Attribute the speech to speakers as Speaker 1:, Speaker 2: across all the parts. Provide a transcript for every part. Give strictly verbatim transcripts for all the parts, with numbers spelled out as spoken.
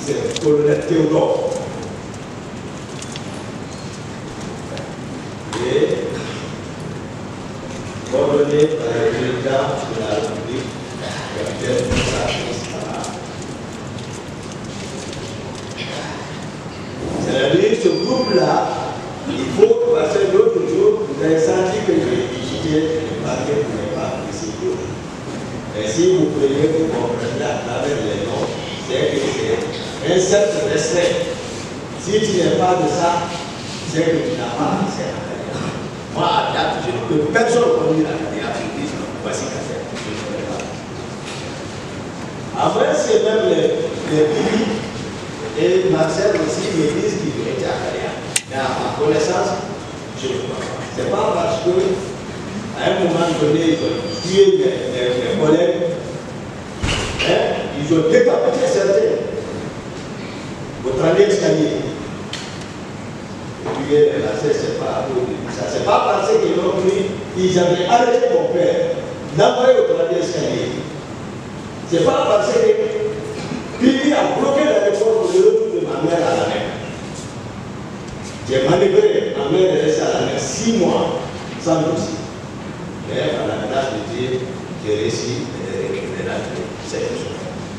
Speaker 1: c'est le colonel Théodore. Et ordonné par le président de la République, capitaine Moussa Moussa. C'est-à-dire ce groupe-là, il faut, parce que l'autre jour, vous avez senti que j'ai visité le paquet pour ne pas apprécier. Et si vous prenez, vous comprenez à travers les noms, c'est que c'est un certain respect. Si tu n'es pas de ça, c'est que tu n'as pas accès à la carrière. Moi, à date, je ne peux personne conduire la carrière. Je dis, voici la carrière. Je ne connais pas. Après, c'est même les, les Bibi et Marcel aussi me disent qu'ils ont été à la carrière. Mais à ma connaissance, je ne crois pas. Ce n'est pas parce que à un moment donné, ils ont tué les, les, les collègues, hein, ils ont décapité certains au troisième escalier. Et puis les lacets, c'est pas à cause de ça. C'est pas parce qu'ils ont pris, ils avaient arrêté mon père d'entrer au troisième escalier. C'est pas parce que Bibi a bloqué l'aéroport pour le retour de ma mère à la mer. J'ai manœuvré, ma mère est restée à la mer six mois sans dossier. Mais à la grâce de Dieu, j'ai réussi à récupérer cette chose.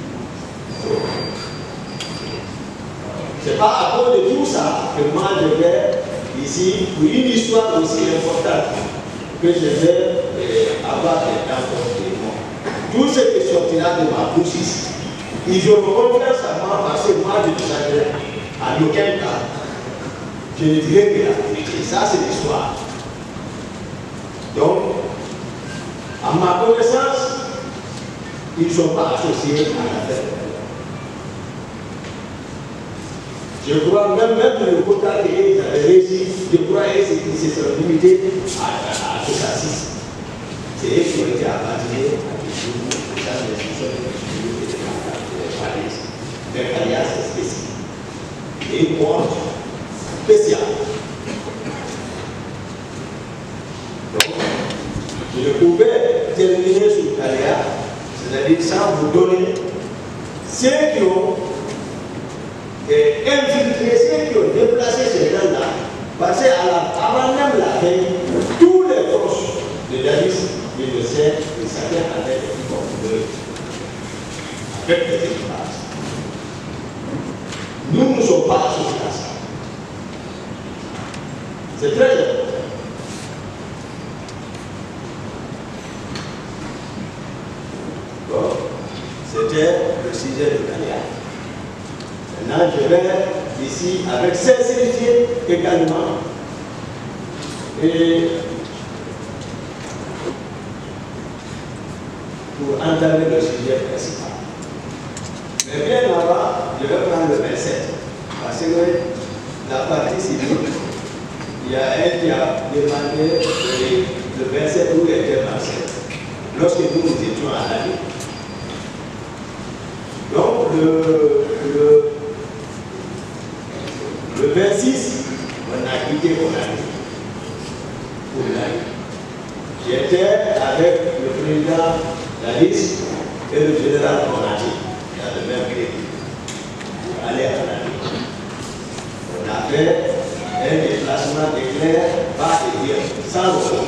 Speaker 1: C'est pas à cause de tout ça que moi je vais ici, pour une histoire aussi importante, que je vais euh, avoir des comportements. Tout ce qui sortira de ma bouche ici, ils auront confiance à moi parce que moi je ne savais à aucun cas. Je ne dirais que la vérité. Ça, c'est l'histoire. Donc, à ma connaissance, ils ne sont pas associés à l'affaire. Je crois même, même le quota qu'ils avaient réussi, je crois qu'ils se sont limités à, à, à ce six. C'est eux qui ont été abandonnés à des jours, les institutions de la des carrières spécifiques. Et une compte spéciale. Donc, je pouvais terminer sur carrière, c'est-à-dire sans vous donner ceux qui ont et infiltrer ceux qui ont déplacé ces gens-là, parce qu'avant même la veille, tous les proches de Davis, ils le savent, ils savaient avec les comptes avec les équipages. Nous ne sommes pas associés à ça. C'est très important. Bon, c'était le sujet de carrière. Maintenant, je vais ici avec sincérité également et pour entamer le sujet principal. Mais bien avant, je vais prendre le vingt-sept parce que la partie civile, il y a un qui a demandé le vingt-sept où était Marcel lorsque nous nous étions à la vie. Donc, le, le Le vingt-six, on a quitté Conakry pour l'année. J'étais avec le président Davis et le général Conakry dans le même crédit pour aller à l'année. On a fait un déplacement d'éclair, pas de dire, sans eau.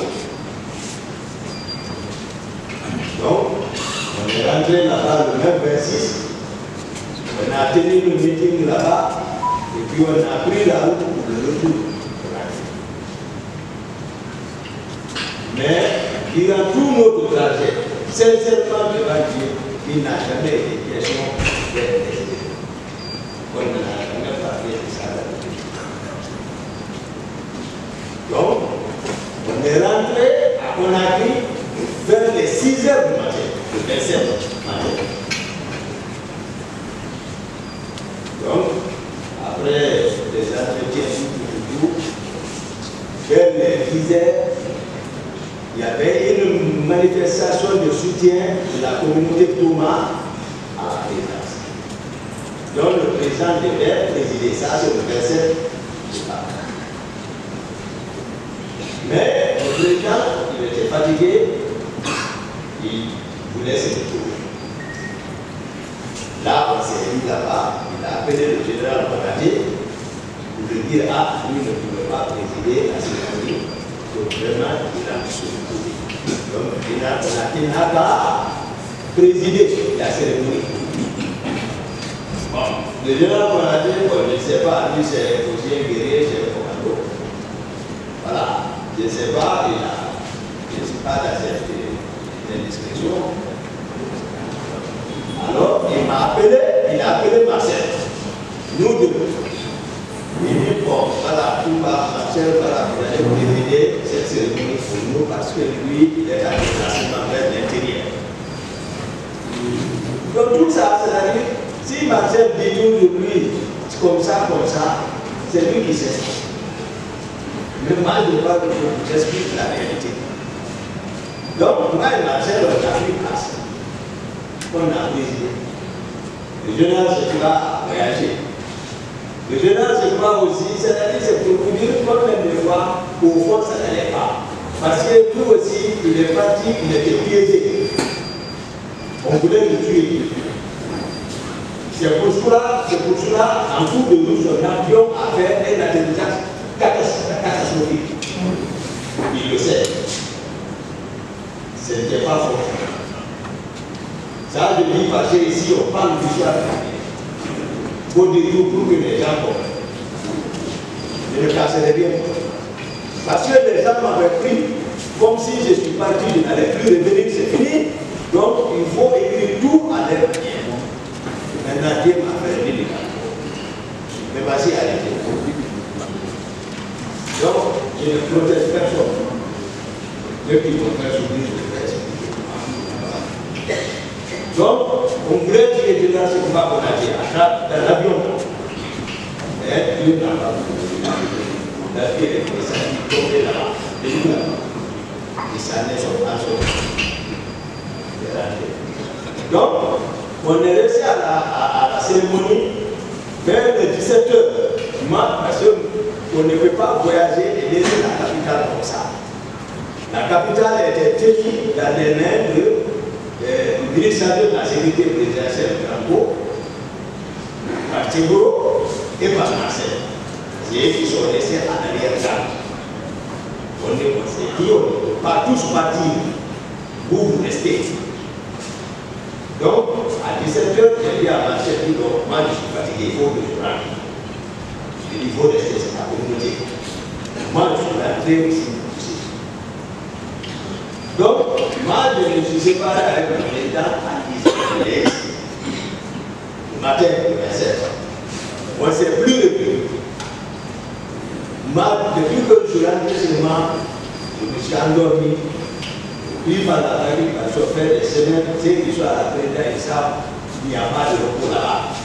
Speaker 1: Donc, on est rentré là-bas le même vingt-six. On a tenu le meeting là-bas. Et puis on a pris la route pour le retour. Mais durant tout notre trajet, sincèrement devant Dieu, il n'a jamais été question d'être décidé. On n'a jamais parlé de ça. Donc, on est rentré à Conakry vers les six heures du matin, le vingt-sept matin. Donc, après les entretiens tout, tout, vers les dix heures, il y avait une manifestation de soutien de la communauté Thomas à la présidence. Donc le président devait présider ça sur le vingt-sept. Mais le président, il était fatigué, il voulait se retrouver. Là, on s'est ici, là-bas, il a appelé le général Bonadier pour lui dire ah, lui ne pouvait pas présider la cérémonie. Donc vraiment, il a sauvé. Donc il n'a pas présidé la cérémonie. Bon, le général Bonadier, bon, je ne sais pas, lui c'est aussi un guerrier, c'est un commando. Voilà, je ne sais pas, il a, je ne sais pas dans cette indiscrétion. Alors, il m'a appelé, il a appelé Marcel. Nous deux. Il dit, bon, voilà, tout va, Marcel, voilà, vous allez présider cette cérémonie pour nous parce que lui, il est à déplacement vers l'intérieur. Donc tout ça, c'est-à-dire, si Marcel dit tout de lui, comme ça, comme ça, c'est lui qui sait. Mais moi, je ne vais pas vous expliquer la réalité. Donc, moi et Marcel, on a pris place. On a présidé. Le général Sekura a voyagé. Le général Sekura aussi, c'est-à-dire c'est pour vous dire combien de fois, au fond, ça n'allait pas. Parce que lui aussi, il est parti, il était piégé. On voulait le tuer. C'est pour cela, c'est pour cela, en cours de nous, son avion a fait un atterrissage catastrophique. Il le sait. Ce n'était pas fort. Ça, je dis parce que ici, on parle d'histoire. Il faut dire tout pour que les gens comprennent. Je ne casserai bien. Parce que les gens m'avaient pris comme si je suis parti, je n'allais plus revenir, c'est fini. Donc, il faut écrire tout à l'air bien. Maintenant, Dieu m'a fait les cas. Mais vas-y, allez. Donc, je ne protège personne. Ceux qui vont faire souffrir, je vais faire souffrir. Donc, on voulait tuer le général Sekura Bonadier dans l'avion. Et Dieu n'a pas voulu. La vie est tombée là-bas. Et nous là-bas. Et ça n'est pas son. Donc, on est resté à la, à, à la cérémonie vers les dix-sept heures. Parce qu'on ne peut pas voyager et laisser la capitale comme ça. La capitale était tenue dans les mains du ministère de la sécurité présidentielle Grambo, par Théo et par Marcel. C'est eux qui sont restés en arrière-garde. On s'est dit, on ne peut pas tous partir où vous restez. Donc, à dix-sept heures, j'ai dit à Marcel, moi je suis fatigué, il faut que je rentre. Je dis, il faut rester, c'est la communauté. Moi je suis rentré ici. Donc, moi, je me suis séparé avec le président à dix heures. Le matin, le vingt-sept. On ne s'est plus revu. Moi, depuis que je suis rentré chez moi, je me suis endormi. Puis, pendant la nuit, quand je fais des semaines, ceux qui sont à la présidence, ils savent qu'il n'y a pas de repos là-bas.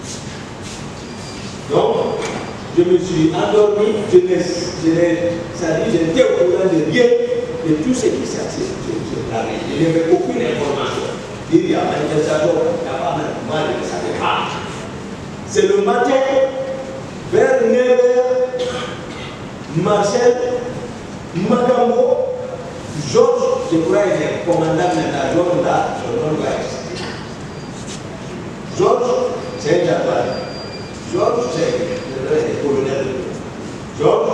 Speaker 1: Donc, je me suis endormi, je n'ai, c'est-à-dire, j'étais au courant de rien. De tout ce qui s'est passé, je n'avais aucune information. Il y a manifestation, il n'y a pas de moi, je ne savais pas. C'est le matin, vers neuf heures, Marcel, Magambo, Georges, je crois qu'il est commandant maintenant, Georges là, son nom doit exister. Georges, c'est un Japonais. Georges, c'est le colonel. Georges,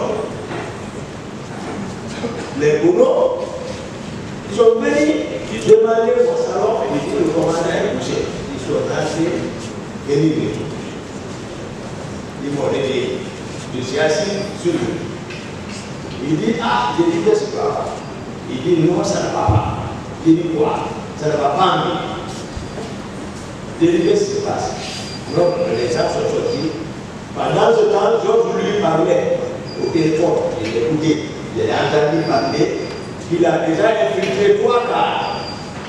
Speaker 1: les boulons, ils sont venus, ils demandaient au salon, ils disaient le commandant est couché. Ils sont rentrés, venus de tout. Ils m'ont réveillé. Je suis assis sur lui. Il dit, ah, je dis, qu'est-ce que ça? Il dit, non, ça ne va pas. Je dis, quoi? Ça ne va pas, mais. Je dis, qu'est-ce qui se passe? Donc, les gens sont sortis. Pendant ce temps, Georges lui parlait au téléphone, il écoutait. J'ai entendu parler qu'il a déjà infiltré trois cas.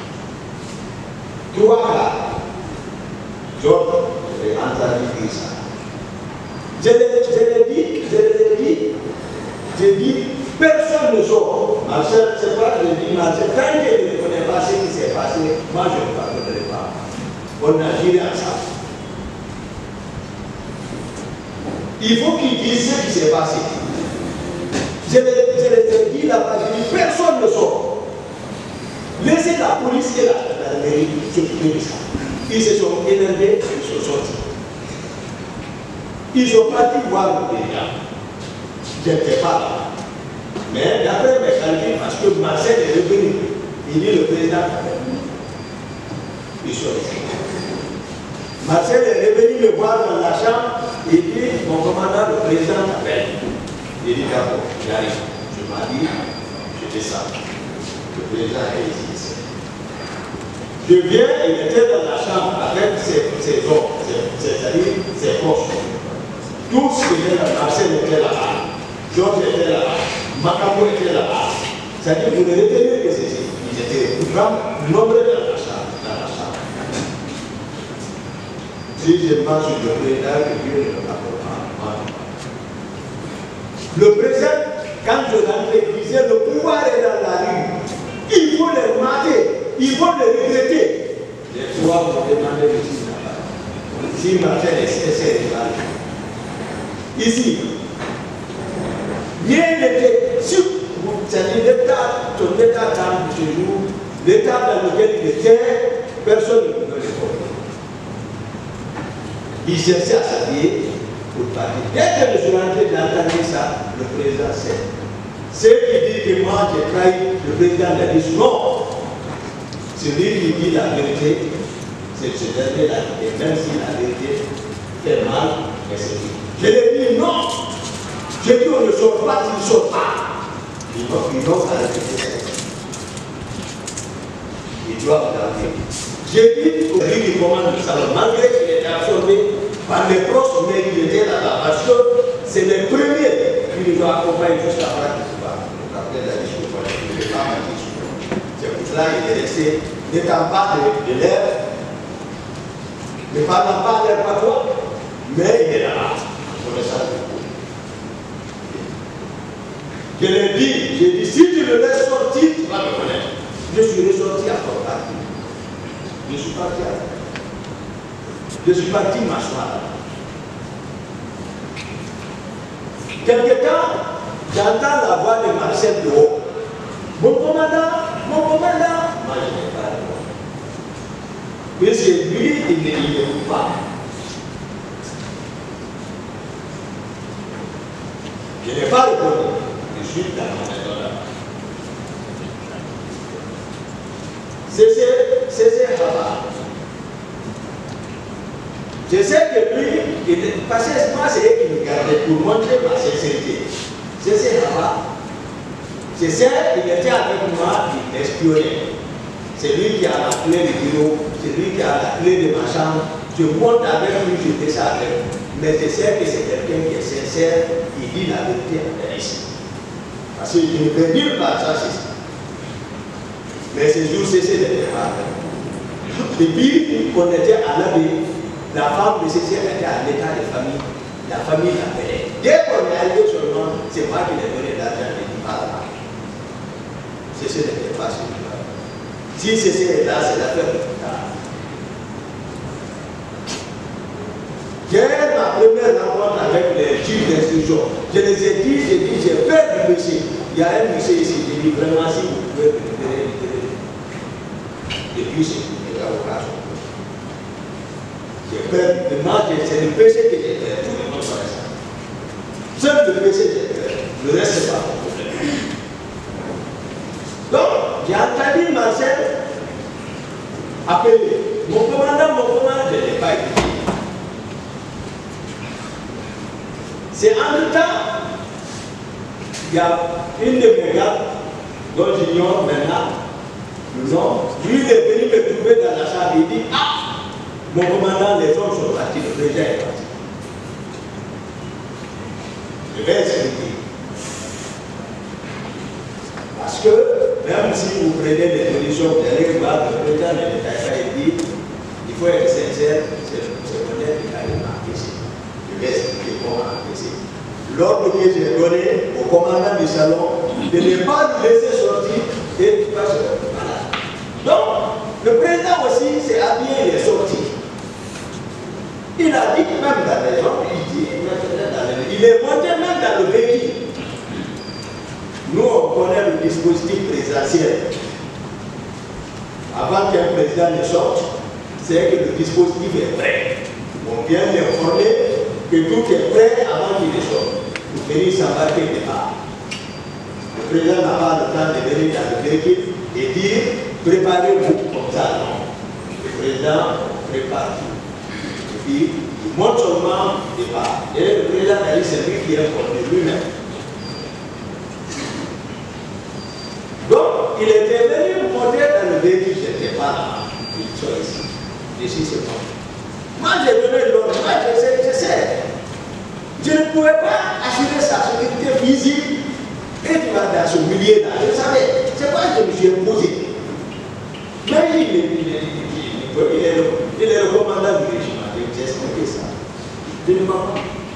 Speaker 1: Trois cas. Georges, j'ai entendu dire ça. Je l'ai dit, je l'ai dit, j'ai dit, personne ne sort. Marcel, c'est pas que je dis, Marcel, tant qu'il ne connaît pas ce qui s'est passé, moi je ne pardonnerai pas. On a géré ensemble. Il faut qu'il dise ce qui s'est passé. Je les ai dit là-bas, je dis, personne ne sort. Laissez la police et la, la mairie s'occuper de ça. Ils se sont énervés, ils sont sortis. Ils sont partis voir le président. Je n'étais pas là. Mais d'après mes calculs, parce que Marcel est revenu, il dit le président ils sont restés. Marcel est revenu me voir dans la chambre, il dit, mon commandant, le président t'appelle. Il dit d'accord, j'arrive. Je m'habille, je descends. Le président est ici. Je viens, il était dans la chambre avec ses, ses hommes, c'est-à-dire ses proches. Tous étaient là, Marcel était là-bas, Georges était là-bas, Macabo était là-bas. C'est-à-dire vous ne retenez que ceci. Ils étaient nombreux dans la chambre. Dans la chambre. Si je marche sur le président, que Dieu ne me rappelle pas. Le président, quand je rentrais, il disait le pouvoir est dans la rue. Il faut les mater, il faut les regretter. Les trois vont demander le signe là-bas. Si Marcel est sincère, il va aller. Ici, rien n'était sur, c'est-à-dire l'état, ton état dans ce jour, l'état dans lequel il était, personne ne pouvait le voir. Il cherchait à s'habiller pour partir. Dès que je suis rentré d'entendre ça, le président sait. Ceux qui disent que moi j'ai trahi, le président a dit non. Celui qui dit la vérité, c'est ce dernier-là. Et même si la vérité fait mal, mais c'est lui. Je lui ai dit non. Je dis on ne sort pas, il ne sort pas. Ils vont arrêter ça. Ils doivent garder. J'ai dit au lui qui commande le salon, malgré qu'il était absorbé par les proches, mais il était là-bas. Parce que c'est les premiers qui nous ont accompagnés jusqu'à la fin. C'est pour cela qu'il est resté, n'étant pas de, de l'air, ne parlant pas l'air patois, mais il est là-bas. Je l'ai dit, j'ai dit, si tu le laisses sortir, tu vas me connaître. Je suis ressorti à Portail. Je suis parti à Je suis parti m'asseoir. Quelque temps, j'entends la voix de Marcel de haut. Mon commandant, mon commandant. Moi, je n'ai pas répondu. Mais c'est lui, il ne l'écoute pas. Je n'ai pas répondu. Je suis dans ma maison là. C'est là-bas. Je sais que lui, il, parce que moi, c'est lui qui me gardait pour montrer ma sincérité. C'est là-bas. C'est ça, il était avec moi, il m'espionnait. C'est lui qui a la clé du bureau, c'est lui qui a la clé de ma chambre. Je monte avec lui, je fais ça avec lui. Mais je sais que c'est quelqu'un qui est sincère, qui dit la vérité à ici. Parce que je ne peux nulle part ça, c'est ça. Mais ces jours, c'est ce n'était pas. Depuis qu'on était à l'abbaye, la femme de Cécile était à l'état de famille. La famille l'appelait. Dès qu'on est arrivé seulement, c'est moi qui l'ai donné l'argent et dit pas là. Cécile n'était pas celui-là. Si Cécile est là, c'est l'affaire de plus tard. J'ai ma première rencontre avec les juges d'instruction. Je les ai dit, j'ai dit, j'ai peur du monsieur. Il y a un monsieur ici, j'ai dit vraiment si vous pouvez me libérer, libérer. Et puis c'est tout, les avocats sont. J'ai peur de moi, c'est le péché que j'ai fait, tout le monde connaît ça. Seul le péché que j'ai fait, le reste c'est pas mon problème. Donc, j'ai entendu Marcel appeler. Mon commandant, mon commandant, je n'ai pas écouté. C'est en même temps, il y a une de mes gars, dont j'ignore maintenant le nom, lui il est venu me trouver dans la chambre, il dit, ah, mon commandant, les hommes sont partis, le président est parti. Je vais expliquer. Parce que, même si vous prenez des solutions, vous allez voir, le président de l'État dit, il faut être sincère, c'est peut-être qu'il a encaissé. Je vais expliquer comment encaisser. L'ordre que j'ai donné au commandant du salon de ne pas le laisser sortir et de passer. Voilà. Donc, le président aussi s'est habillé et est sorti. Il a dit même dans les gens, il dit, il est monté même dans le véhicule. Nous, on connaît le dispositif présidentiel. Avant qu'un président ne sorte, c'est que le dispositif est prêt. On vient l'informer que tout est prêt avant qu'il ne sorte pour venir s'embarquer au départ. Le président n'a pas le temps de venir dans le véhicule et dire préparez-vous comme ça. Non. Le président prépare tout. Et puis, il monte seulement au départ. Et le président a dit c'est lui qui est connu lui-même. Donc, il était venu monter dans le véhicule, je n'étais pas là. Ils sont ici. Ici, c'est moi. Moi, j'ai donné l'ordre. Moi, je sais, je sais. Je ne pouvais pas assurer sa sécurité physique. Et tu vas dans ce milieu-là. Je savais. C'est pourquoi je me suis imposé. Mais il, il, il, il, il, il, est, le, il est le commandant du régiment. J'ai expliqué ça. Je ne mens pas.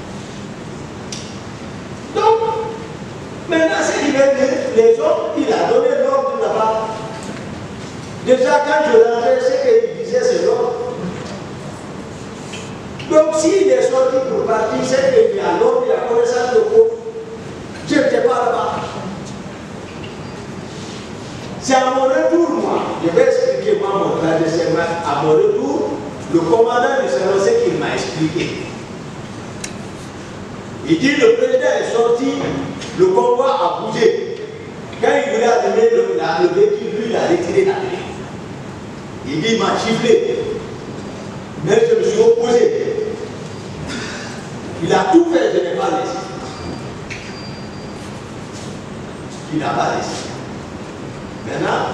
Speaker 1: Donc, maintenant, ce qu'il veut dire, les autres, il a donné l'ordre là-bas. Déjà, quand je rentrais, ce qu'il disait, c'est l'ordre. Donc, s'il est sorti pour partir, c'est qu'il y a l'ordre, il y a connaissance de quoi. Je n'étais pas là-bas. C'est à mon retour, moi, je vais expliquer moi mon travail de serment. À mon retour, le commandant du serment, c'est qu'il m'a expliqué. Il dit le président est sorti, le convoi a bougé. Quand il voulait allumer le, la, le véhicule, lui, il a retiré la clé. Il dit il m'a giflé. Mais je me suis opposé. Il a tout fait, je n'ai pas laissé. Il n'a pas laissé. Maintenant,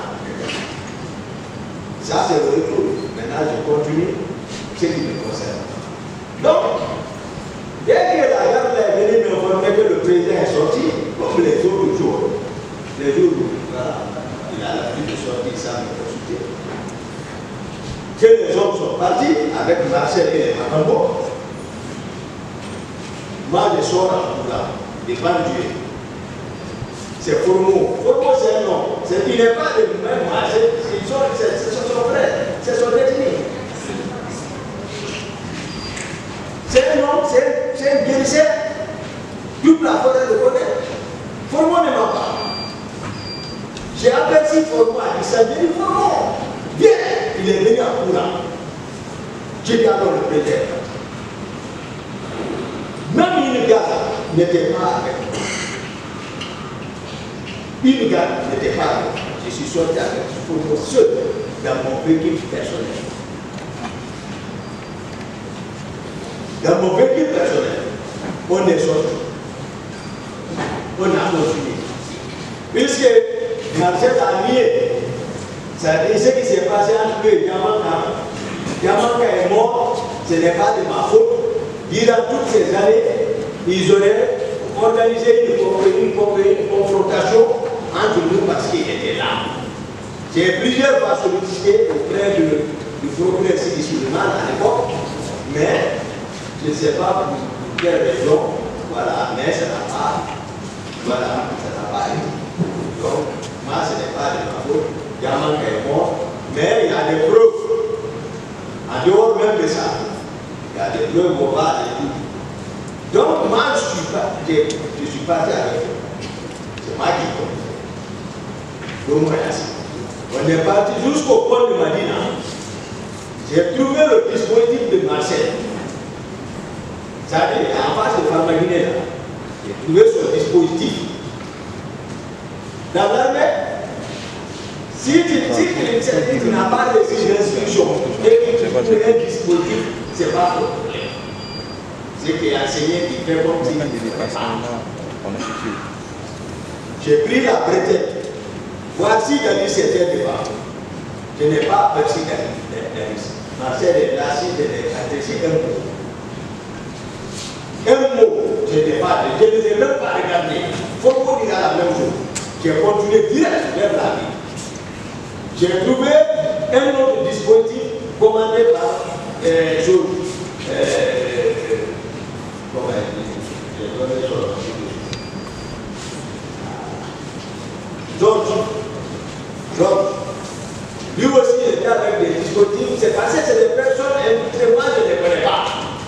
Speaker 1: ça c'est le retour. Maintenant, je continue ce qui me concerne. Donc, dès que la dame est venue m'informer que le président est sorti, comme les autres jours, les jours où voilà, il a l'habitude de sortir sans me consulter, que les hommes sont partis avec Marcel et les Macambo, moi je sors en là, des Dieu. C'est Formo. Formo c'est un nom. Il n'est pas de même moi, c'est son frère, c'est son ethnie. C'est un homme, c'est un guérisseur. Toute la forêt le connaît. Formo ne m'a pas. J'ai aperçu Formo à dit ça. J'ai dit Formo, viens. Il est venu en courant. J'ai dit alors le président. Même une gare n'était pas avec moi. Une gare n'était pas avec moi. Je suis sorti avec Formo seul dans mon véhicule personnel. Dans mon véhicule personnel, on est sorti. On a continué. Puisque Marcel a nié, ça dit ce qui s'est passé entre eux et Yamanka. Yamanka est mort, ce n'est pas de ma faute. Durant toutes ces années, ils auraient organisé une, une, une confrontation entre nous parce qu'il était là. J'ai plusieurs fois sollicité auprès du, du procureur Sidi Suleiman à l'époque, mais je ne sais pas pour, pour quelle raison, voilà, mais ça n'a pas, voilà, ça n'a pas été. Donc, moi, ce n'est pas de ma faute, Yaman est mort, mais il y a des preuves, en dehors même de ça, il y a des preuves morales et tout. Donc, moi, je suis, pas, je, je suis parti avec eux. C'est moi qui compte. Donc, voilà, on est parti jusqu'au pont de Madina. J'ai trouvé le dispositif de Marcel. C'est-à-dire, en face de Farmaguiné, là, j'ai trouvé ce dispositif. Dans l'armée, si tu, si tu, si tu n'as pas reçu l'instruction et que tu trouves un dispositif, ce n'est pas ton problème. C'est qui est enseigné qui fait comme si il ne fait pas. J'ai pris la bretelle. Voici Dani c'était devant. Je n'ai pas aperçu Dani. Marcel est là, si je n'ai adressé un mot. Un mot, je n'ai pas, je ne les ai même pas regardés. Il faut qu'on dise la même chose. J'ai continué direct vers la vie. J'ai trouvé un autre dispositif commandé par euh, Georges. Euh, comment il dit? Georges. Georges. Lui aussi était avec des dispositifs. C'est parce que c'est des personnes infiltrées. Moi, je ne les connais pas.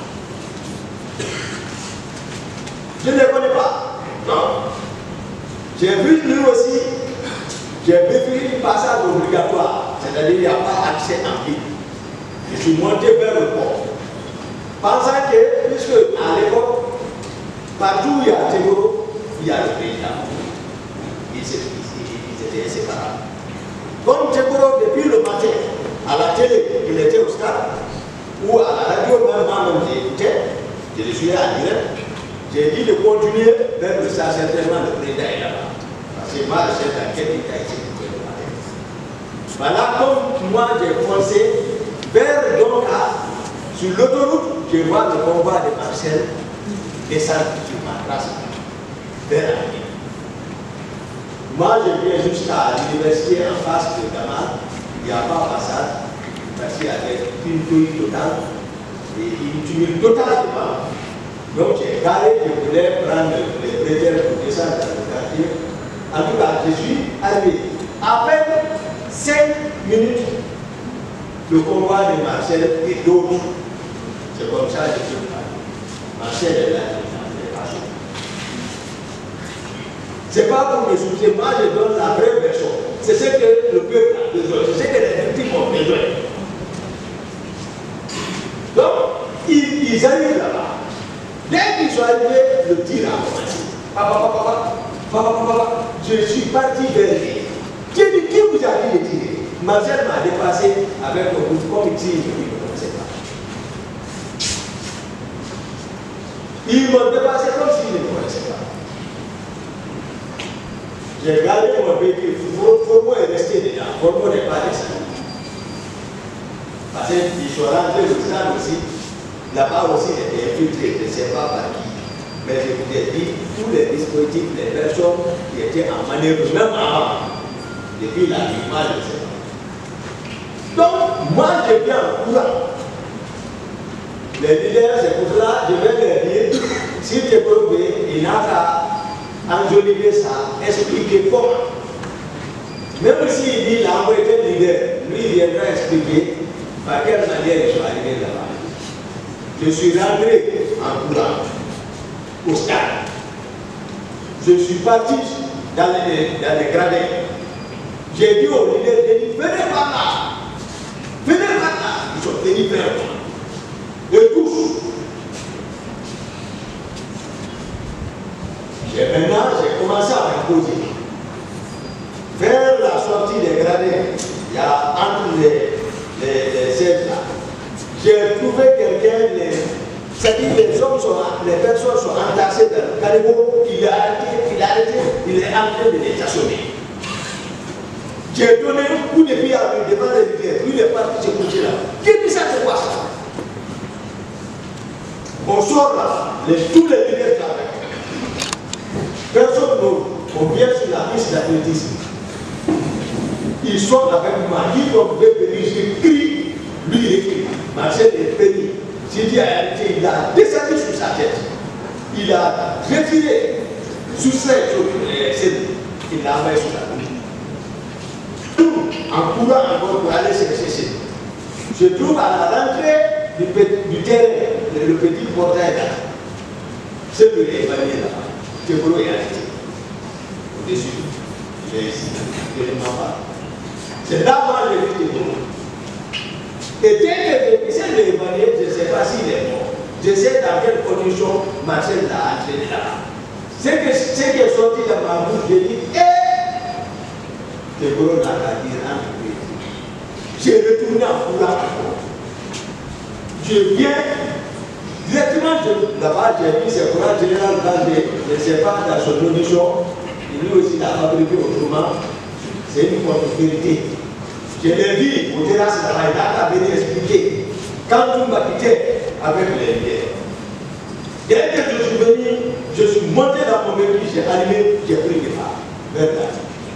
Speaker 1: Je ne les connais pas. Non. J'ai vu lui aussi, j'ai vu une passage obligatoire, c'est-à-dire qu'il n'y a pas accès en ville. Je suis monté vers le port. Pensant que, puisque à l'époque, partout où il y a Tégoro, il y a le président. Ils étaient inséparables. Comme Tégoro, depuis le matin, à la télé, il était au stade, ou à la radio, même moi-même j'ai écouté, je le suivais en direct, j'ai dit de continuer vers le stade, certainement le président est là-bas. Parce que moi, le chef d'enquête, il a été écouté le matin. Voilà, comme moi j'ai foncé vers donc à, sur l'autoroute, je vois le convoi de Marcel descendre sur ma trace vers la ville. Moi, je viens jusqu'à l'université en face de Gamal, il n'y a pas de passage, parce qu'il y avait une touille totale et une tumulte totale devant. Donc j'ai garé, je voulais prendre les bretelles pour descendre dans le quartier. En tout cas, je suis arrivé. À peine cinq minutes, le convoi de Marcel et d'autres. C'est comme ça que je suis parti. Marcel est là, il n'est pas chaud. C'est pas pour me soucier, moi je donne la vraie version. C'est ce que le peuple a besoin, c'est ce que les victimes ont besoin. Donc, ils, ils arrivent là-bas. Dès qu'ils sont arrivés, le tir a commencé. Papa, papa, papa, papa, je suis parti vers lui. J'ai dit, qui vous a dit de tirer? Marcel m'a dépassé avec le coup, comme il tire, il ne connaissait pas. Ils m'ont dépassé comme s'ils ne connaissaient pas. J'ai gardé mon véhicule, Formo est resté dedans, Formo n'est pas descendu. Parce qu'ils sont rentrés au stade aussi, là-bas aussi était infiltré, je ne sais pas par qui. Mais je vous ai dit, tous les dispositifs, les personnes qui étaient en manœuvre, même avant, depuis la vie, moi je ne sais pas. Donc, moi je viens en courant. Les leaders, c'est pour cela, je vais leur dire, si tu es prouvé, il n'a qu'à enjoliver ça, expliquer comment. Même s'il dit là, on était leader, lui il viendra expliquer par quelle manière ils sont arrivés là-bas. Je suis rentré en courant au stade. Je suis parti dans les, dans les gradins. J'ai dit aux leaders, j'ai dit, venez par là. Venez par là. Ils sont venus vers moi. Et tous. Et maintenant, j'ai commencé à m'imposer. Vers la sortie des gradins, il y a entre les, les, les sièges là, j'ai trouvé quelqu'un, c'est-à-dire les hommes sont, les personnes sont entassées dans le caniveau, il a arrêté, il a arrêté, il est en train de les assommer. J'ai donné un coup de pied à lui devant les leaders, lui il est parti se coucher là. Qui dit ça, c'est quoi ça? On sort là, les, tous les leaders travaillent. Personne d'autre, on vient sur la piste d'athlétisme. Ils sont avec moi, ils vont venir, je crie, lui il écrit. Marcel est péri. J'ai dit à réalité, il a descendu sur sa tête. Il a retiré, soustrait sur scènes. Il l'a envoyé sur la tête. En courant encore pour aller se chercher. Je trouve à la rentrée du, du terrain, le, le petit portail là. C'est que les évalué là. Tégoro est arrêté. Au-dessus. Il est ici. Je ne m'en parle. C'est là où j'ai vu Tégoro. Et dès que j'essaie de l'évaluer, je ne sais pas s'il est mort. Je sais dans quelles conditions Marcel l'a entraîné là. Ce qui est sorti de ma bouche, j'ai dit, hé! Tégoro n'a qu'à dire un peu. J'ai retourné en courant encore. Je viens. Directement là-bas, j'ai vu c'est courant général Gandé, je ne sais pas dans son audition, lui aussi l'a fabriqué autrement. C'est une contre-vérité. Je l'ai vu au terrasse là-bas, il a venu expliquer. Quand tout m'a quitté avec les liens. Dès que je suis venu, je suis monté dans mon véhicule, j'ai allumé, j'ai pris des pas vers là.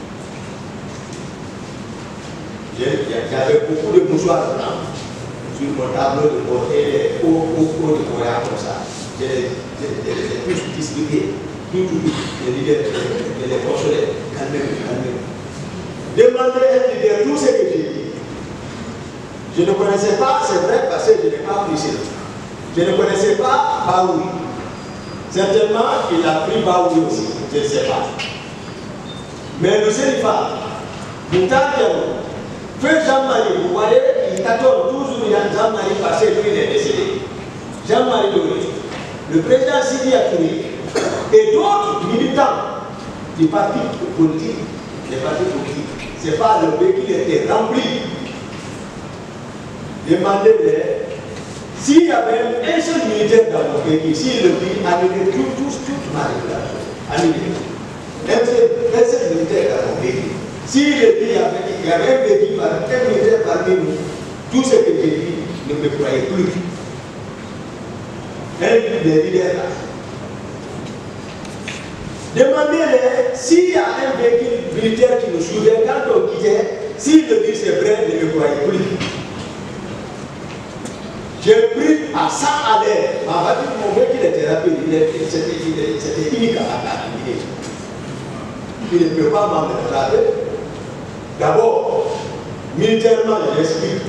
Speaker 1: J'avais beaucoup de mouchoirs blancs sur mon tableau de bord et les hauts, hauts, hauts de Moya comme ça. Je les ai tous distribués, tout, tout, tout. Les leaders, je les consolais, calmez-vous, calmez-vous. Demandez à un leader tout ce que j'ai dit. Je ne connaissais pas, c'est vrai, parce que je n'ai pas pris ça. Je ne connaissais pas Baoui. Certainement, il a pris Baoui aussi, je ne sais pas. Mais le Sélifa, Moutandiano, Feu Jean-Marie, vous voyez, il tâtonne toujours Jean-Marie parce que lui il est décédé. Jean-Marie Doré, le président Sidi Atouré, Et d'autres militants du parti politique, des partis politiques, c'est pas le véhicule était rempli. Demandez-les, s'il y avait un seul militaire dans mon pays, s'il le dit, annulez tout, tous, toute ma révélation. Annulez. Un seul militaire dans mon pays. S'il le dit, il y avait un véhicule, un militaire parmi nous, tout ce que j'ai dit, ne me croyez plus. Un des leaders là. Demandez-les s'il y a un véhicule militaire qui nous suivait quand on quittait, s'il le dit c'est vrai, ne me croyez plus. J'ai pris à cent à l'air. Ma voiture, mon véhicule était rapide, c'était unique à la Guinée. Il ne peut pas m'en rattraper. D'abord, militairement, je l'explique.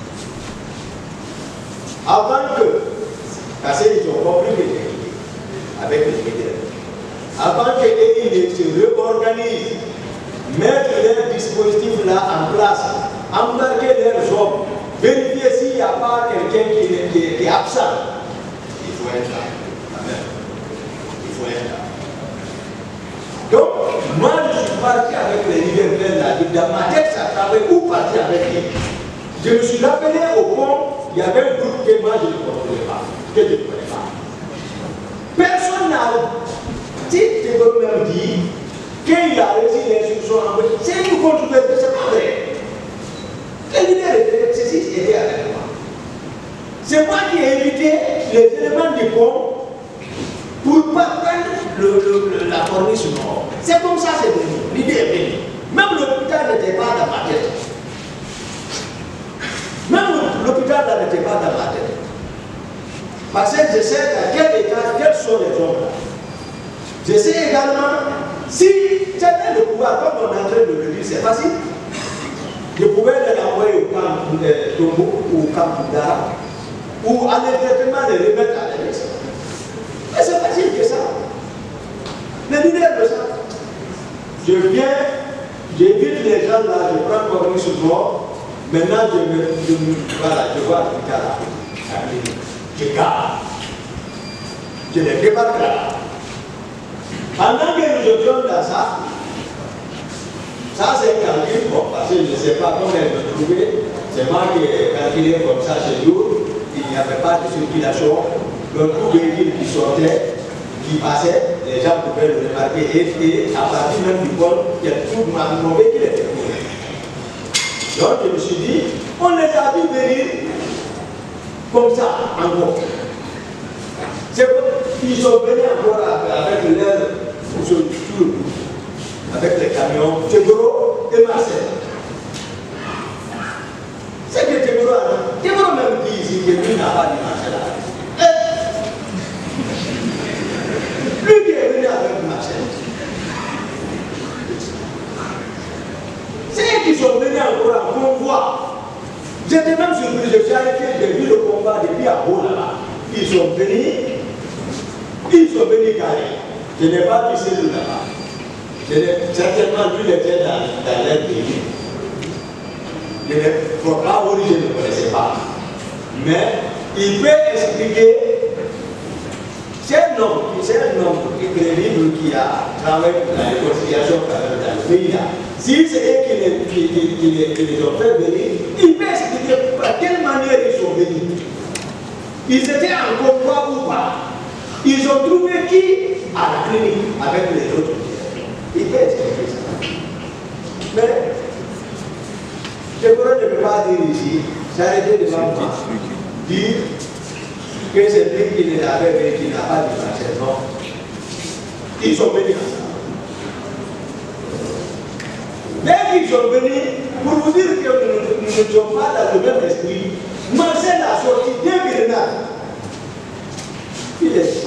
Speaker 1: Avant que, parce qu'ils ont compris que j'ai quitté avec les militaires. Avant qu'ils se réorganisent, mettre leurs dispositifs là en place, embarquer leurs hommes, vérifier s'il n'y a pas quelqu'un qui, qui, qui est absent. Il faut être là. Amen. Il faut être là. Donc, moi je suis parti avec les leaders là. Dans ma tête, ça travaille où partir avec lui. Je me suis rappelé au pont, il y avait un groupe que moi je ne contrôlais pas, que je ne connais pas. Personne n'a dit, tu peux même dire, qu'il a réussi l'instruction en fait, c'est une controverse, c'est pas vrai. Les leaders étaient, ceci était avec moi. C'est moi qui ai évité les éléments du pont pour ne pas prendre le, le, le, la corniche nord. C'est comme ça que c'est venu. L'idée est venue. Même l'hôpital n'était pas dans ma tête. Même l'hôpital n'était pas dans ma tête. Parce que je sais à quel état, quels sont les hommes là. Je sais également, si j'avais le pouvoir, comme on est en train de le dire, c'est facile. Je pouvais les envoyer au camp de Tombo ou au camp d'Ara ou à l'immédiatement les remettre à la liste. Mais c'est facile que ça. Les leaders de ça. Je viens, j'évite les gens là, je prends comme sur moi. Maintenant, je me, je me voilà, je vois le cas là. Je garde. Je les débarque là. Pendant que nous étions dans ça, ça c'est calculé, bon, parce que je ne sais pas comment elle me trouvait, c'est moi qui ai calculé comme ça chez nous, il n'y avait pas de circulation, donc tout véhicule qui sortait, qui passait, les gens pouvaient le remarquer, et, et à partir même du pont, il y a tout mon véhicule était couvert. Donc je me suis dit, on les a vus venir comme ça, encore. Ils sont venus encore avec leur avec les camions, Tegoro et Marcel. C'est que Tegoro a dit, Tegoro même dit ici que lui n'a pas dit Marcel. Lui qui est venu avec Marcel. C'est eux qui sont venus encore en convoi. J'étais même surpris, je suis arrêté, j'ai vu le combat depuis à Beau là-bas. Ils sont venus, ils sont venus carrés. Je n'ai pas vu celui là-bas. Certainement, lui, il était dans, dans leur pays. Je ne crois pas, je ne connaissais pas. Mais il peut expliquer, c'est un homme, c'est un homme crédible qui a travaillé pour la réconciliation dans le pays là. Si c'est eux qui les, qui, qui, qui, les, qui les ont fait venir, il peut expliquer par quelle manière ils sont venus. Ils étaient en combat ou pas. Ils ont trouvé qui à la clinique avec les autres. Il peut expliquer ça. Mais, je ne peux pas dire ici, s'arrêter devant moi, dire que c'est lui qui les avait venus, qui n'a pas dit Marcel. Non. Ils sont venus ensemble. Dès qu'ils sont venus, pour vous dire que nous ne sommes pas dans le même esprit, Marcel a sorti deux grenades. Il est.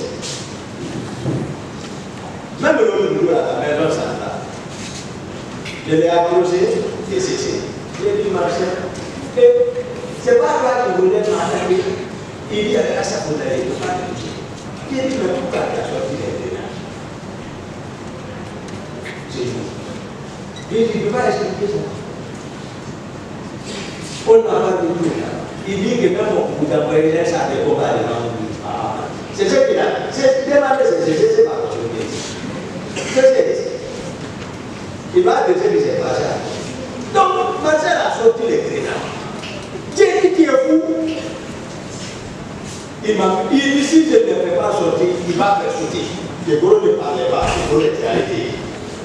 Speaker 1: Même le jour à la maison centrale. Je l'ai approché et cessé. J'ai dit Marcel, c'est pas toi qui voulais m'attaquer. Il dit à ça pour aller ne pas toucher. J'ai dit mais pourquoi tu as sorti les grenades? C'est tout. Il dit, tu ne peux pas expliquer ça. On n'a pas de tout là. Il dit que même on vous envoyez ça à des combats devant vous. C'est ce qu'il a. C'est demandé, c'est ce qui s'est passé. Spécialiste. Il va dire que c'est pas ça. Donc, Marcel a sorti les grenades. J'ai dit qu'il est fou. Il m'a dit, si je ne le fais pas sortir, il va faire sortir. Les gros ne parlaient pas, les gros étaient arrêtés.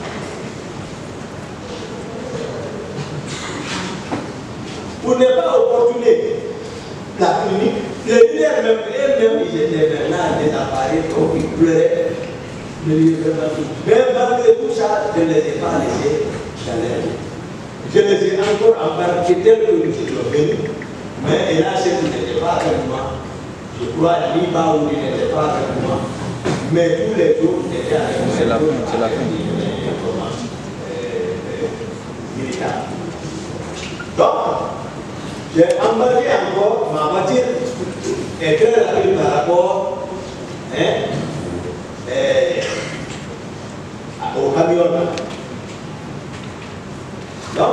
Speaker 1: Pour ne pas opportuner la clinique, les leaders même, eux-mêmes, ils étaient maintenant des appareils, donc ils pleuraient. Mais malgré tout ça, je ne les ai pas laissés dans l'air. Je les ai encore embarqués tels que nous étions venus, mais hélas, ils n'étaient pas avec moi. Je crois que Liba ou il n'était pas avec moi, mais tous les autres étaient avec moi. C'est la fin, c'est la fin. Militaire. Donc, j'ai embarqué encore ma voiture est très rapide par rapport hein, eh, au camion. Donc,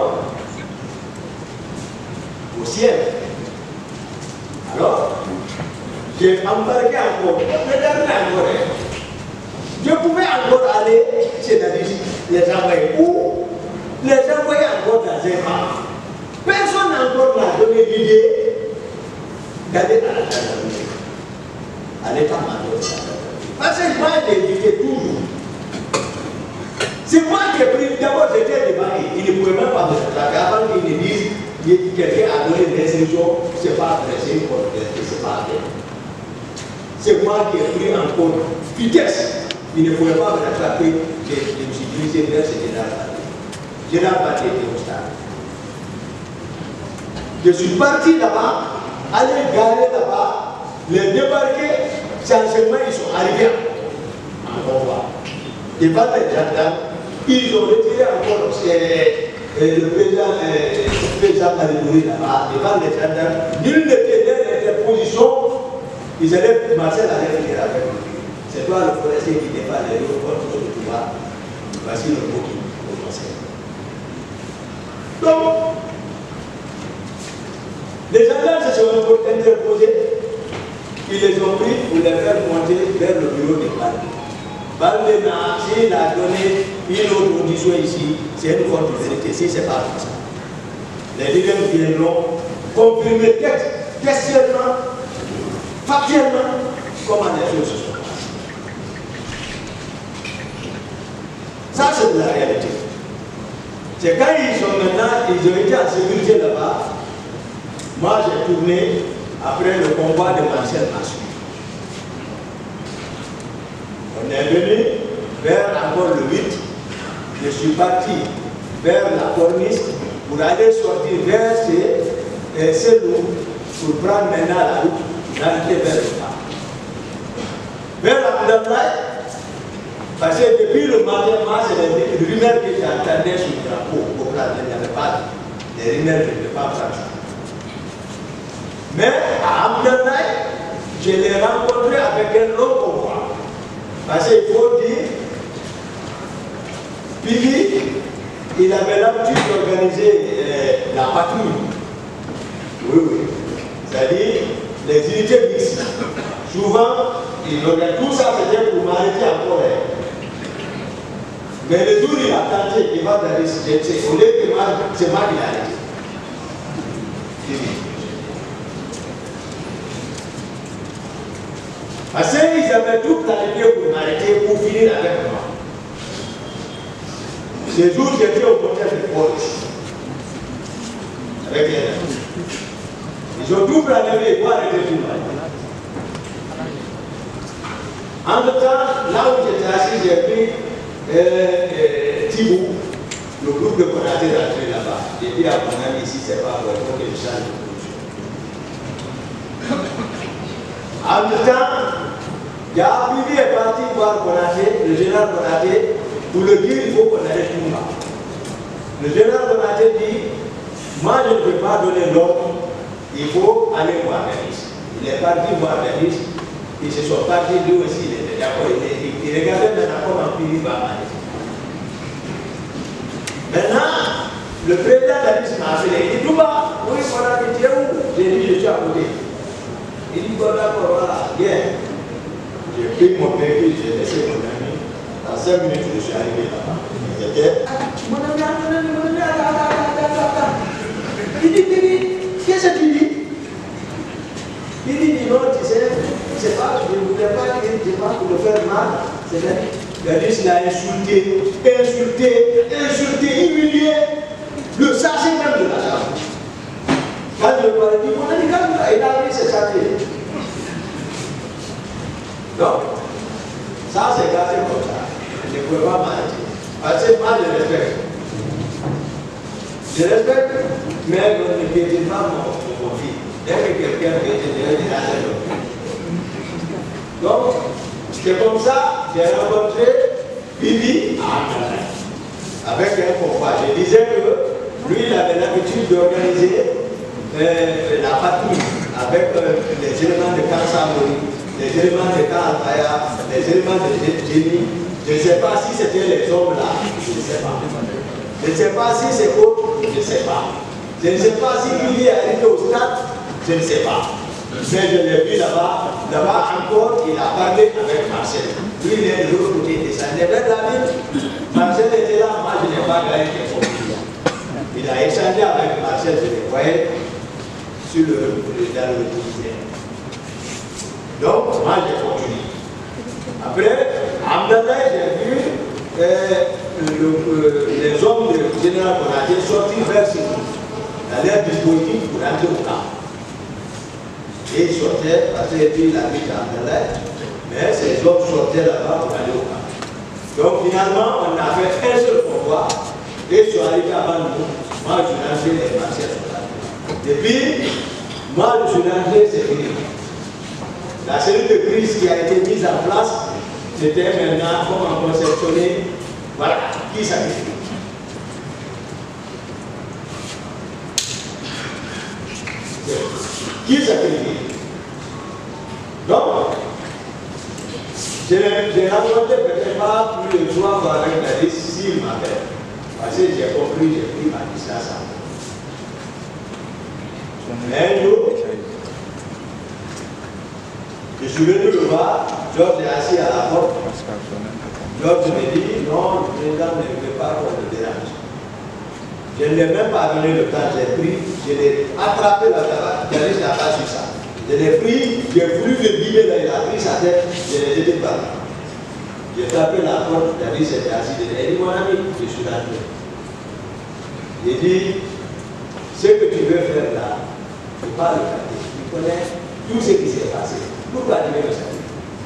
Speaker 1: au ciel. Alors, j'ai embarqué encore, regardez encore. Je pouvais encore aller chez les envoyés ou les envoyer encore dans un camp. Personne n'a encore donné l'idée d'aller à la gendarmerie, à l'état-major. Parce que moi, j'ai évité toujours. C'est moi qui ai pris, d'abord j'étais devant lui, il ne pouvait même pas me rattraper avant qu'il ne dise que quelqu'un a donné des instructions, c'est pas adressé, c'est pas adressé. C'est moi qui ai pris en compte vitesse. Il ne pouvait pas me rattraper, je, je me suis dirigé vers ce général Baté. Général Baté était au stade. Je suis parti là-bas, aller garer là-bas, les débarquer, sensiblement ils sont arrivés en convoi. Devant les gendarmes, ils ont retiré encore euh, euh, le président euh, président Marie là-bas, devant les gendarmes. Nul n'était dans l'interposition, ils allaient, Marcel allait finir avec lui. C'est toi le forestier qui défend les autres contre le pouvoir. Voici le mot qui commençait. Donc, les gendarmes se sont interposés, ils les ont pris pour les faire monter vers le bureau des Balde. Balde il a donné une autre audition ici, c'est une forte vérité, si ce n'est pas comme ça. Les leaders viendront confirmer textuellement, factuellement, comment les choses se sont passées. Ça, c'est de la réalité. C'est quand ils sont maintenant, ils ont été en sécurité là-bas. Moi, j'ai tourné après le combat de Marcel Massou. On est venu vers encore le huit. Je suis parti vers la corniche pour aller sortir vers ces, ces loups pour prendre maintenant la route d'arrêter vers le parc. Vers la Koudanlaï, parce que depuis le matin, moi, c'est les rumeurs que j'entendais sur le drapeau. Au plat, il n'y avait pas des rumeurs que je ne peux pas prendre. Mais à Amdanaï, je l'ai rencontré avec un long convoi. Parce qu'il faut dire, Pivi, il avait l'habitude d'organiser euh, la patrouille. Oui, oui. C'est-à-dire les unités mixtes. Souvent, il organise tout ça, c'était pour m'arrêter encore. Mais le jour où il a tenté, il va dans les sujets, c'est au lieu que moi, c'est moi qui l'ai arrêté. Parce qu'ils avaient tout planifié pour m'arrêter, pour finir avec moi. Ce jour, j'étais au côté de police. Avec les gens. Ils ont tout planifié pour arrêter tout le monde. En même temps, là où j'étais assis, j'ai pris euh, euh, Thibou, le groupe de Konaté rentré là-bas. J'ai dit à mon ami ici, c'est pas vrai, il faut que je change de position. En même temps, Yahabibi est parti voir Konaté, le général Konaté, pour le dire il faut qu'on arrête tout là. Le général Konaté dit, moi je ne peux pas donner l'ordre, il faut aller voir Denis. Il est parti voir Denis, ils se sont partis, lui aussi, il était d'accord, il, il regardait maintenant comment Pivi va aller. Maintenant, le président Denis m'a appelé, il dit, Touba, oui, Konaté, tu es où? J'ai dit, je suis à côté. Il dit, bon d'accord, voilà, bien. J'ai pris mon véhicule, j'ai laissé mon ami. En cinq minutes, je suis arrivé là-bas. J'étais. Mon ami, mon ami, mon ami, il dit, il dit, qu'est-ce que tu dis? Il dit, non, tu sais, c'est pas, je ne voulais pas dire, c'est pas pour le faire mal. C'est-à-dire, il a insulté, insulté, insulté, humilié. Le sachet même de la chambre. Quand je lui ai dit, mon ami, quand il a pris ce sachet. Donc, ça c'est gâté comme ça. Je ne peux pas mentir. Parce que moi je respecte. Je respecte, mais je ne piétine pas mon fils. Dès que quelqu'un piétine, je vais dire donc, c'est comme ça que j'ai rencontré Bibi avec un compas. Je disais que lui, il avait l'habitude d'organiser euh, la patrouille avec euh, les éléments de Kansamori, les éléments de Kalfaya, les éléments de Génie. Je ne sais pas si c'était les hommes là, je ne sais pas. Je ne sais pas si c'est autre, je ne sais pas. Je ne sais pas si Bibi est arrivé au stade, je ne sais pas. Mais je l'ai vu là-bas, là-bas encore, il a parlé avec Marcel. Lui, il est de l'autre côté, il descendait vers la ville. Marcel était là, moi je n'ai pas gagné les formules. Il a échangé avec Marcel, je les voyais sur le, dans le quotidien. Donc, moi j'ai continué. Après, à Amdallah, j'ai vu euh, le, euh, les hommes du général Konaté sortir vers chez nous, dans leur dispositif pour rentrer au camp. Et ils sortaient, parce qu'il habite à Amdallah, mais ces hommes sortaient là-bas pour aller au camp. Donc finalement, on a fait un seul convoi, et ils sont arrivés avant nous. Moi, je suis rentré, les marchés sont là. Depuis, moi, je suis rentré, c'est fini. La cellule de crise qui a été mise en place, c'était maintenant comment conceptionner, voilà, qui sacrifie. Qui sacrifie. Donc, j'ai rencontré peut-être pas plus de trois fois avec la liste s'il m'appelle. Parce que j'ai compris, j'ai pris ma distance à moi. Un jour, je suis venu le voir, Georges est assis à la porte. Georges me dit, non, le président ne veut pas qu'on le dérange. Je ne l'ai même pas donné le temps, j'ai pris, je l'ai attrapé la tabac, je l'ai pas sur ça. Je l'ai pris, j'ai voulu le bimer, là, il a pris sa tête, je l'ai jeté par là. J'ai tapé la porte, David s'était assis, il a dit, mon ami, je suis rentré. J'ai dit, ce que tu veux faire là, il ne faut pas le garder. Tu connais tout ce qui s'est passé. Pourquoi tu veux le savoir?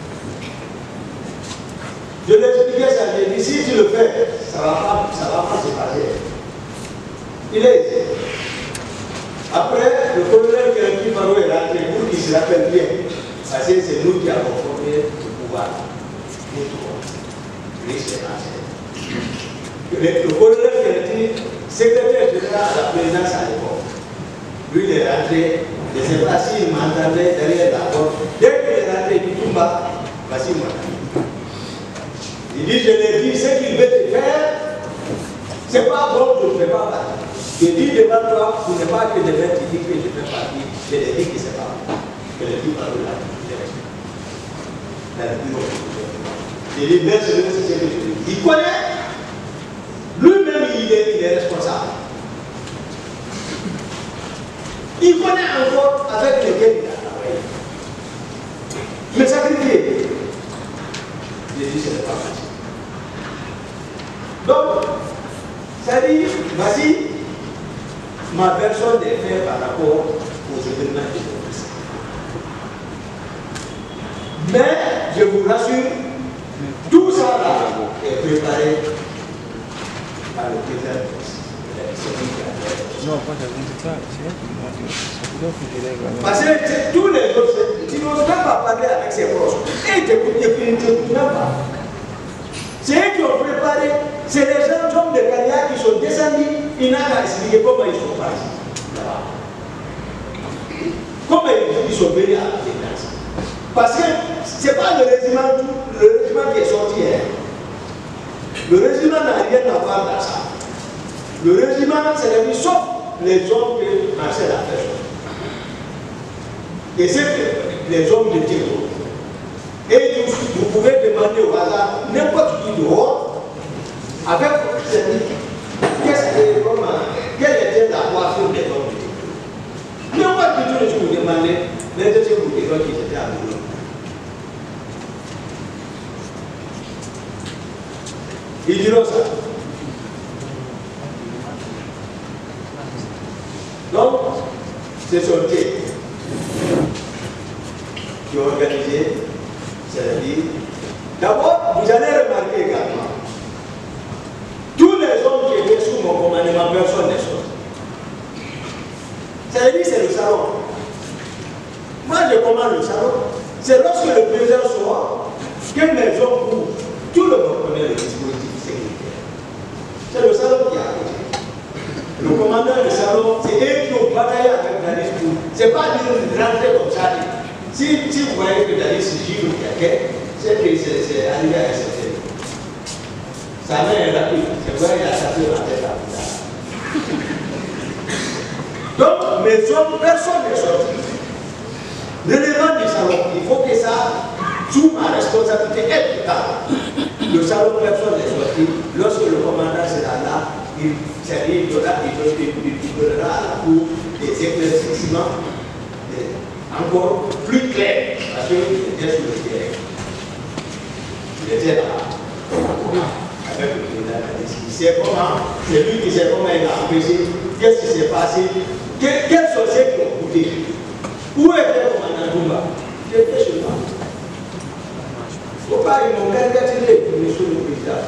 Speaker 1: Je lui ai expliqué ça, j'ai dit, si tu le fais, ça ne va pas, ça va pas se passer. Il est. Après, le colonel Kérémy Faro est rentré pour qu'il se rappelle bien. Parce que c'est nous qui avons formé le pouvoir. Nous tous. Lui, c'est l'ancien. Le colonel Kérémy, secrétaire général à la présidence à l'époque, lui, il est rentré. Je ne sais pas s'il m'entendait derrière la porte. Dès qu'il est rentré, il dit Toumba, voici mon ami. Il dit, je l'ai dit, ce qu'il veut te faire, c'est pas bon, je ne fais pas partie. Je dis devant toi, pour ne pas que je vais te dire que je fais partie, je l'ai dit que c'est pas bon. Je l'ai dit par là, je l'ai dit. Il dit, merci, merci, c'est ce que je dis. Il connaît, lui-même, il est, il est responsable. Il connaît encore avec lesquels il a travaillé. Mais sacrifié. J'ai dit, ce n'est pas facile. Donc, ça dit, voici ma version des faits par rapport aux événements terroristes. Mais, je vous rassure, tout ça là est préparé par le président.
Speaker 2: Non, pas ça,
Speaker 1: parce que tous les autres, tu n'oses même pas parler avec ses proches. Et tu n'écoutes même pas. C'est eux qui ont préparé, c'est les gens hommes de carrière qui sont descendus, ils n'ont pas expliqué comment ils sont partis. Comment ils sont venus à la défense. Parce que ce n'est pas le régiment, le régiment qui est sorti. Hein. Le régiment n'a rien à voir dans ça. Le régiment, c'est la vie, sauf les hommes que Marcel a fait. Et c'est les hommes de Théo. Et vous pouvez demander au hasard n'importe qui dehors. Ils diront ça. Donc, c'est son thé qui a organisé cette vie. D'abord, vous allez remarquer également, tous les hommes qui étaient sous mon commandement, personne n'est sorti. Ça veut dire c'est le salon. Moi, je commande le salon. C'est lorsque le président sort que mes hommes courent. Tout le monde connaît le dispositif sécuritaire. C'est le salon qui a côté. Le commandant du salon, c'est eux qui ont bataillé avec Danis pour. Ce n'est pas dire rentrer comme ça. Si, si vous voyez que Danis gifle quelqu'un, c'est que c'est arrivé à un certain niveau. Sa main est rapide. C'est vrai qu'il a tapé la tête à plus tard. Donc, mes hommes, personne n'est sorti. L'élèvement du salon, il faut que ça, sous ma responsabilité, est totale. Le salon, personne n'est sorti. Lorsque le commandant sera là, il, il, donnera, il, il, il donnera à la cour des éclaircissements encore plus clairs, parce qu'il était sur le terrain. Il était là, avec le président. Il sait comment, c'est lui qui sait comment il a empêché, qu'est-ce qui s'est passé, quels sont ceux qui ont coûté. Où était le commandant Toumba? Il était chez moi. Il ne faut pas, ils m'ont caricaturé, monsieur le président.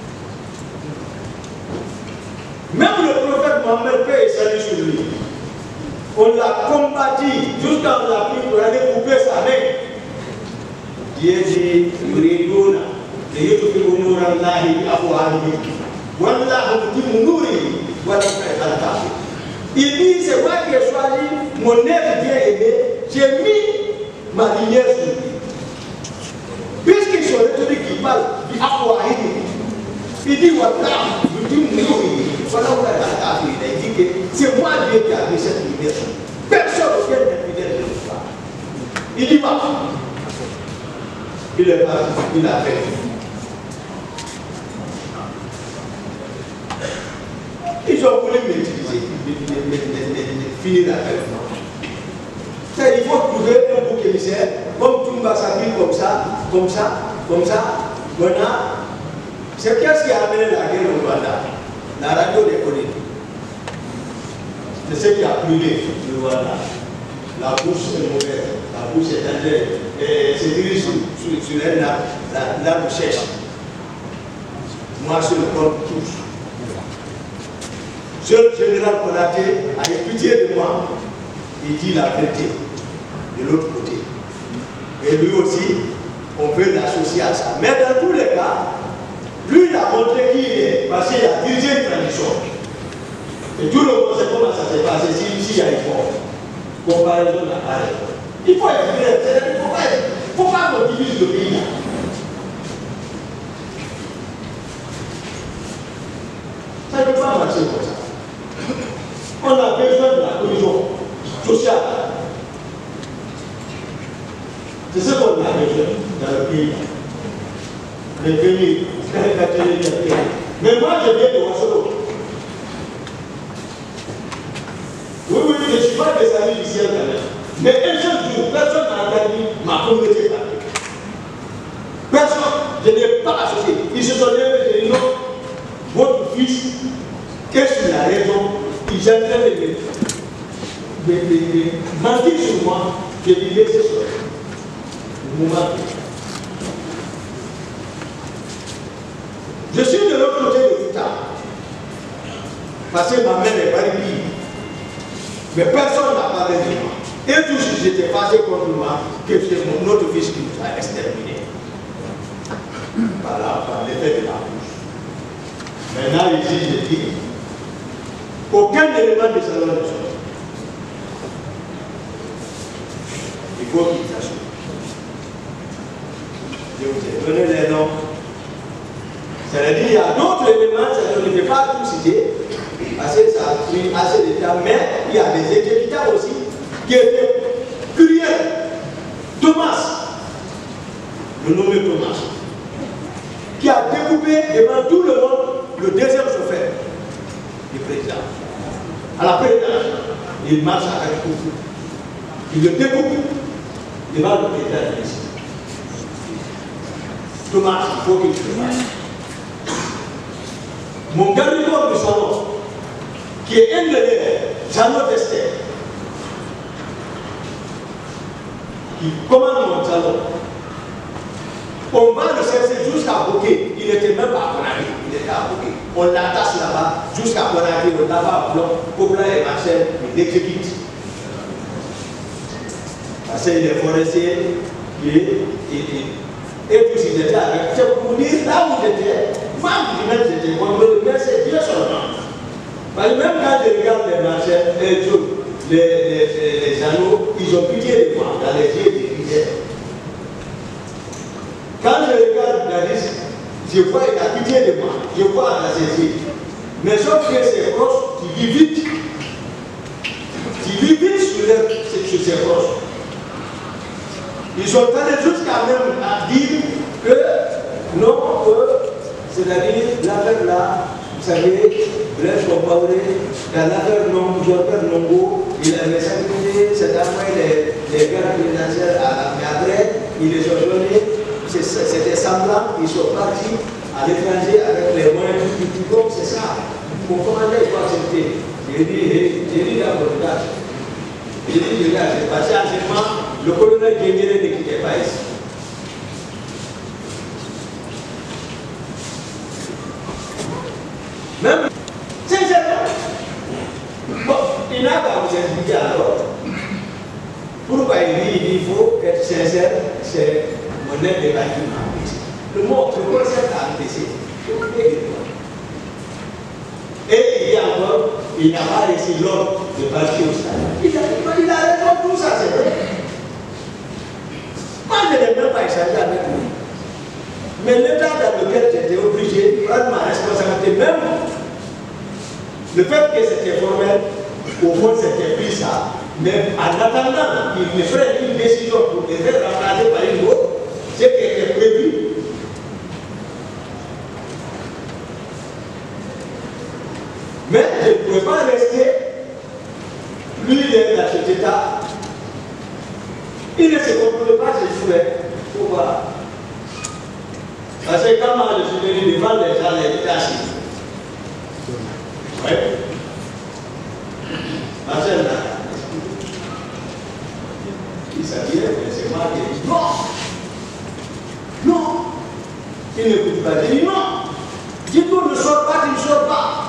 Speaker 1: Même le prophète Mohammed, paix et salut sur lui, on l'a combattu jusqu'à on l'a pris pour aller couper sa main. Dieu dit, Yuriduna, et Yutufibu Nourallahi Afouhani, Wallahu Mutimmu Nouri, Wallahu Mutimmu. Il dit, c'est moi qui ai choisi mon être bien aimé, j'ai mis ma lumière sur lui. Puisqu'ils sont retournés qui parlent du Afouhani, il dit, Wallahu Mutimmu Nouri. Voilà où il dit que c'est moi Dieu qui a mis cette lumière. Personne ne vient d'infidèle de l'histoire. Il dit pas. Il est parti, il a fait. Ils ont voulu m'utiliser, finir avec moi. Il faut trouver un bouc émissaire, comme Toumba s'habille comme ça, comme ça, comme ça. Maintenant, c'est qu'est-ce qui a amené la guerre au Rwanda? La radio des collègues. C'est ce qui a brûlé le Rwanda. La bouche est mauvaise, la bouche est tendue, et c'est dirigé sur, sur, sur elle, la, la, la bouche sèche. Moi, je le prends tous. Seul général Konaté a eu pitié de moi. Il dit la vérité de l'autre côté. Et lui aussi, on veut l'associer à ça. Mais dans tous les cas, lui, il a montré qui il est, parce qu'il a dirigé une tradition. Et tout le monde sait comment ça s'est passé s'il y a une forme. Comparaison n'a pas raison. Il faut être vrai, il ne faut pas, faut pas qu'on divise le pays. Ça ne peut pas marcher comme ça. On a besoin de la cohésion sociale. C'est ce qu'on a besoin dans le pays. Les pays. Mais moi, je viens de Ouassolo. Oui, oui, je ne suis pas des amis du ciel quand même. Mais un seul jour, personne n'a entendu ma communauté catholique. Personne. Je n'ai pas associé. Ils se sont levés et dit non, votre fils est sur la raison. Ils sont en train de me mentir sur moi. Je dis laissez ça. Le moment. Je suis de l'autre côté de l'État. Parce que ma mère est baribille. Mais personne n'a parlé de moi. Et tous j'étais fâché contre moi que c'est mon autre fils qui nous a exterminé. Par, la, par l'effet de la bouche. Maintenant, ici, je dis aucun élément de salon ne sort. Il faut qu'il s'assure. Je vous ai donné les noms. C'est-à-dire qu'il y a d'autres éléments, je ne vais pas tout citer, parce que ça a pris assez de temps, mais il y a des exécutants aussi qui étaient curieux. Thomas, le nommé Thomas, qui a découpé devant tout le monde le deuxième chauffeur du président. À la présidence, il marche avec coup. Il le découpe devant le président de l'État. Thomas, il faut qu'il se fasse. mon garde corps du salon, qui est un de les salons d'Esther, qui commande mon salon, on va le chercher jusqu'à Bouquet. Il n'était même pas à Conakry, il était à Bouquet. On l'attache là-bas jusqu'à Conakry, on l'a pas à Blanc, Cobra et Marcel, il exécute. Parce qu'il est forestier, et, et, et, et puis il était avec. C'est pour vous dire là où j'étais, moi je dis même j'étais, mais c'est Dieu seulement. Parce que même quand je regarde les Marcel, les, les, les, les anneaux, ils ont pitié de moi dans les yeux des rivières. Quand je regarde Gladys, je vois qu'il a pitié de moi, je vois dans ses yeux. Mais sauf que ses proches, tu vis vite. Tu vis vite sur, les, sur ses proches. Ils sont allés jusqu'à même à dire que non, que, c'est-à-dire l'affaire là, vous savez, Blaise Compaoré, dans l'affaire Jean-Pierre Nongo, il avait sacrifié cet après les, les guerres présidentielles à la après, il les a donnés. C'était semblant, ils sont partis à l'étranger avec les moyens publics. Donc c'est ça. Mon commandant, il faut accepter. J'ai dit, j'ai dit d'abord, regarde. J'ai dit, regarde, j'ai passé enseignement, le colonel Guéguéré ne quittait pas ici. Même, sincèrement, bon, il n'a qu'à vous expliquer alors. Pourquoi il dit il faut être sincère, c'est mon aide de bâtiment. Le mot, le concept a empêché. Et il y a encore, il n'a pas réussi l'ordre de partir au stade. Il a, il a raison, tout ça, c'est vrai. Moi, je n'ai même pas échangé avec lui. Mais l'état dans lequel j'étais obligé de prendre ma responsabilité, même le fait que c'était formel, au fond, c'était pris ça. Mais en attendant qu'il me ferait une décision pour me faire remplacer par une autre, ce qui était prévu. Mais je ne pouvais pas rester. Lui, il est dans cet état. Il ne se comporte pas, je jouais. Pourquoi? Parce que quand moi je suis venu devant les gens, les étaient assis. Oui. Marcel là. Il s'habillait, mais c'est moi qui ai dit non. Non. Il n'écoute pas. J'ai dit non. Dis-toi, ne sors pas, tu ne sors pas.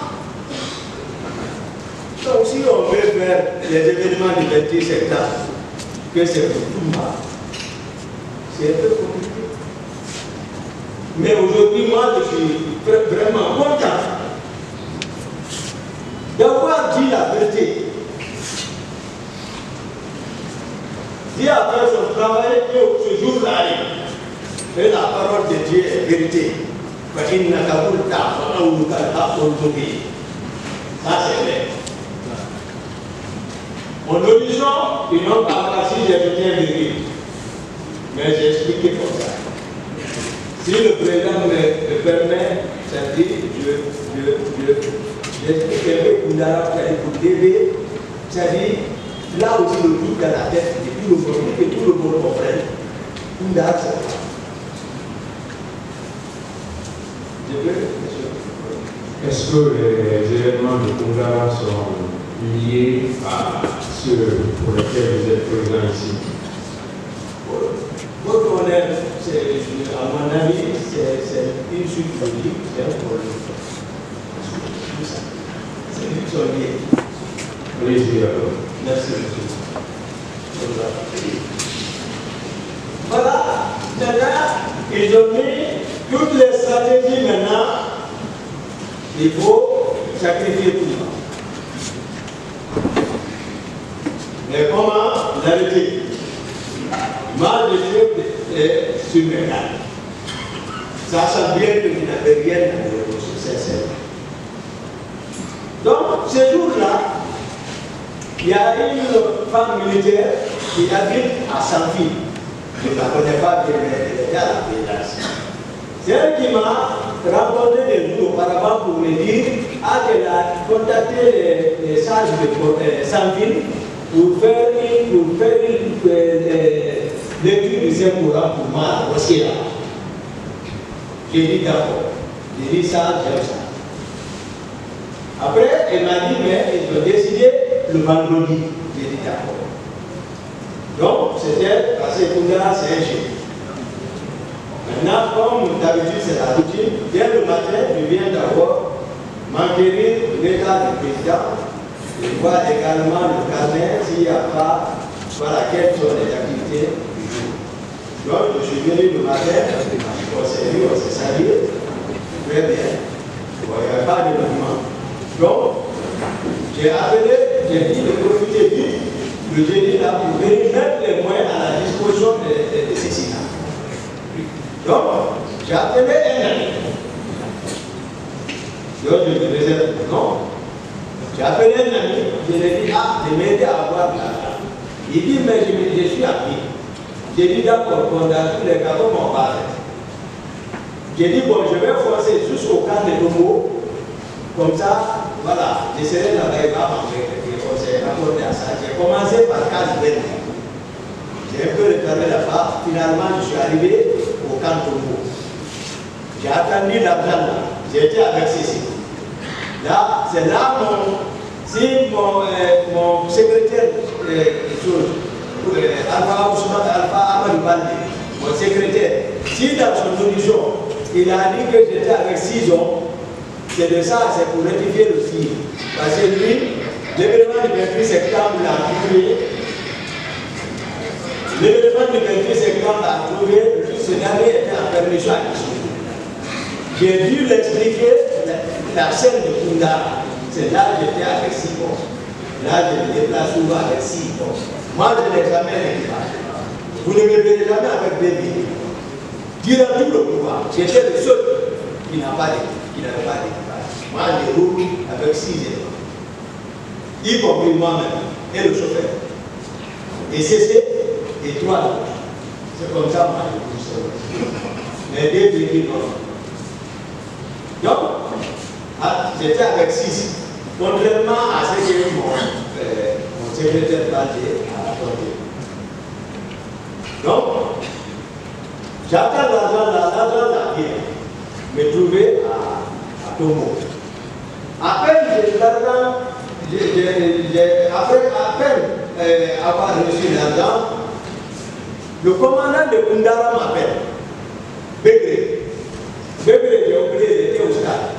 Speaker 1: Donc si on veut faire les événements du vingt-huit septembre, que c'est pour tout le monde, c'est un peu compliqué. Mais aujourd'hui, moi, je suis vraiment content d'avoir dit la vérité. Dieu a fait son travail que ce jour-là, et la parole de Dieu est vérité. Ça, c'est vrai. Mon horizon, ils n'ont pas passé, j'ai bien vécu. Mais j'ai expliqué comme ça. Si le président me, me permet, ça dit, je, je, je, j'explique un peu Koundara pour Débé, ça dit, là aussi le doute dans la tête, et tout le monde, que tout le monde comprenne, Koundara, ça va. Je veux, monsieur.
Speaker 2: Est-ce que les événements de Koundara sont liés à ceux pour lesquels vous êtes présents ici?
Speaker 1: Votre honneur, à mon avis, c'est une suite logique, c'est un problème. C'est une suite liée.
Speaker 2: Allez-y alors.
Speaker 1: Merci, monsieur. Voilà, maintenant, ils ont mis toutes les stratégies maintenant. Il faut sacrifier tout le monde. Mais comment l'arrêter? Moi, je suis sur mes gardes. Ça sent bien que vous n'avez rien à me reprocher, sincèrement. Donc, ce jour-là, il y a une femme militaire qui habite à Sanfi. Je ne la connais pas bien, mais elle était à la présidence. C'est elle qui m'a rencontré des jours auparavant pour me dire qu'elle a contacté les, les sages de Sanfi pour faire une, pour faire une euh, lecture du Saint-Coran pour moi, aussi là. J'ai dit d'accord. J'ai dit ça, j'aime ça. Après, elle m'a dit, mais ils ont décidé le vendredi. J'ai dit d'accord. Donc, c'était, parce que Koundara, c'est un jeudi. Maintenant, comme d'habitude, c'est la routine, dès le matin, je viens d'abord m'enquérir l'état du président, et voir également le carnet s'il n'y a pas, voilà, quelles sont les activités du jour. Donc, je suis venu le matin, on s'est vu, on s'est salué, très bien. Bon, il n'y avait pas de mouvement. Donc, j'ai appelé, j'ai dit de profiter vite, le jeudi là, pour venir mettre les moyens à la disposition de, de, de ces sites. Donc, j'ai appelé un ami. Donc, je me disais, non. J'ai appelé un ami, je lui ai dit, ah, je m'ai aidé à avoir de l'argent. Il dit, mais je, je suis appris. J'ai dit, d'accord, dans tous les cas, comment on va faire? J'ai dit, bon, je vais forcer jusqu'au camp de Tomo. Comme ça, voilà, je serai là-bas, il va manger. On s'est accordé à ça. J'ai commencé par case vingt. J'ai un peu retardé là-bas. Finalement, je suis arrivé au camp Tomo. J'ai attendu l'argent. J'ai été avec Cécile. Là, c'est là mon, si mon, euh, mon secrétaire, euh, chose, euh, Alpha Ousmane, Alpha Amadou Baldé, mon secrétaire, si dans son audition, il a dit que j'étais avec six hommes, c'est de ça, c'est pour rectifier le tir. Parce que lui, l'événement du vingt-huit septembre l'a trouvé. L'événement du vingt-huit septembre l'a trouvé, ce dernier était en permission à l'issue. J'ai dû l'expliquer, la, la scène de Koundara. C'est là que j'étais avec six hommes. Là, je me déplace souvent avec six hommes. Moi, je n'ai jamais d'équipage. Vous ne me verrez jamais avec des billes. Durant tout le pouvoir, j'étais le seul qui n'a pas d'équipage. Qui n'avait pas d'équipage. Moi, je roule avec six éléments, y compris moi-même et le chauffeur. Et C C et trois autres. C'est comme ça, moi, je roule seul. Mais deux véhicules non. Donc, j'étais avec six. Contrairement à ce que mon, euh, mon secrétaire Baldé a apporté. Donc, j'attends l'argent, l'argent d'Aguirre. Me trouver à, à Tomo. À peine j'ai l'argent, après à peine euh, avoir reçu l'argent, le commandant de Koundara m'appelle. Bégré. Bégré, j'ai oublié, il était au stade.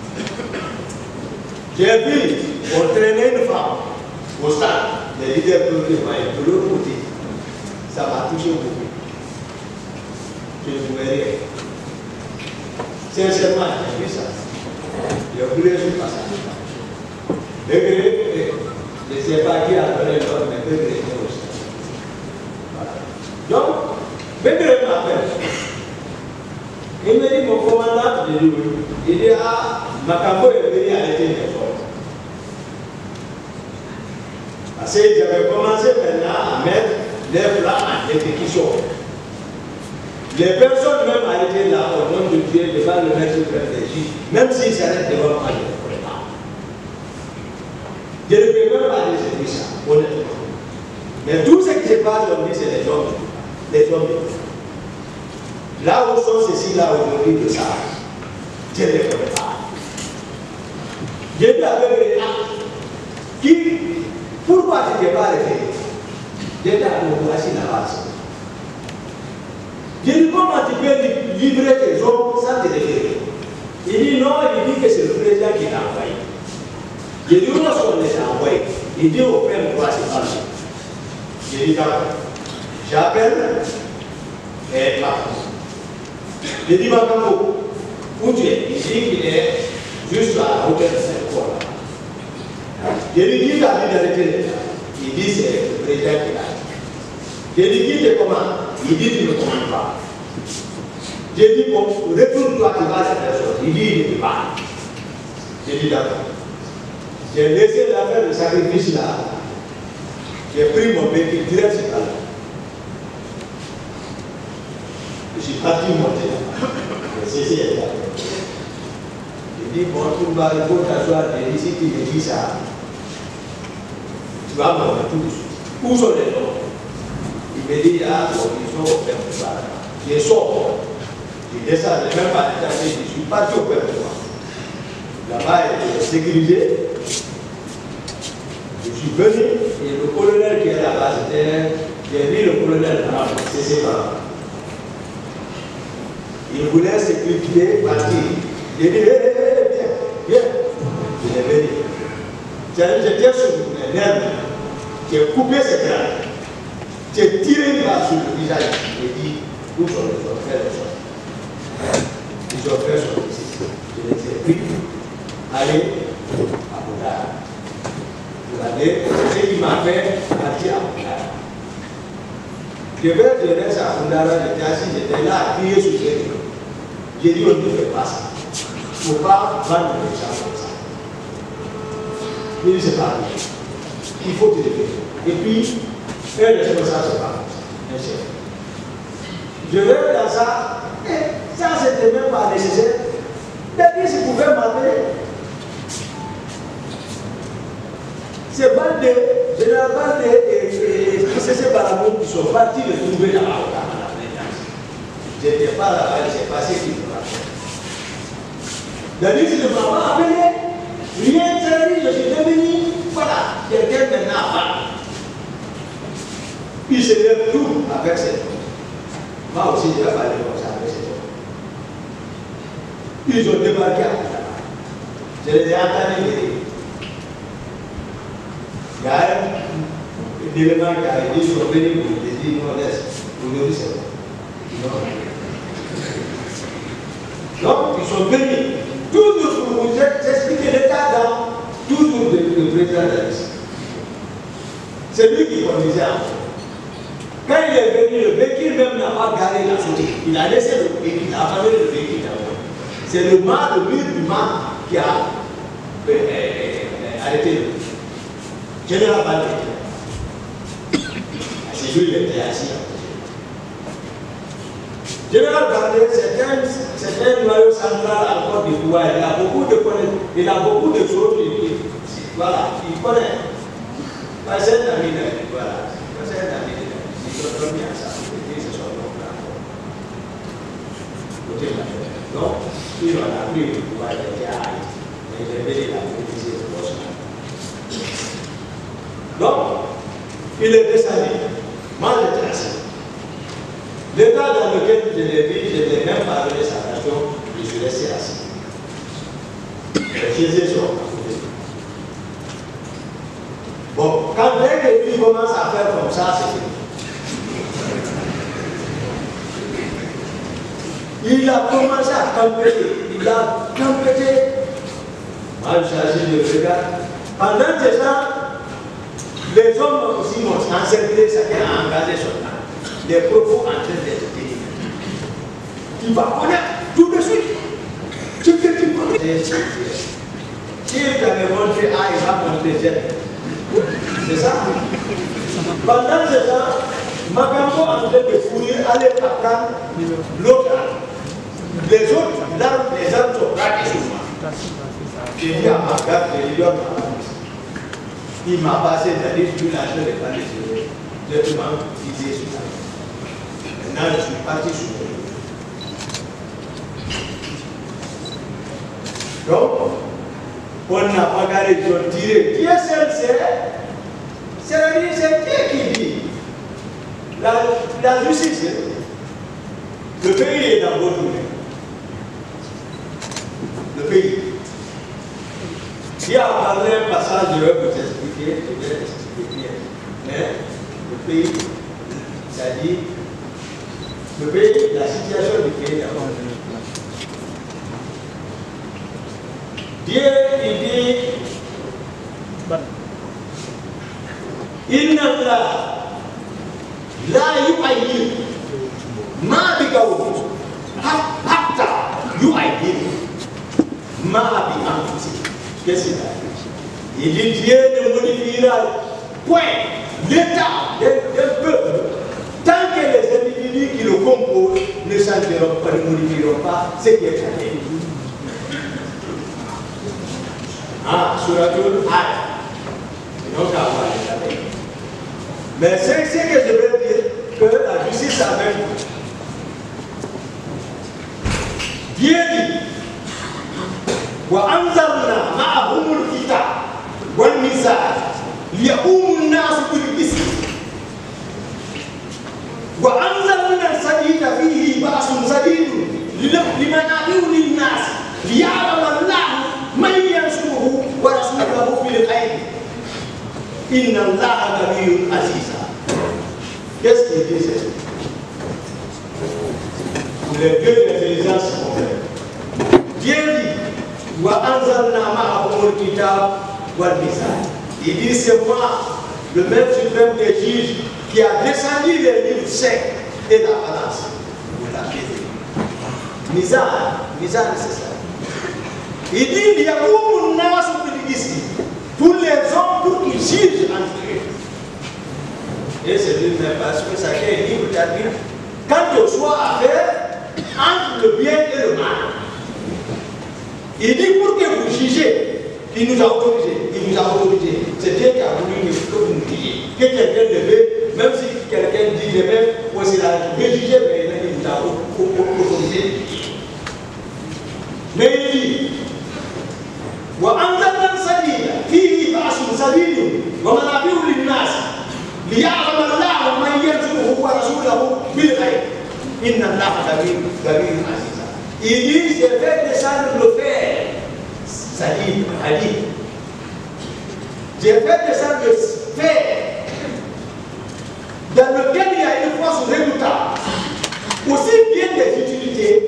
Speaker 1: J'ai vu, on traînait une femme au stade, les leaders progressifs de l'autre côté. Ça m'a touché beaucoup. Je ne pouvais rien. Sincèrement, j'ai vu ça. J'ai voulu sur le passage. Bégré, je ne sais pas qui a donné l'ordre, mais Bégré était au stade. Voilà. Donc, Bégré m'appelle. Il me dit, mon commandant, je dis oui. Il dit, ah, Makambo est venu arrêter mes forces. Parce que j'avais commencé maintenant à mettre les plans en exécution. Les personnes même arrêtées là, au nom de Dieu, devant le maître réfléchi, même s'ils s'arrêtent devant moi, je ne pourrais pas. Je ne peux même pas dire ça, honnêtement. Mais tout ce qui se passe aujourd'hui, c'est les hommes. Les hommes. Là où sont ceux-ci, là aujourd'hui, de ça, je ne les connais pas. J'ai vu avec les actes qui, pourquoi tu ne t'es pas arrêté? J'étais à mon voici là-bas. J'ai dit, comment tu peux livrer tes hommes sans te référer? Il dit non, il dit que c'est le président qui l'a envoyé. J'ai dit, où est-ce qu'on les a envoyés? Il dit, au père, moi, c'est pas lui. J'ai dit, d'accord. J'appelle et Makambo. J'ai dit, Makambo, où tu es? Il dit qu'il est juste à la hauteur de cette cour. J'ai dit, qui t'a dit d'arrêter? Il dit, c'est le président qui l'a dit. J'ai dit, qui te commande? Il dit, tu ne me commandes pas. J'ai dit, bon, retourne-toi, tu vas à cette personne. Il dit, il ne peut pas. J'ai dit, d'accord. J'ai laissé l'affaire de sacrifice là. J'ai pris mon véhicule direct sur là. Je suis parti monter là. C'est ici, il est là. J'ai dit, bon, tu vas, il faut t'asseoir. J'ai dit, si tu me dis ça, tu vas me tout de suite. Où sont les gens? Il me dit, ah, bon, ils sont au père de Bara. Je sors. Je descends, je ne vais même pas l'état, je suis parti au père de Bara. Là-bas, il est sécurisé. Je suis venu et le colonel qui est là-bas, c'était. J'ai vu le colonel là, c'est ses parents. Il voulait sécuriser, partir. J'ai dit, hé, hé, hé, viens, viens. Je l'ai venu. J'étais sur les nerfs. J'ai coupé ses crânes. J'ai tiré une balle sur le visage. J'ai dit, où sont les autres frères et sœurs? Les autres frères sont ici. Je les ai pris. Allez à Boudara. Vous allez, c'est ce qui m'a fait partir à Boudara. Je vais te laisser à Boudara, j'étais assis, j'étais là à crier sur les murs. J'ai dit, on ne fait pas ça. Il ne faut pas vendre les gens comme ça. Il dit, c'est pas vrai. Il faut te lever. Et puis, un responsable, c'est pas comme ça. Un chef. Je vais dans ça, et ça, c'était même pas nécessaire. Depuis, s'il pouvait m'appeler. C'est Baldé, général Baldé et c'est ces Balamou qui sont partis de trouver la route à la présidence. Je n'étais pas là-bas, il s'est passé ce qu'il faut faire. David ne m'a pas appelé, rien ne dit, je suis devenu, voilà, quelqu'un maintenant à part. Il se lève tout avec ses hommes. Moi aussi, je vais parler comme ça avec ses hommes. Ils ont débarqué à Boudara. Je les ai entendus dire. Il y a un élément qui a été ils sont venus pour les dire, non, laisse, aujourd'hui c'est bon. Donc, ils sont venus, toujours pour vous expliquer l'état d'âme, toujours le président de la liste. C'est lui qui conduisait en fait. Quand il est venu, le véhicule même n'a pas garé la sortie. Il a laissé le véhicule, il a abandonné le véhicule d'abord. C'est le mât, le mur du mât qui a euh, euh, arrêté le Général Baldé. C'est lui qui était assis. Général Baldé, c'est un, un noyau central encore du pouvoir. Il a beaucoup de connaissances, il a beaucoup de choses. Il, voilà, il connaît. C'est un ami de lui, voilà. C'est un ami de lui. Il se donne bien ça. Il se soit donc là. Côté de la terre. Donc, il en a pris le pouvoir, il était à Haïti. Mais il avait la politique de Boston. Donc, il est descendu. Moi, j'étais assis. L'état dans lequel je l'ai vu, je n'ai même pas donné sa nation, je suis resté assis. Les chaisiers sont à côté. Bon, quand dès que lui commence à faire comme ça, c'est fini. Il a commencé à tempêter. Il a tempêté. Moi, je suis assis, je regarde. Pendant ce temps, les hommes aussi m'ont encerclé, chacun a engagé son âme. Les propos en train d'être délivrés. Tu vas connaître tout de suite. Tu peux te connaître. S'il t'avait montré A, il va montrer Z. C'est ça? Pendant ce temps, Makambo en train de fouiller, allait prendre l'autre arme. Les autres, l'arme, les armes sont braquées sur moi. J'ai dit à ma garde, j'ai dit à ma garde. Il m'a passé d'aller sur la chaîne de parler sur eux. Je demande d'utiliser sur la Maintenant, je suis parti sur eux. Donc, on n'a pas gardé, ils ont tiré. Qui est sincère? C'est-à-dire, c'est qui qui dit? La, la justice, le pays est dans votre main. Le pays. Si à parler un passage, je vais vous expliquer, je vais expliquer. Mais le pays, ça dit, le pays, la situation du pays d'abord. Dieu, il dit, il n'a pas, là, you are here. Ma bigawut, hatta, you are here. Ma bigawut. Qu'est-ce qu'il a dit? Il dit Dieu ne modifiera point l'état d'un peuple tant que les individus qui le composent ne changeront pas, ne modifieront pas ce qui est chanté. Ah, Suratul Ayah. Donc, à voir les amis. Mais c'est ce que je veux dire, que la justice a même. Dieu dit وأنزلنا معهم الكتاب والميزان ليقوم الناس بالقسط وأنزلنا الحديد فيه بأس شديد لمنافع للناس ليعلم الله من ينصره ورسوله بالخير إن الله قوي عزيز. Qu'est-ce qu'il disait? Les deux intelligences complètes. Dieu dit وأنزلنا معهم الكتاب والميزان. Il dit c'est moi, le même suprême des juges, qui a descendu les livres secs et la balance. Vous l'avez dit. Mizan, Mizan c'est ça. Il dit il y a beaucoup de nations pour les hommes pour qu'ils jugent entre eux. Et c'est lui même parce que ça est libre d'arbitre. Quant au choix à faire entre le bien et le mal. Il dit pour que vous jugez. Il nous a autorisé, il nous a autorisé. C'est Dieu qui a voulu que vous nous disiez. Que quelqu'un devait, même si quelqu'un dit de même, aussi la juger, mais il nous a autorisé. Mais il dit, وأنزلنا السبيل فيه بأس شديد ومنافع للناس ليعلم الله من يرزقه ورسوله بالخير إن الله قوي عزيز. Il dit, je vais descendre le fer. Sadid, Hadid. J'ai fait descendre le fer dans lequel il y a une force redoutable, aussi bien des utilités,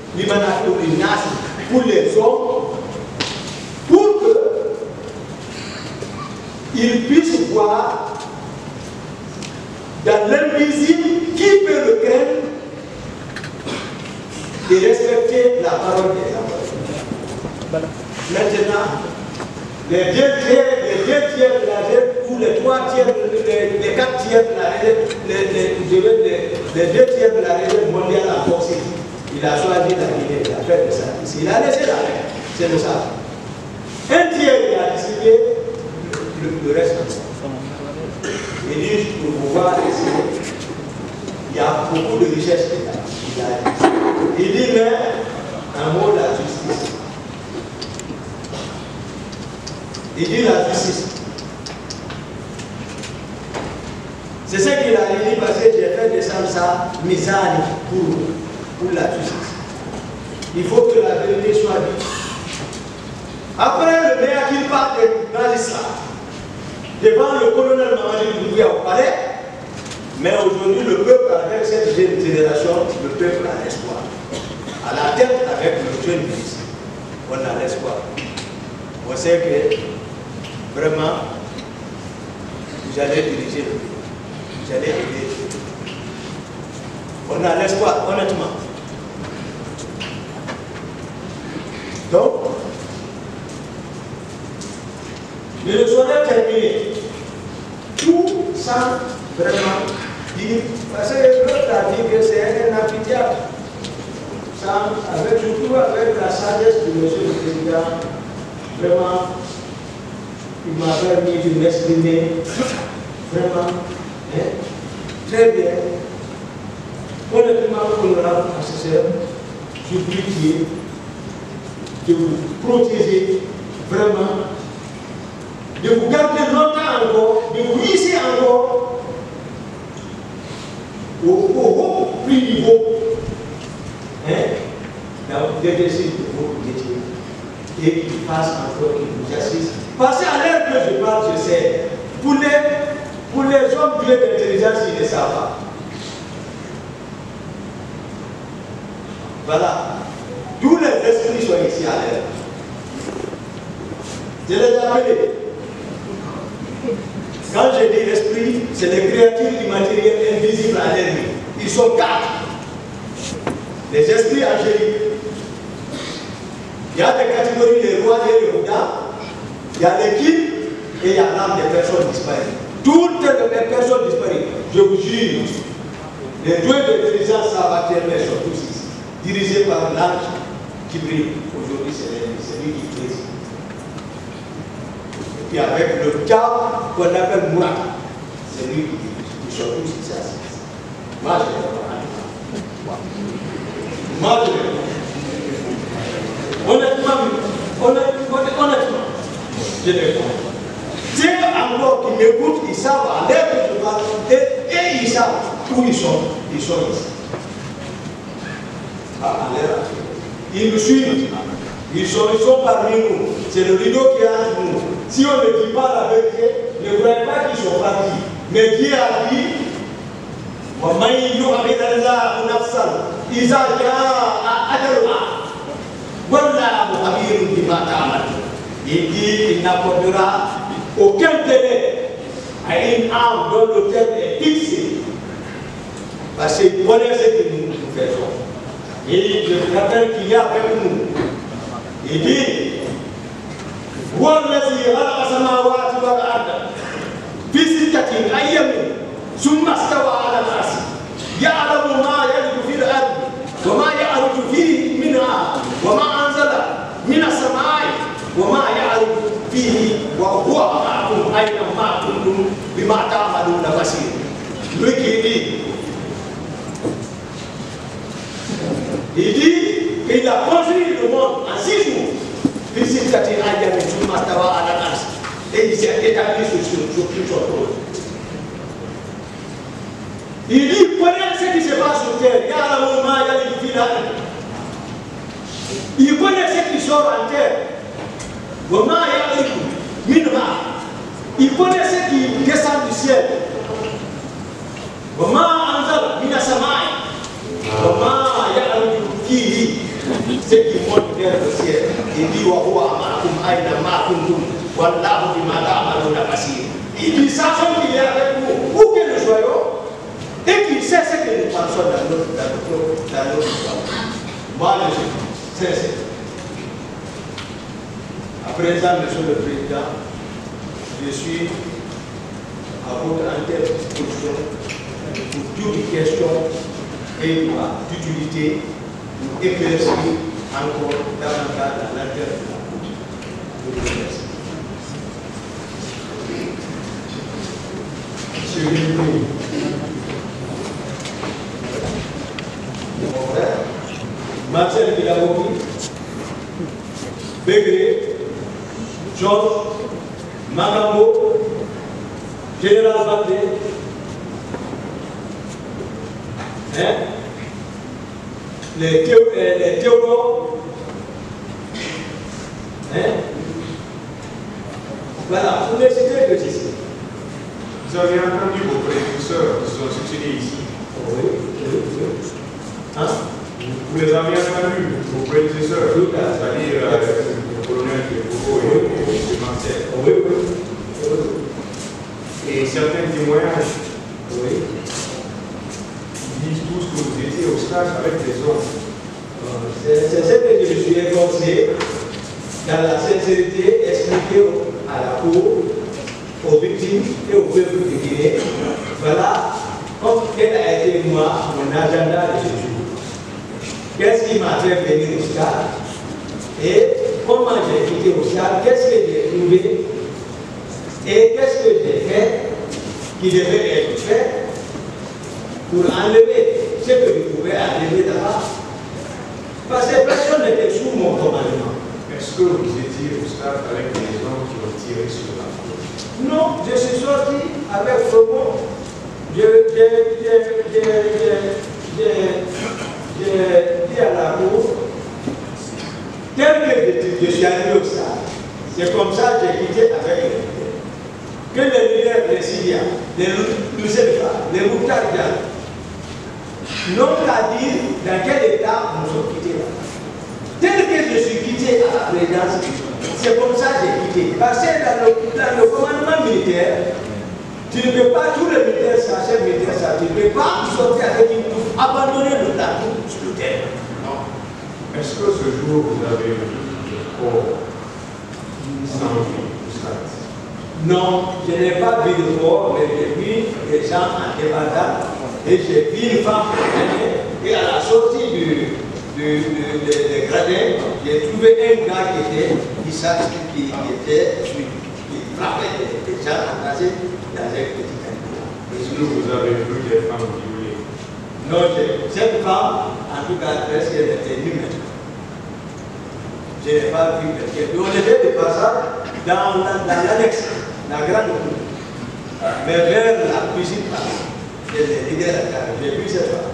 Speaker 1: pour les hommes, pour qu'ils puissent voir dans l'invisible qui peut le craindre et respecter la parole des hommes. Maintenant, les deux tiers, les deux tiers de la dette, ou les trois tiers, les, les quatre tiers de la dette, les, les, les, les deux tiers de la dette mondiale en force, il a choisi la Guinée, il a fait de ça. Il a laissé la mer, c'est de ça. Un tiers, il a distribué le, le reste. Il dit, pour pouvoir essayer, il y a beaucoup de richesses qu'il a. Il dit, mais un mot de la justice. Il dit la justice. C'est ce qu'il a dit parce que j'ai fait descendre ça, misani, pour, pour la justice. Il faut que la vérité soit dite. Après le maire qui parle des magistrats, devant le colonel Mamadi Doumbouya au palais, mais aujourd'hui le peuple, avec cette jeune génération, le peuple a l'espoir. À la tête avec le jeune ministre, on a l'espoir. On sait que vraiment, vous allez diriger le pays. Vous allez aider. On a l'espoir, honnêtement. Donc, je ne saurais terminer tout sans vraiment dire, parce que l'autre a dit que c'est un amphithéâtre. Avec, surtout avec la sagesse de M. le Président, vraiment, il m'a permis de m'exprimer vraiment hein, très bien. Honnêtement, honorable assesseur, je vous prie de vous protéger vraiment, de vous garder longtemps encore, de vous hisser encore au, au haut plus niveau hein, dans l'exercice de votre métier et qu'il fasse encore, qu'il vous assiste. Parce qu'à l'heure que je parle, je sais, pour les, pour les hommes doués d'intelligence, ils ne savent pas. Voilà. Tous les esprits sont ici à l'heure. Je les ai appelés. Quand je dis l'esprit, c'est les créatures immatérielles invisibles à l'ennemi. Ils sont quatre. Les esprits angéliques. Il y a des catégories, les rois et les Bouddhas. Il y a l'équipe et il y a l'âme des personnes disparues. Toutes les personnes disparues, je vous jure, les deux d'intelligence salvatrienne sont tous ici, dirigés par l'ange qui brille. Aujourd'hui, c'est lui qui préside. Et puis avec le cas qu'on appelle Mourak, c'est lui qui dirige. Ils sont tous ici. Moi, je les vois. Moi, je les vois. Honnêtement, honnêtement, Je les connais. Dieu encore qui m'écoutent, ils savent à l'air que je parle et, et ils savent où ils sont. Ils sont ici. À l'air. Ils nous suivent. Ils sont, ils sont parmi nous. C'est le rideau qui est entre nous. Si on ne dit pas la vérité, ne croyez pas qu'ils sont partis. Mais Dieu a dit, وَمَنْ يُعْرِضَ اللَّهُ نَفْسًا إِذَا جَاءَ أَجَلُهَا وَاللَّهُ خَبِيرٌ بِمَا تَعْمَلُونَ. Il dit qu'il n'accordera aucun délai à une âme dont le terme est fixé. Parce qu'il connaît ce que nous, nous faisons. Et je rappelle qu'il y a avec nous. Il dit, هو الذي خلق السماوات والأرض في ستة أيام ثم استوى على العرش يعلم ما يلج في الأرض وما يعرج فيه منها وما أنزل من السماء وما يعرج فيه وهو معكم أينما كنتم بما تعملون بصير. Lui qui dit, il dit qu'il a construit le monde en six jours. Et il s'est établi sur toute son trône. Il dit, connaît ce qui se passe sur terre. Il y a un moment, il y a des filles. Il connaît ce qui sort en terre. Il connaît ce qui descend du ciel. Ce qui monte vers le ciel. Il dit il dit sachant qu'il est avec nous, où que nous soyons, et qu'il sait ce que nous pensons dans notre dans notre histoire. Moi, je sais. À présent, monsieur le Président, je suis à votre entière disposition pour toute question et d'utilité pour éclaircir encore davantage la largeur de la route. Je vous remercie. Monsieur le mon frère, Marcel Bilaboki, Bégré, Georges, Magambo, Général Bandé, hein? Les, théo, les théologues, hein? Voilà, vous les citez que ici.
Speaker 2: Vous avez entendu vos prédécesseurs qui sont succédés ici?
Speaker 1: Oui, oui, oui. Hein?
Speaker 2: Vous les avez entendus, vos prédécesseurs, c'est-à-dire euh, le colonel de Bobo et M. Marcel.
Speaker 1: Oui, oui.
Speaker 2: Et certains témoignages,
Speaker 1: oui,
Speaker 2: disent tous que vous étiez au stage avec les hommes.
Speaker 1: C'est ce que je me suis efforcé dans la sincérité expliquée à la cour, aux victimes et au peuple de Guinée. Voilà, comme quel a été moi, mon agenda de ce jour. Qu'est-ce qui m'a fait venir au stade et comment j'ai quitté au stade, qu'est-ce que j'ai trouvé et qu'est-ce que j'ai fait qui devait être fait pour enlever ce que je pouvais enlever là-bas. Parce que personne n'était sous mon commandement.
Speaker 2: Est-ce que vous étiez au stade avec les hommes qui ont tiré sur la foule?
Speaker 1: Non, je suis sorti avec Fromont. Je dit à la cour, tel que je suis arrivé au stade, c'est comme ça que j'ai quitté avec les leaders. Que les leaders des Syriens, les Louzelfa, les Mouktardiens, n'ont qu'à dire dans quel état nous sommes quittés là. Tel que je suis quitté à la présidence, c'est comme ça que j'ai quitté. Parce que dans le, dans le commandement militaire, tu ne peux pas, tous les militaires, chefs militaires, ça, tu ne peux pas sortir avec une touffe, abandonner le plateau sur le terrain. Non.
Speaker 2: Est-ce que ce jour vous avez vu le corps sans vie au stade?
Speaker 1: Non, je n'ai pas vu de corps, mais j'ai vu des gens en débandade et j'ai vu une femme et à la sortie du, du, du, du, du gradin, j'ai trouvé un gars qui était, qui, qui, qui était, qui frappait des gens entassés dans un petit caniveau.
Speaker 2: Est-ce que vous avez vu des femmes violées?
Speaker 1: Non, cette femme, en tout cas, presque elle était humaine. Je n'ai pas vu quelqu'un. On était de passage. dans l'annexe, la, la grande cour. Mais vers la cuisine, j'ai vu cette fois.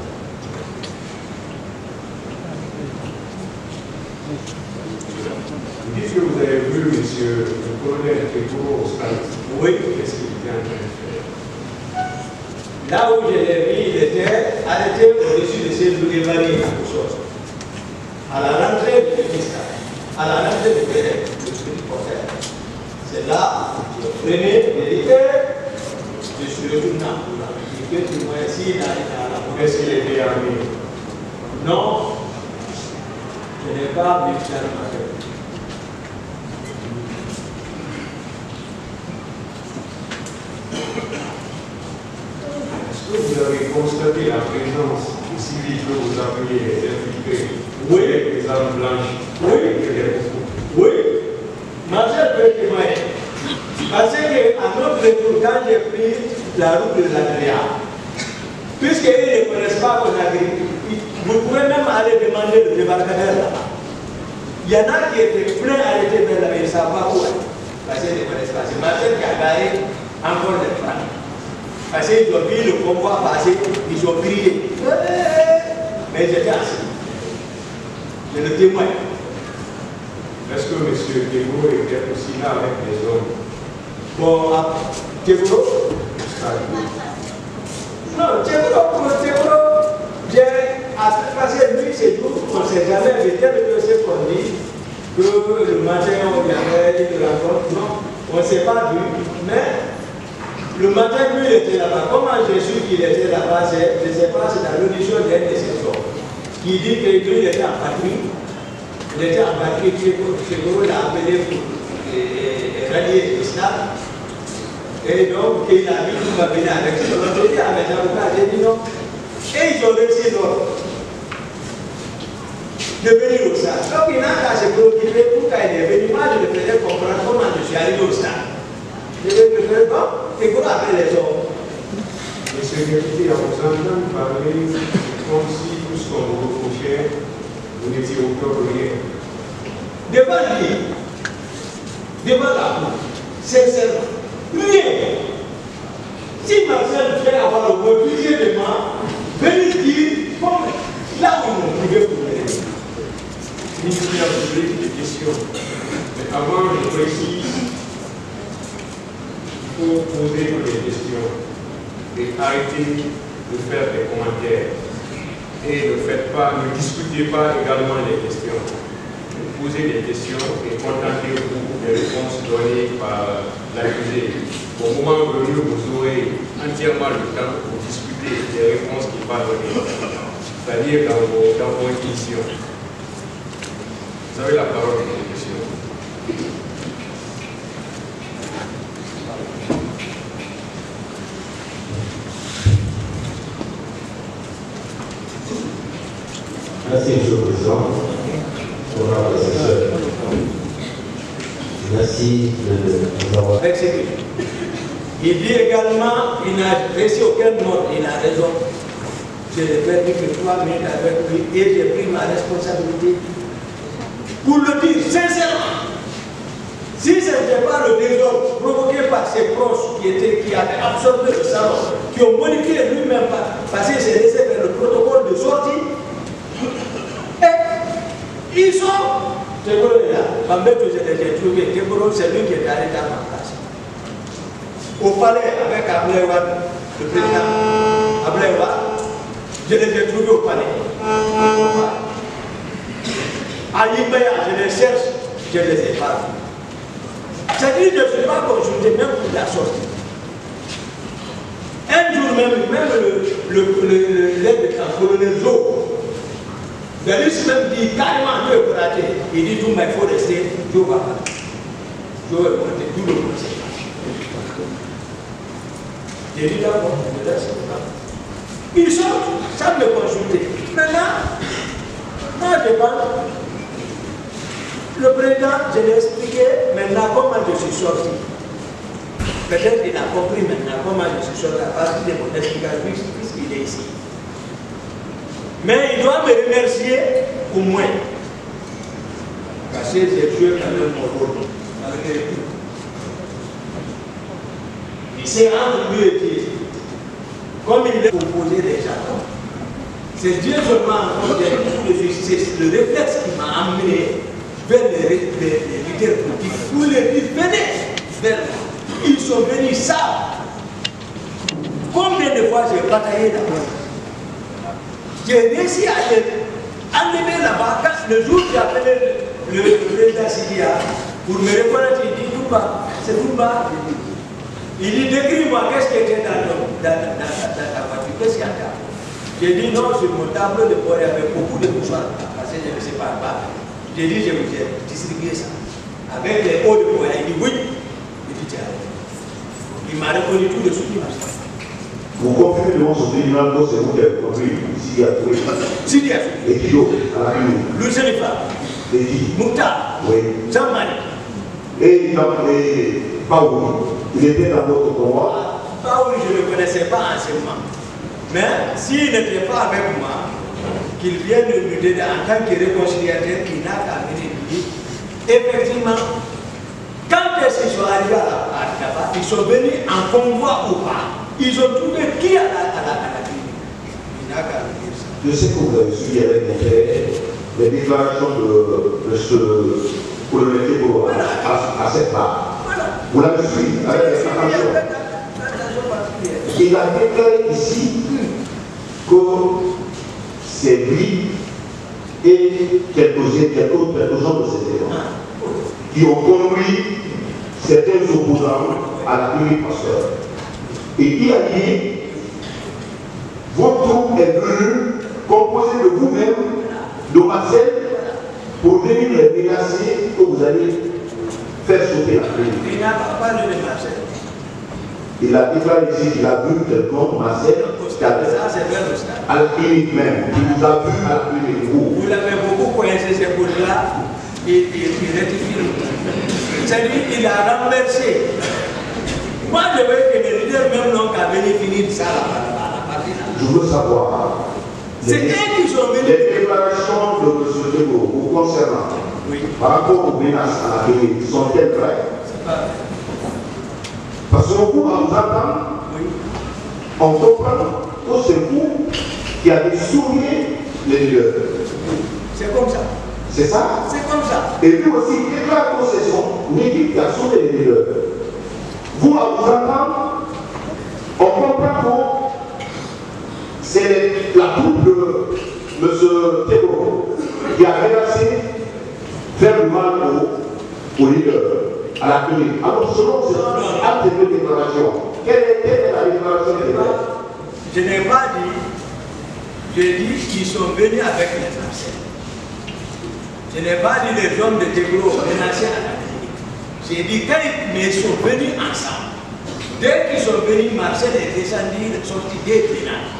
Speaker 2: Vous dites que vous avez vu, monsieur le colonel Kégo au stade.
Speaker 1: Oui.
Speaker 2: Qu'est-ce qu'il était en train de faire?
Speaker 1: Là où je l'ai vu, il était arrêté au-dessus de ses boulevards quelque chose. À la rentrée du ministère, à la rentrée du Bénin, du petit porteur. C'est là que je prenais vérité, je suis retourné en courant. Je peux témoigner ici, dans la
Speaker 2: Est-ce qu'il était armé?
Speaker 1: Non, je n'ai pas militairement fait.
Speaker 2: Est-ce que vous avez constaté la présence de civils que vous appelez les infiltrés?
Speaker 1: Oui.
Speaker 2: Avec les armes blanches?
Speaker 1: Oui. Oui. Marcel peut témoigner. Parce qu'à notre retour, quand j'ai pris la route de l'Adria, puisqu'ils ne connaissent pas qu'on a gris, vous pouvez même aller demander le débarcadère là-bas. Il y en a qui étaient pleins arrêtés vers là, mais ils ne savent pas où aller. Parce qu'ils ne connaissent pas. C'est Marcel qui a garé encore des freins. Parce qu'ils ont vu le convoi passer, ils ont crié. Mais ils étaient assis. Je le témoigne.
Speaker 2: Est-ce que M. Kégo était aussi là avec les hommes?
Speaker 1: Bon, Kégo? Non, Kégo, Kégo, j'ai passé nuit, ces jours, on ne s'est jamais vu, tel que ce qu'on dit, que le matin on viendrait, une rencontre, non, on ne s'est pas vu, mais le matin, lui, il était là-bas. Comment j'ai su qu'il était là-bas? Je ne sais pas, c'est dans l'audition d'un de ses hommes, qui dit que lui, il était en patrie. Il était en batterie, Kégo l'a appelé pour rallier l'islam. Et donc, il a dit qu'il va venir avec ses avocats. J'ai dit à mes avocats, j'ai dit non. Et ils ont réussi non, de venir au stade. Donc, il n'a qu'à se préoccuper pour quand il est venu. Moi, je le faisais comprendre comment je suis arrivé au stade. Je vais me faire bon, Kégo appelle les hommes.
Speaker 2: Monsieur le député, à vous entendre parler comme si tout ce qu'on vous reprochait, vous n'étiez au cœur de rien.
Speaker 1: Devant lui, devant la cour, sincèrement, rien. Si Marcel fait avoir le refusé de moi, venez dire, bon, là où ils m'ont privé pour m'aider.
Speaker 2: Ministre, il y a posé des questions. Mais avant, je précise, il faut poser des questions et arrêter de faire des commentaires. Et ne faites pas, ne discutez pas également les questions. Posez des questions et contentez-vous des réponses données par l'accusé. Au moment venu, vous aurez entièrement le temps pour discuter des réponses qu'il va donner, c'est-à-dire dans vos, dans vos questions. Vous avez la parole pour vos questions.
Speaker 3: Merci, M. le Président. Honorable assesseur. Merci de nous avoir
Speaker 1: exécuté. Il dit également, il n'a reçu aucun mot, il a raison. Je l'ai perdu que trois minutes avec lui et j'ai pris ma responsabilité pour le dire sincèrement. Si ce n'était pas le désordre provoqué par ses proches qui, étaient, qui avaient absorbé le salon, qui ont modifié lui-même parce qu'il s'est laissé faire le protocole de sortie, et ils sont. Kégo est là. Bambeto, je l'ai trouvé. Kégo, c'est lui qui est arrêté à ma place. Au palais, avec Ablaïwad, le président Ablaïwad, je les ai trouvés au palais. À Yimbeya, je les cherche, je ne les ai pas vus. C'est-à-dire que je ne suis pas consulté même pour la sortie. Un jour même, même le, le, le, le, l'aide de colonel Zo, de lui même dit carrément Dieu est raté. Il dit tout, mais il faut rester, Dieu va pas. Dieu est monté, tout le monde sait. J'ai dit d'abord, je me laisse là. Ils sortent, sans me consulter. Maintenant, moi je parle. Le président, je l'ai expliqué maintenant comment je suis sorti. Peut-être qu'il a compris maintenant comment je suis sorti à partir de mon explication puisqu'il est ici. Mais il doit me remercier au moins. Parce que j'ai joué quand même mon rôle. Malgré tout. c'est entre lui et Dieu. Comme il est composé déjà. C'est Dieu seulement c'est le réflexe qui m'a amené vers les leaders politiques où les dit venez vers moi. Ils sont venus ça. Combien de fois j'ai bataillé là-bas? J'ai réussi à enlever là-bas. Le jour où j'ai appelé le, le, le président Sidia pour me reconnaître, il dit Toumba, c'est Toumba. Il dit décris-moi qu'est-ce qui était dans, dans, dans, dans, dans ta voiture, qu'est-ce qu'il y a? J'ai dit non, sur mon tableau de bord, il y avait beaucoup de mouchoirs parce que je ne sais pas. J'ai dit je vous ai distribué ça. Avec les hauts de bord, il dit oui. Il dit tiens. Il m'a reconnu tout de suite.
Speaker 3: Vous confirmez devant ce tribunal que c'est vous qui avez conduit Sidi Touré.
Speaker 1: Sidi Touré.
Speaker 3: Et Guido, à la Réunion.
Speaker 1: Lousselifa.
Speaker 3: Et qui
Speaker 1: Moukta.
Speaker 3: Oui.
Speaker 1: Jean-Marie.
Speaker 3: Et Paouli, il était dans votre convoi.
Speaker 1: Paouli, je ne le connaissais pas anciennement. Mais s'il n'était pas avec moi, qu'il vienne nous aider en tant que réconciliateur qui n'a qu'à venir lui, effectivement, quand ils sont arrivés là-bas, ils sont venus en convoi ou pas. Ils ont trouvé qui à la, à la, à la clinique. Il n'a qu'à venir ça.
Speaker 3: Je sais que vous avez suivi avec intérêt les déclarations de, de ce colonel Thébo voilà. à, à cette part. Voilà. Vous l'avez suivi avec les déclarations. Il a déclaré ici que c'est lui et quelques autres gens de cet élément qui ont conduit certains opposants à la clinique pasteur. Et il a dit, votre troupe est venu composé de vous-même, de Marcel, pour venir les menacer que vous allez faire sauter la clinique.
Speaker 1: Il n'a pas parlé de Marcel.
Speaker 3: Il a déclaré ici qu'il a vu quelqu'un, Marcel, qui a à la clinique même. Il vous a vu à la clinique. Vous,
Speaker 1: vous l'avez beaucoup coincé, ces boules-là, et il rectifie. C'est-à-dire qu'il a renversé. Moi, je veux que les leaders même n'ont qu'à venir finir ça là-bas.
Speaker 3: Je veux savoir.
Speaker 1: C'est eux qui sont venus.
Speaker 3: Les déclarations de M. Thébo vous concernant, oui, par rapport aux menaces à la clinique, sont-elles vraies?
Speaker 1: C'est pas vrai.
Speaker 3: Parce que vous, à vous entendre, oui, on comprend que c'est vous qui avez souillé les leaders.
Speaker 1: C'est comme ça. C'est ça? C'est comme ça.
Speaker 3: Et puis aussi, déclare que c'est son équipe qui a souillé les leaders. Vous, à vous entendre, on comprend que c'est la troupe de M. Thébo qui a menacé faire du mal aux leaders, à la clinique. Alors, selon ces actes de déclaration, quelle est, quelle est la déclaration de l'État?
Speaker 1: Je n'ai pas dit, j'ai dit qu'ils sont venus avec les anciens. Je n'ai pas dit les hommes de Thébo menacés à la clinique. J'ai dit qu'ils sont venus ensemble. Dès qu'ils sont venus, Marcel est descendu, sorti des pénales.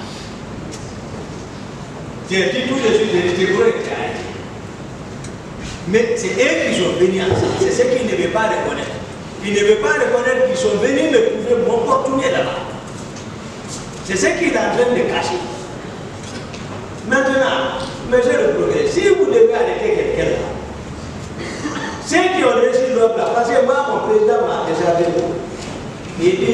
Speaker 1: J'ai dit tout de suite, j'ai dit Thébo était arrêté. Mais c'est eux qui sont venus ensemble. C'est ce qu'ils ne veulent pas reconnaître. Ils ne veulent pas reconnaître qu'ils sont venus me trouver m'opportuner là-bas. C'est ce qu'il est en train de cacher. Maintenant, monsieur le progrès, si vous devez arrêter quelqu'un là, ceux qui ont réussi l'ordre là, parce que moi, mon président m'a déjà dit, il dit,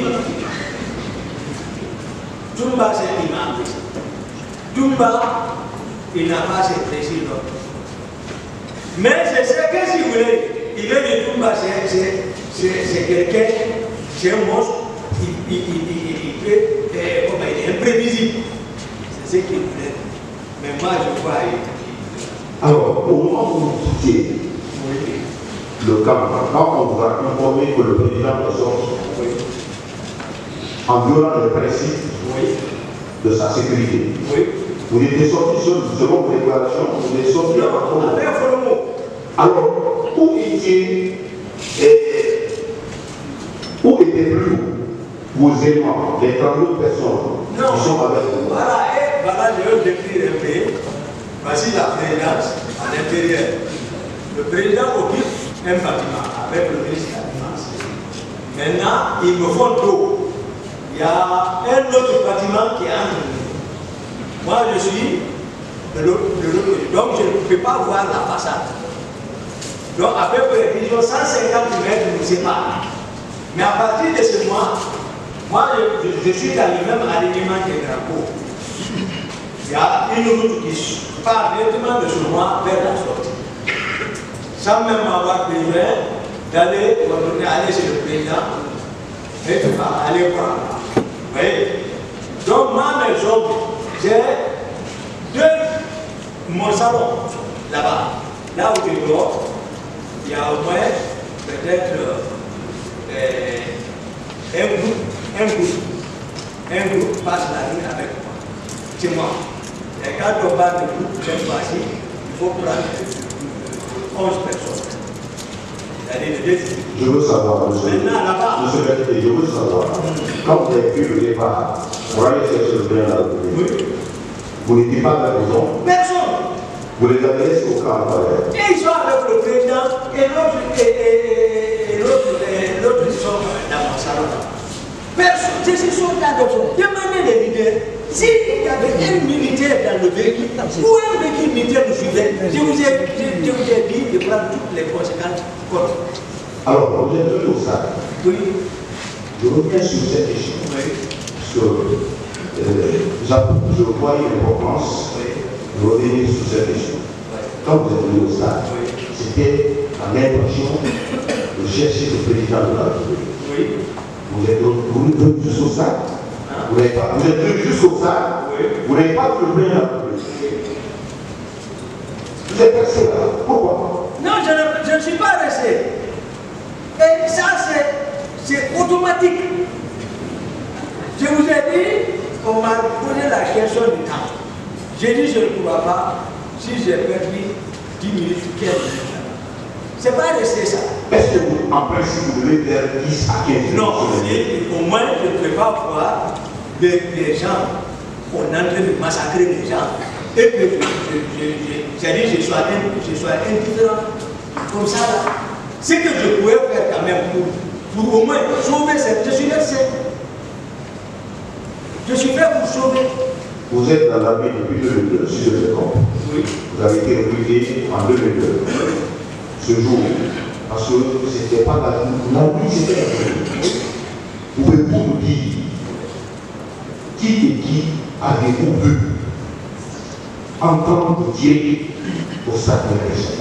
Speaker 1: Toumba, c'est qui m'a appris. Toumba, il n'a pas réussi l'ordre. Mais je sais que si vous voulez, il veut dire Toumba, c'est quelqu'un, c'est un monstre, il, il, il, il, peut, euh, comment, il est imprévisible. C'est ce qu'il voulait. Mais moi, je crois.
Speaker 3: Alors, au moment où vous quittiez oui, le camp, quand on vous a informé que le président ressort oui, en violant les principes oui, de sa sécurité, oui, vous étiez sorti selon vos déclarations, vous étiez sorti à votre
Speaker 1: avec le mot.
Speaker 3: Alors, où étiez, et, où étaient plus vos éléments, les trente personnes
Speaker 1: non,
Speaker 3: qui sont avec vous?
Speaker 1: Voilà, et voilà, je vais décrire un peu. Voici la présidence à l'intérieur. Le président occupe un bâtiment avec le ministre de la Défense. Maintenant, ils me font d'eau. Il y a un autre bâtiment qui est entre nous. Moi, je suis de l'autre côté. Donc, je ne peux pas voir la façade. Donc, à peu près, disons, cent cinquante mètres nous séparent. Mais à partir de ce mois, Moi, je, je, je suis dans le même alignement des drapeaux. Il y a une route qui part directement de chez moi vers la sortie. Sans même avoir besoin d'aller ordonner, aller chez le président, et tu vas aller voir. Vous voyez? Donc, ma maison, j'ai deux, mon salon, là-bas. Là où je dors, il y a au moins peut-être euh, un groupe, un groupe, un groupe passe la nuit avec moi. C'est moi. Et quand on parle de groupe, cette fois-ci, il faut prendre onze personnes.
Speaker 3: Je veux savoir, monsieur, monsieur Berthier, je veux savoir, quand vous avez vu le départ, pour aller chercher le bien là, oui. Vous n'étiez pas dans la maison?
Speaker 1: Personne.
Speaker 3: Vous les avez laissés au camp?
Speaker 1: Et ils sont avec le président et l'autre, et, et, et l'autre, ils sont dans mon salon. Personne, je suis soldat de fond. Demandez les leaders. S'il y avait un militaire dans le véhicule, ou un véhicule militaire nous suivait, je vous ai, je, je vous ai dit de prendre toutes les conséquences.
Speaker 3: Alors, vous êtes venu au sac.
Speaker 1: Oui.
Speaker 3: Je reviens sur cette question.
Speaker 1: Oui.
Speaker 3: Parce que euh, je vois une importance de revenir sur cette question. Oui. Quand vous êtes venu au sac, oui. C'était en intention de chercher le président de la République. Oui. Vous êtes venu jusqu'au sac. Vous n'avez pas, vous êtes venu jusqu'au sac, oui. Vous n'avez pas vu le président de la République. Vous êtes resté là. Pourquoi?
Speaker 1: Non, je ne, je ne suis pas resté. Et ça, c'est automatique. Je vous ai dit, on m'a posé la question du temps. J'ai dit, je ne pourrais pas, si j'ai perdu dix minutes, quinze minutes. C'est pas resté ça.
Speaker 3: Est-ce que vous, en principe, vous devez faire dix à quinze minutes?
Speaker 1: Non, au moins, je ne peux pas voir les, les gens, on est en train de massacrer les gens. Et que j'ai dit je sois, je sois indifférent comme ça là. Ce que je pouvais faire quand même pour, pour au moins sauver cette. Je suis resté. Je suis fait pour sauver.
Speaker 3: Vous êtes dans l'armée depuis deux mille deux, si je me trompe. Oui. Vous avez été recruté en deux mille deux. Ce jour, parce que c'était pas la vie, c'était la vie. Pouvez-vous nous dire qui et qui avez-vous vu entendre dire au stade de l'État?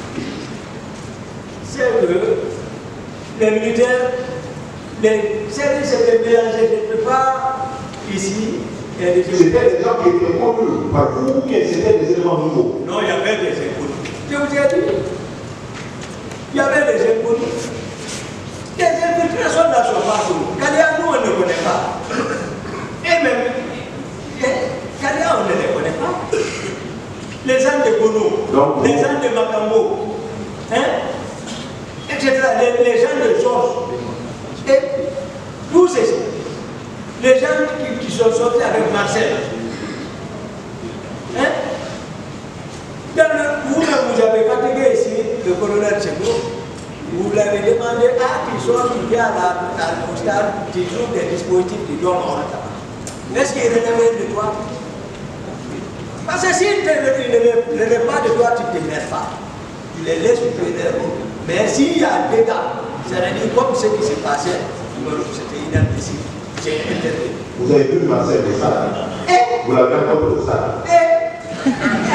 Speaker 1: C'est que les militaires, les services étaient mélangés quelque part ici.
Speaker 3: C'était des gens qui étaient connus par vous ou bien c'était des éléments nouveaux?
Speaker 1: Non, il y avait des inconnus. Je vous ai dit, il y avait des inconnus. Des infiltrations dans son parcours. Kalia, nous, on ne connaît pas. Et même, Kalia, on ne les connaît pas. Les gens de Bono, donc, les gens de Makambo, hein, et cetera. Les, les gens de Georges, et tous ces les gens qui, qui sont sortis avec Marcel. Hein? Vous-même, vous avez fatigué ici le colonel Tcheko. Vous l'avez demandé à qui sont qui à la au stade qui jouent des dispositifs qui donnent en retard. Est-ce qu'il relève de toi? Parce que s'il ne relève pas de toi, tu ne t'énerves pas. Tu les laisses t'énerver. Mais s'il y a des gars, c'est-à-dire comme ce qui s'est passé, c'était inadmissible. J'ai interdit.
Speaker 3: Vous avez vu Marcel au stade? Eh? Vous l'avez rencontré au stade?
Speaker 1: Eh?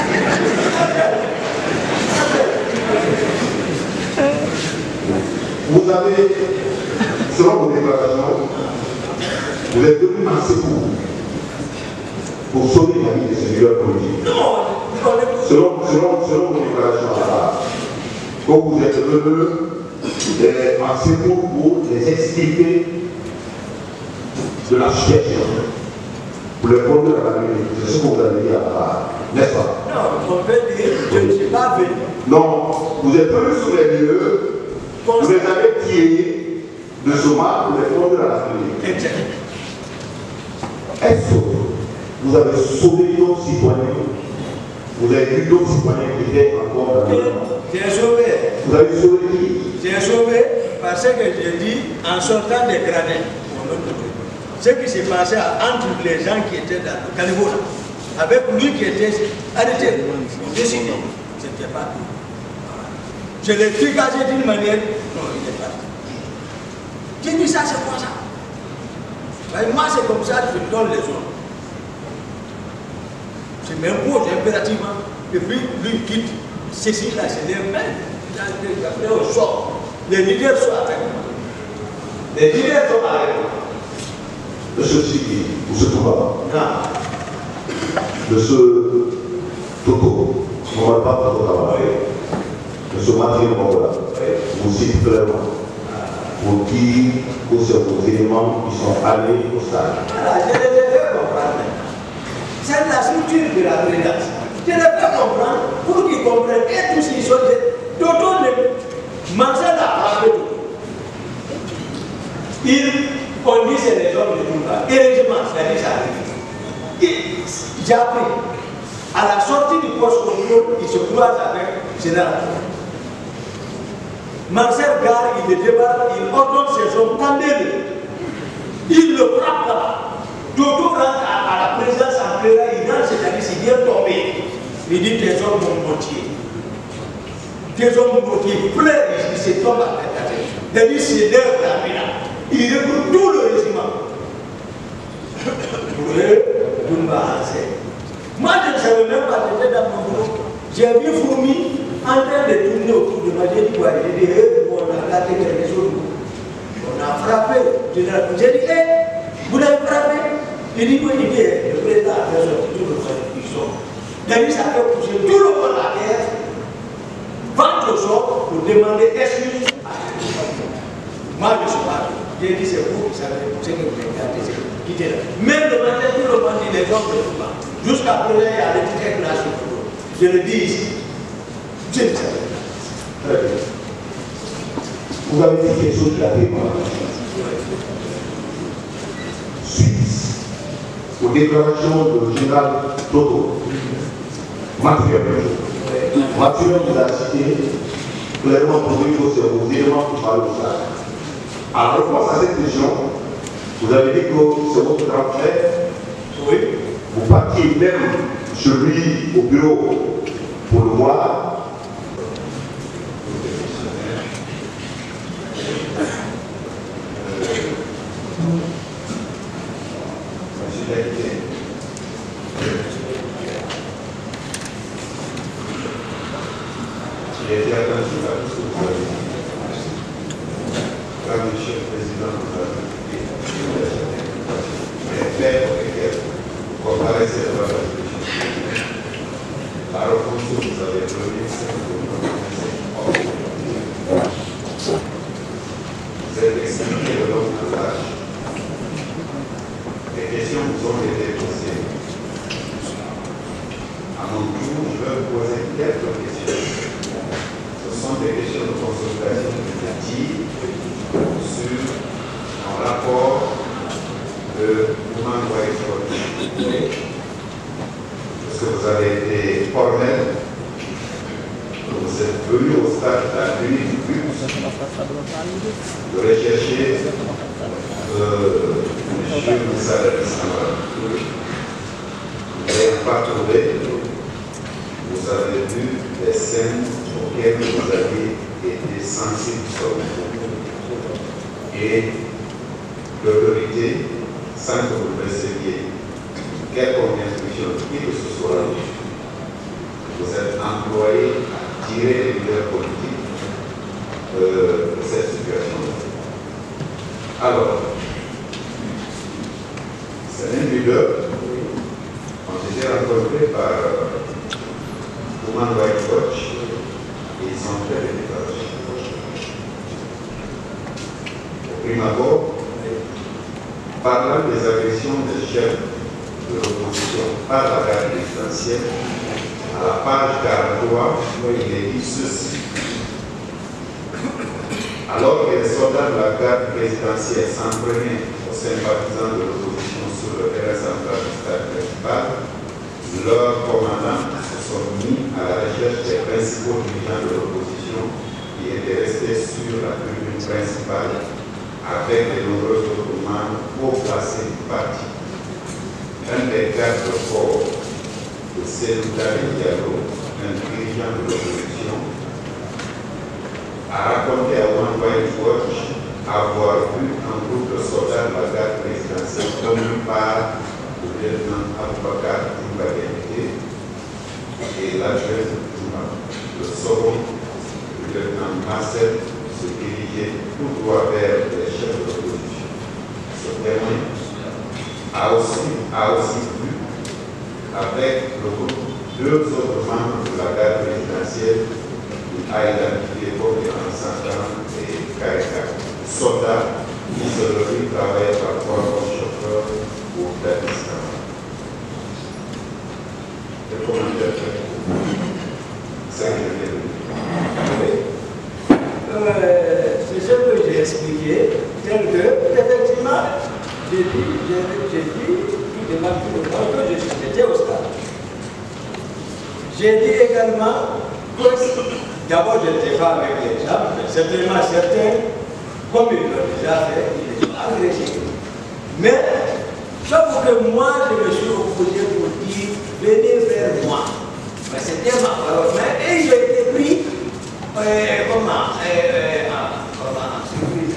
Speaker 3: Vous avez, selon vos déclarations, vous êtes venu en secours pour sauver la vie de ce leader politique.
Speaker 1: Non!
Speaker 3: Selon, selon, selon vos déclarations là-bas, quand vous êtes venu en secours pour les extirper de la situation, pour les conduire à la nuit, c'est ce que vous avez dit là-bas, n'est-ce pas?
Speaker 1: Non, on peut dire, je ne suis pas venu.
Speaker 3: Non, vous êtes venu sur les lieux. Vous les avez tirés de Soma pour les conduire à la clinique.
Speaker 1: Exactement.
Speaker 3: Est-ce que vous avez sauvé d'autres citoyens? Vous avez vu d'autres citoyens qui étaient encore dans le monde?
Speaker 1: J'ai sauvé.
Speaker 3: Vous avez sauvé qui?
Speaker 1: J'ai sauvé parce que j'ai dit en sortant des gradins. Ce qui s'est passé entre les gens qui étaient dans le caniveau, avec lui qui était arrêté, on décidé. Ce n'était pas tout. Je l'ai dégagé d'une manière. Non, il n'est pas. J'ai dit ça, c'est quoi ça? Ben, moi, c'est comme ça que je donne les ordres. Je m'impose impérativement. Et puis, lui quitte. Ceci, là, c'est les mains. Après, on sort. Les leaders sont avec moi. Les leaders sont avec moi.
Speaker 3: Monsieur Tsiki, Monsieur Touba,
Speaker 1: Non.
Speaker 3: Monsieur Toto, on ne va pas faire votre travail. Monsieur Mathieu Mongola, vous citez clairement pour dire que c'est vos éléments qui sont allés au stade.
Speaker 1: Voilà, je les ai fait comprendre. C'est la structure de la présidence. Je les fais comprendre pour qu'ils comprennent. Et tous ils sont des. Toto ne. Marcel a frappé tout. Il, on dit c'est les hommes de Touba. Heureusement, c'est-à-dire ça arrive. J'ai appris. À la sortie du poste contrôle, il se croise avec Général. Marcel Gare, il le débarque, il ordonne ses hommes, tendez-le. Il le frappe là. Toto rentre à, à la présence en plein, il rentre, c'est-à-dire s'il vient tomber. Il dit tes hommes vont monter. Tes hommes vont monter, il pleure, il se tombe à la tête. C'est-à-dire c'est l'heure d'arriver là. Il recouvre tout le régiment. Pour eux, vous ne m'avancez. Moi, je ne savais même pas, j'étais dans mon boulot. J'ai vu Fourmi en train de tourner autour de moi. J'ai dit quoi? J'ai dit, hey, on a gâté quelque chose. On a frappé. J'ai dit, hé, vous l'avez frappé? Il dit, oui, il dit, le président a fait sortir tout le monde qui sort. Il a dit, ça fait pousser tout le monde à terre, ventre au sol, pour demander excuse à moi, je ne suis pas. J'ai dit, c'est vous qui savez, c'est que vous avez gâté, c'est vous qui quittez là. Même le matin, tout le monde dit, les hommes ne font pas. Jusqu'à présent, il y a des petites classes. Je le dis ici. Je ne sais pas.
Speaker 3: Très bien. Vous avez dit quelque chose qui a fait mal. Suite aux déclarations du général Toto, Mathieu, Mathieu vous a cité clairement pour dire que c'est vos éléments qui parlent de ça. En réponse à cette question, vous avez dit que c'est votre grand frère.
Speaker 1: Oui.
Speaker 3: Vous partiez même chez lui au bureau pour le voir.
Speaker 4: J'ai été attentif à tout ce que vous avez dit. Quand monsieur le président nous a dit les faits pour lesquels vous comparaissez devant la réflexion. La réponse que vous avez donnée, c'est que vous connaissez pas. Vous êtes expliqué le long de l'âge. Les questions vous ont été posées. À mon tour, je vais vous poser quelques questions. Ce sont des questions de consultation médiatique sur un rapport de Human Rights Watch. Parce que vous avez été formel, vous êtes venu au stade de la nuit du but de rechercher euh, M. Moussa Samba. Vous n'avez pas trouvé, vous avez vu les scènes auxquelles vous avez été sensibles sur le coup. Et l'autorité, sans que vous receviez quelconque instruction qui que ce soit, vous êtes employé à tirer les leaders politiques euh, de cette situation. Alors, ces leaders ont été rencontrés par Human Rights Watch et ils ont fait des déclarations. Au prime abord, parlant des agressions des chefs de l'opposition par la garde présidentielle, à la page quarante-trois, il est dit ceci. Alors que les soldats de la garde présidentielle s'en prenaient aux sympathisants de l'opposition sur le terrain central du stade principal, leurs commandants se sont mis à la recherche des principaux dirigeants de l'opposition qui étaient restés sur la tribune principale avec les nombreux autres membres haut placés du parti. Un des gardes de corps de Selouda Diallo, un dirigeant de l'opposition, a raconté à One White Watch avoir vu un groupe de soldats de la garde présidentielle et l'adjoint de Touma. Le second, le lieutenant Marcel, se dirigeait tout droit vers les chefs de l'opposition. Ce dernier a aussi, a aussi vu avec le groupe deux autres membres de la garde présidentielle, Aïda Kideko et Ansantran et Kareka, soldats qui se retrouvent travailler parfois comme chauffeurs ou d'Afghanistan. Le commentaire c'est ça que je viens de dire.
Speaker 1: Euh, c'est ce que j'ai expliqué, tel que, effectivement, j'ai dit, j'ai dit, tout devant tout le monde que j'étais au stade. J'ai dit également que, d'abord, je n'étais pas avec les gens, mais certainement certains, comme ils l'ont déjà fait, ils les ont agrégés. Mais, sauf que moi, je me suis opposé pour dire, venez vers moi. Mais c'était ma parole. Mais, et j'ai été pris. Euh, comment, euh, ah, comment surprise.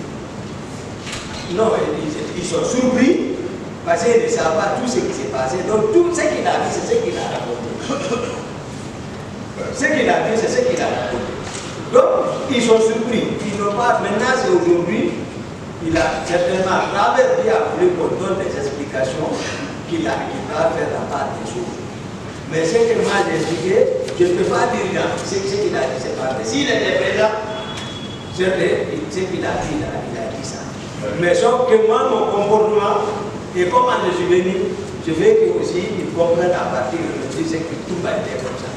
Speaker 1: Non, ils, ils sont surpris parce qu'ils ne savent pas tout ce qui s'est passé. Donc tout ce qu'il a dit, c'est ce qu'il a raconté. Ce qu'il a dit, c'est ce qu'il a raconté. Donc ils sont surpris. Ils n'ont pas, maintenant c'est aujourd'hui, il a certainement à travers lui a voulu qu'on donne des explications qu'il a, qu'il va faire la part des choses. Mais ce que moi j'ai expliqué, je ne peux pas dire là, ce qu'il a dit, c'est pas vrai. S'il était présent, ce qu'il a dit, il a, il a dit ça. Mais sauf que moi, mon comportement, et comment je suis venu, je veux que aussi ils comprennent à partir de ce que tout va être comme ça.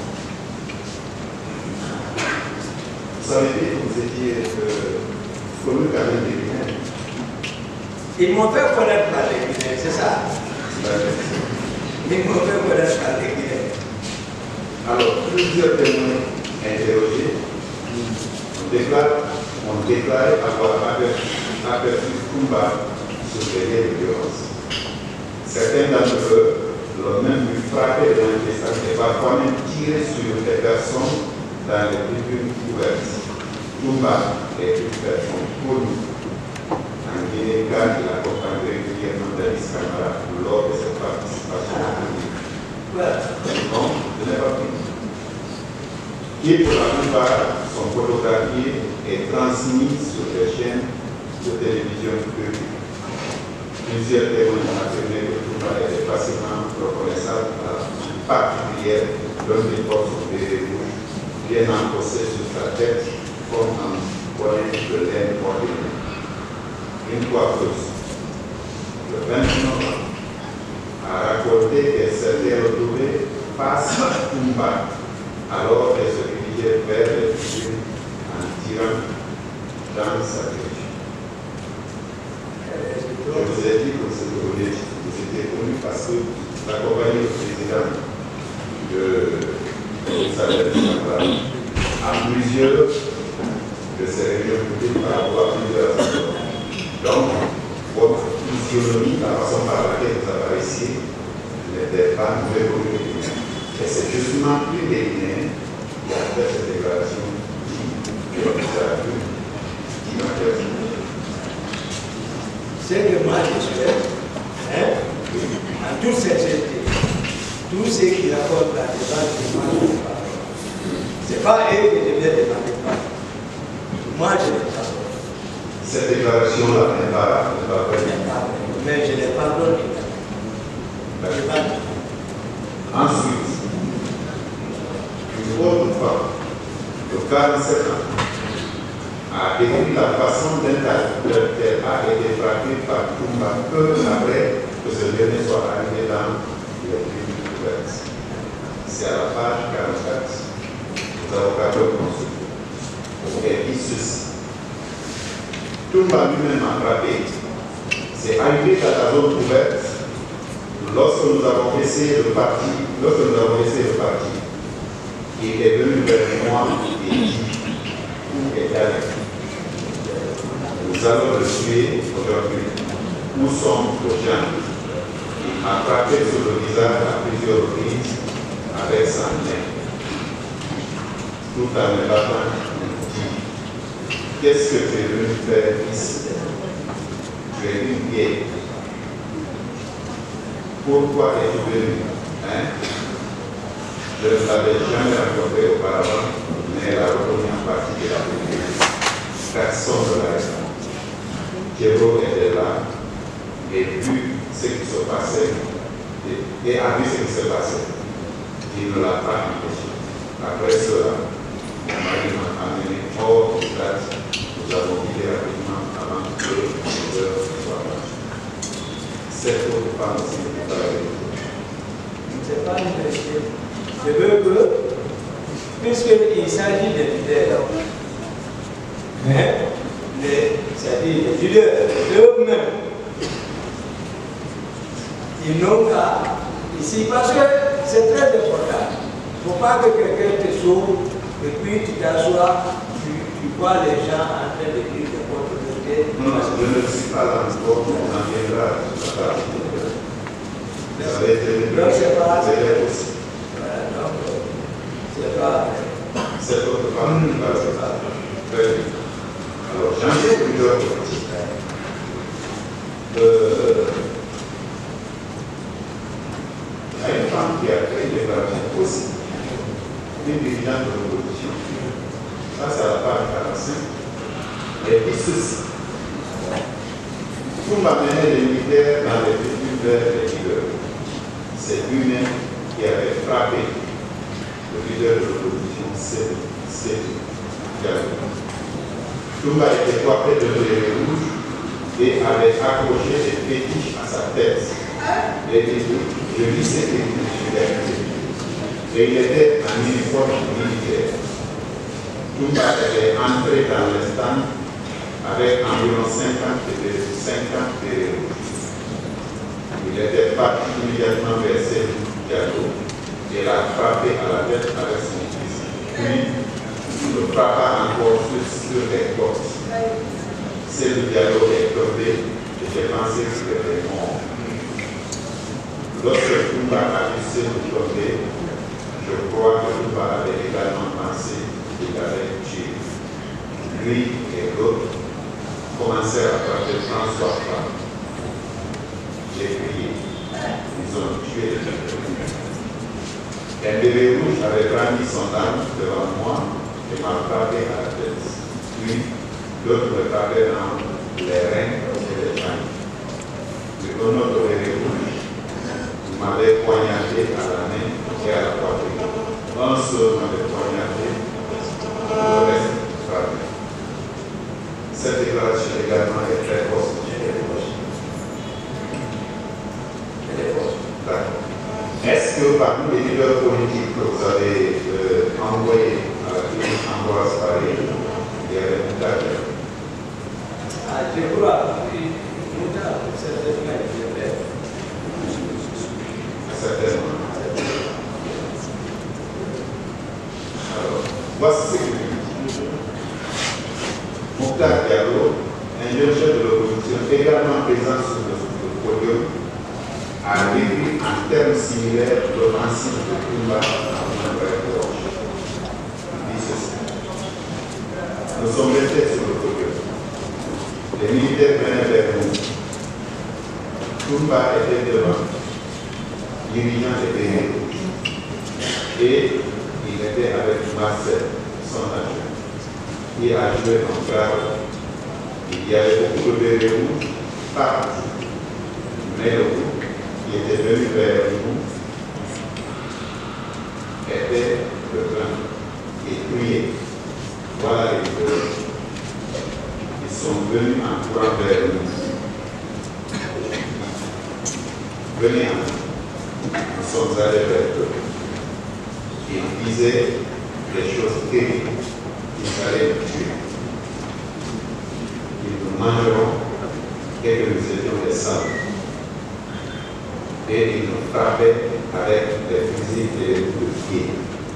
Speaker 4: Ça veut dire que vous étiez euh, connu quand même des Guinéens.
Speaker 1: Ils m'ont fait connaître par les Guinéens, c'est ça. Ils m'ont fait connaître par les Guinéens.
Speaker 4: Alors, plusieurs témoins interrogés ont déclaré, ont déclaré avoir aperçu, aperçu Toumba sur des lieux de violence. Certains d'entre eux l'ont même vu frapper dans les distance et parfois même tirer sur des personnes dans les tribunes ouvertes. Toumba est une personne connue en Guinée car il accompagne régulièrement Davis Camara lors de ses participations politiques. Donc, je n'ai pas fini. Qui pour la plupart sont photographiés et transmis sur les chaînes de télévision publiques. Plusieurs témoins ont affirmé que Toumba était facilement reconnaissable à la particulière l'homme des forces au béret rouge, bien enfoncé sur sa tête comme un bonnet de laine ordinaire. Une fois plus, le vingt-neuf novembre, a raconté qu'elle s'était retrouvée face à Toumba alors qu'elle se dirigeait vers les tribunes en tirant dans sa direction. Je vous ai dit que vous étiez connu parce que vous accompagnez le président de Samuel Samara à plusieurs de ces réunions publiques par rapport à plusieurs acteurs. Donc, votre physionomie, la façon par laquelle vous apparaissez, n'était pas nouvelle communauté. Et c'est justement plus des Guinéens qui a fait cette déclaration qui est qui m'a fait.
Speaker 1: C'est que moi je souhaite, hein, en toute sincérité, tous ceux qui rapportent la débat de moi, je ne pas. Ce n'est pas eux que je viens demander pas. Moi je n'ai pas.
Speaker 4: Cette déclaration-là n'est pas vraie.
Speaker 1: Mais je n'ai pas donné.
Speaker 4: Ensuite, une autre femme de quarante-sept ans a décrit la façon dont elle a été frappée par Toumba peu après que ce dernier soit arrivé dans les tribunes ouvertes. C'est à la page quarante-quatre. Nous avons quatre consultés. Elle dit ceci. Toumba lui-même a frappé. C'est arrivé dans la zone ouverte. Lorsque nous avons essayé le parti, lorsque nous avons essayé le parti, il est venu vers moi et dit où est allé. Nous allons le tuer aujourd'hui. Où sont les gens? Il m'a frappé sur le visage à plusieurs reprises avec sa main. Tout en me battant, il dit qu'est-ce que tu es venu faire ici? Tu es une vieille. Pourquoi es-tu venu? Hein? Je ne l'avais jamais rencontré auparavant, mais elle a reconnu en partie de la politique. Personne ne l'a répondu. Diego était là et vu ce qui se passait et, et a vu ce qui se passait. Il ne l'a pas empêché. Après cela, mon mari m'a amené hors du stade. Nous avons quitté rapidement avant que les heures soient passées. Cette autre femme aussi n'est pas la vérité.
Speaker 1: C'est pas une vérité. Je veux que, puisqu'il s'agit des leaders, mais c'est-à-dire les leaders eux-mêmes, ils n'ont qu'à ici, parce que c'est très important. Il ne faut pas que quelqu'un te sauve et puis tu t'assois, tu, tu vois les gens en train de dire de votre côté.
Speaker 4: Non, je ne suis pas là encore, on en viendra sur la partie. Ça va être
Speaker 1: Donc c'est pas
Speaker 4: aussi.
Speaker 1: Voilà, donc c'est pas.
Speaker 4: Cette autre femme n'est pas ça. Très bien. Alors, j'en ai plusieurs questions. Euh, il y a une femme qui a fait une déclaration aussi, une dirigeante de l'opposition. Ça, c'est à la page quarante-cinq. Elle dit ceci. Pour m'amener les militaires dans les études vers les leaders. C'est lui-même qui avait frappé le leader de l'opposition, c'est Diallo. Toumba était coiffé de béret rouge et avait accroché des fétiches à sa tête. Et je lisais les fétiches. Et il était en uniforme militaire. Toumba était entré dans le stand avec environ cinquante béret rouges. Il était parti immédiatement vers Diallo et l'a frappé à la tête avec son fils. Puis, il le frappa encore sur, sur les côtes. Celle Diallo est tombé et j'ai pensé qu'il était mort. Lorsque Toumba a vu celle tomber, je crois que Toumba avait également pensé qu'il allait tuer. Lui et l'autre commencèrent à frapper François Franck. J'ai crié. Ils ont tué les gens. Un bébé rouge avait brandi son arme devant moi et m'a frappé à la tête. Puis, l'autre me frappait dans les reins et les jambes. Le autre bébé rouge m'avait poignardé à la main et à la poitrine. Un seul m'avait poignardé, le reste frappé. Cette déclaration également est très forte. Est-ce que parmi les leaders politiques que vous avez euh, envoyés à la clinique Ambroise Paré, il y avait Mouta Diallo?
Speaker 1: Ah, je crois, Mouta, certainement, il y avait.
Speaker 4: Certainement. Alors, voici ce que je dis. Mouta Diallo, un jeune chef de l'opposition également présent sur le, le podium, a vécu en termes similaires l'offensive de Toumba en Nouvelle-Gorge. Il dit ceci. Nous sommes restés sur le podium. Les militaires venaient vers nous. Toumba était devant, dirigeant des pays. Et il était avec Marcel, son adjoint. Il a joué en garde. Il y avait beaucoup de bébés rouges partout. Mais le groupe qui était venu vers nous était le blanc et criait. Voilà les deux. Ils sont venus en courant vers nous. Venez en nous. Nous sommes allés vers eux. Ils disaient des choses terribles. Ils allaient nous tuer. Ils nous mangeront et que nous étions des sables. Et ils nous frappaient avec des fusils et des coups de pied.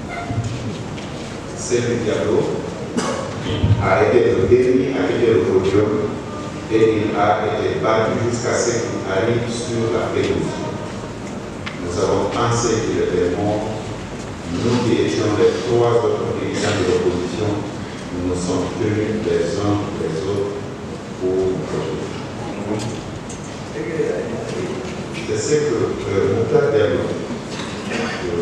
Speaker 4: Celle Diallo a été le dernier à quitter le podium et il a été battu jusqu'à ce qu'il arrive sur la pelouse. Nous avons pensé qu'il était mort. Nous qui étions les trois autres dirigeants de l'opposition, nous nous sommes tenus les uns les autres pour protéger. C'est ce que euh, Mouta Diallo, euh,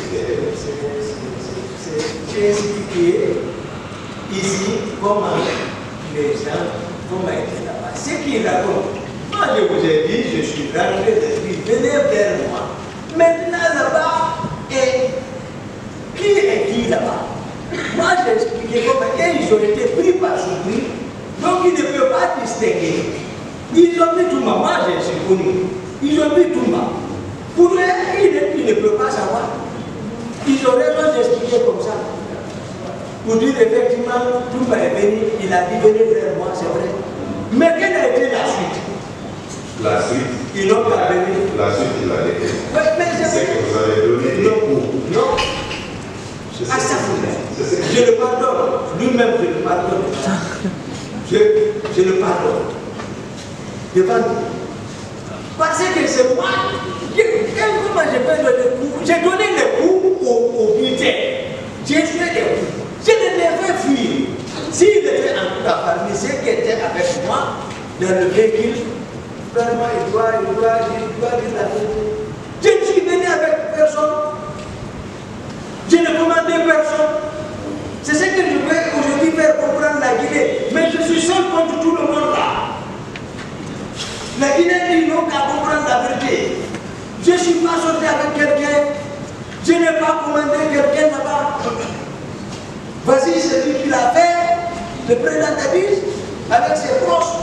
Speaker 1: J'ai expliqué ici comment les gens, comment étaient là-bas. Ce qu'ils racontent, moi je vous ai dit, je suis rentré d'esprit, venez vers moi. Maintenant là-bas, et qui est qui là-bas? Moi j'ai expliqué comment ils ont été pris par surprise, donc ils ne peuvent pas distinguer. Ils ont mis tout ma, moi je suis connu, ils ont mis tout ma. Pour eux, ils ne, ils ne peuvent pas savoir. Ils ont raison d'expliquer comme ça. Pour dire effectivement, Toumba est venu, il a dit venez vers moi, c'est vrai. Mais quelle a été la suite?
Speaker 4: La suite,
Speaker 1: ils n'ont pas venu. La
Speaker 4: suite, il a été.
Speaker 1: Oui, mais c'est
Speaker 4: que vous avez donné des cours.
Speaker 1: Non. À ça, je le pardonne. Lui-même, je le pardonne. Je, je le pardonne. Devant lui. Parce que c'est moi. Comment je peux donner des coups? J'ai donné les coups aux militaires. J'ai fait des coups. Je ne les fait fuir. S'il était en tout cas parmi ceux qui étaient avec moi dans le véhicule, vraiment, il doit, il doit, il doit dire la vérité. Je ne suis venu avec personne. Je ne commandais personne. C'est ce que je veux aujourd'hui faire comprendre la Guinée. Mais je suis seul contre tout le monde là. La Guinée dit non qu'à comprendre la vérité. Je ne suis pas sorti avec quelqu'un. Je n'ai pas commandé quelqu'un là-bas. Vas-y, c'est lui qui l'a fait, le président Dadis, avec ses proches.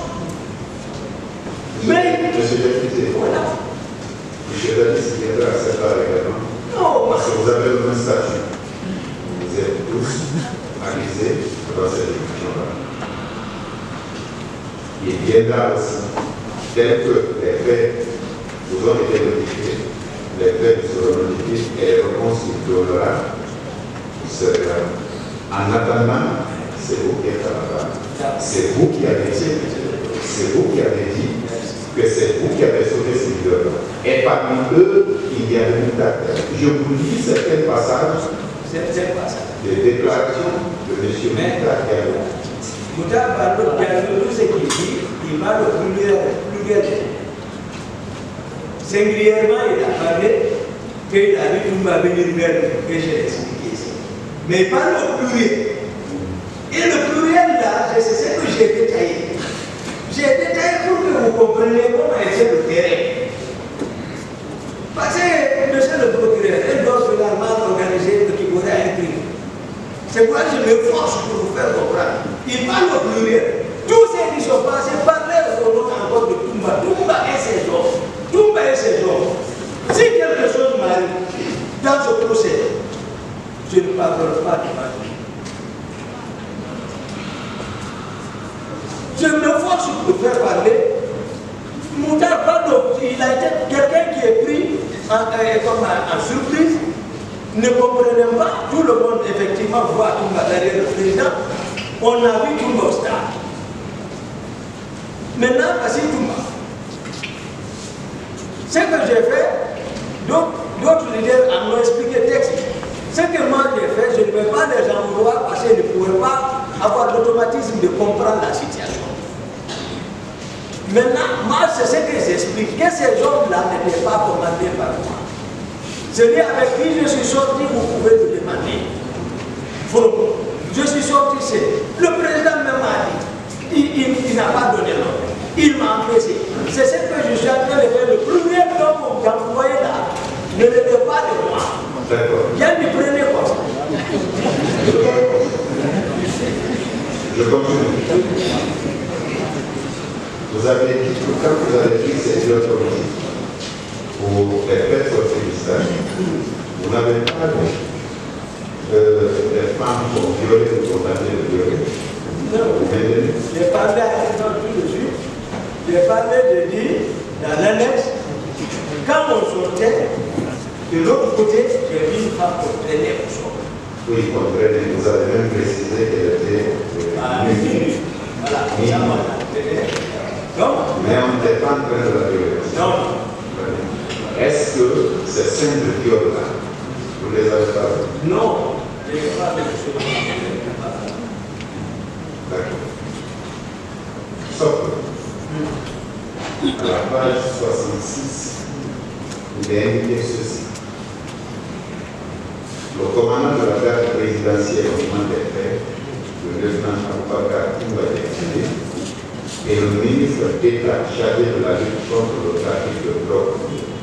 Speaker 1: Mais.
Speaker 4: Monsieur le député,
Speaker 1: voilà.
Speaker 4: Monsieur Dadis viendra à cette heure également.
Speaker 1: Non.
Speaker 4: Parce que vous avez le même statut. Vous êtes tous avisés dans cette discussion-là. Il viendra aussi, tel que les faits vous ont été notifiés, les faits vous seront notifiés et les réponses qu'il donnera vous serez là. En attendant, c'est vous qui êtes à la barre. C'est vous qui avez dit, c'est vous qui avez dit que c'est vous qui avez sauvé ces leaders-là. Et parmi eux, il y a des Moutarda. Je vous lis certains passages des déclarations de M. Moutarda Diallo.
Speaker 1: Moutarda Diallo, tout ce qu'il dit, il parle au pluriel. Singulièrement, il a parlé qu'il a dit qu'on va venir vers nous, que j'ai expliqué ici. Mais il parle au pluriel. Et le pluriel là, c'est ce que j'ai détaillé. J'ai détaillé pour que vous compreniez comment était le terrain. Parce que monsieur le procureur, un dossier mal organisé qui pourrait être pris. C'est pourquoi je me force pour vous faire comprendre. Il parle au pluriel. Tous ceux qui sont passés parlaient au nom encore de Toumba. Toumba et ses hommes. Toumba et ses hommes. Si quelque chose m'arrive dans ce procès, je ne pardonne pas de ma vie. Je me force pour faire parler. Moutarda Diallo, il a été quelqu'un qui est pris en, euh, comme en, en surprise, ne comprenait pas. Tout le monde, effectivement, voit Toumba derrière le président. On a vu Toumba au stade. Maintenant, voici Toumba. Ce que j'ai fait, d'autres leaders m'ont expliqué le texte. Ce que moi j'ai fait, je ne vais pas les en vouloir parce qu'ils ne pourraient pas avoir l'automatisme de comprendre la situation. Maintenant, moi, c'est ce que j'explique, que ces hommes-là n'étaient pas commandés par moi. Celui avec qui je suis sorti, vous pouvez le demander. Faut, je suis sorti, c'est le président même a dit, il, il, il n'a pas donné l'ordre. Il m'a empêché. C'est ce que je suis en train de faire. Le premier homme que vous envoyez là, ne l'avez pas de moi.
Speaker 4: D'accord.
Speaker 1: Viens lui prenez comme ça.
Speaker 4: Je continue. Vous avez dit que quand vous avez pris ces deux politiques pour les faire sortir du stade, vous n'avez pas dit que les femmes sont violées ou condamnées de violer.
Speaker 1: Non. J'ai parlé à un tout de suite. J'ai parlé de dire dans l'annexe, quand on sortait, de l'autre côté, j'ai vu une femme qu'on traînait au sol.
Speaker 4: Oui, qu'on traînait. Vous avez même précisé qu'elle était
Speaker 1: Ah, oui. Voilà,
Speaker 4: oui.
Speaker 1: ça m'a traîné. Non.
Speaker 4: Mais on n'était pas en train de la violer.
Speaker 1: Non.
Speaker 4: Est-ce que ces scènes de viol-là, vous les avez pas vues?
Speaker 1: Non. Je n'ai pas de choses.
Speaker 4: D'accord. Sauf que, à la page soixante-six, il est indiqué ceci. le commandant de la garde présidentielle au moment des faits, le lieutenant Aboubakar Toumba Diakité, et le ministre d'État chargé de la lutte contre le trafic de drogue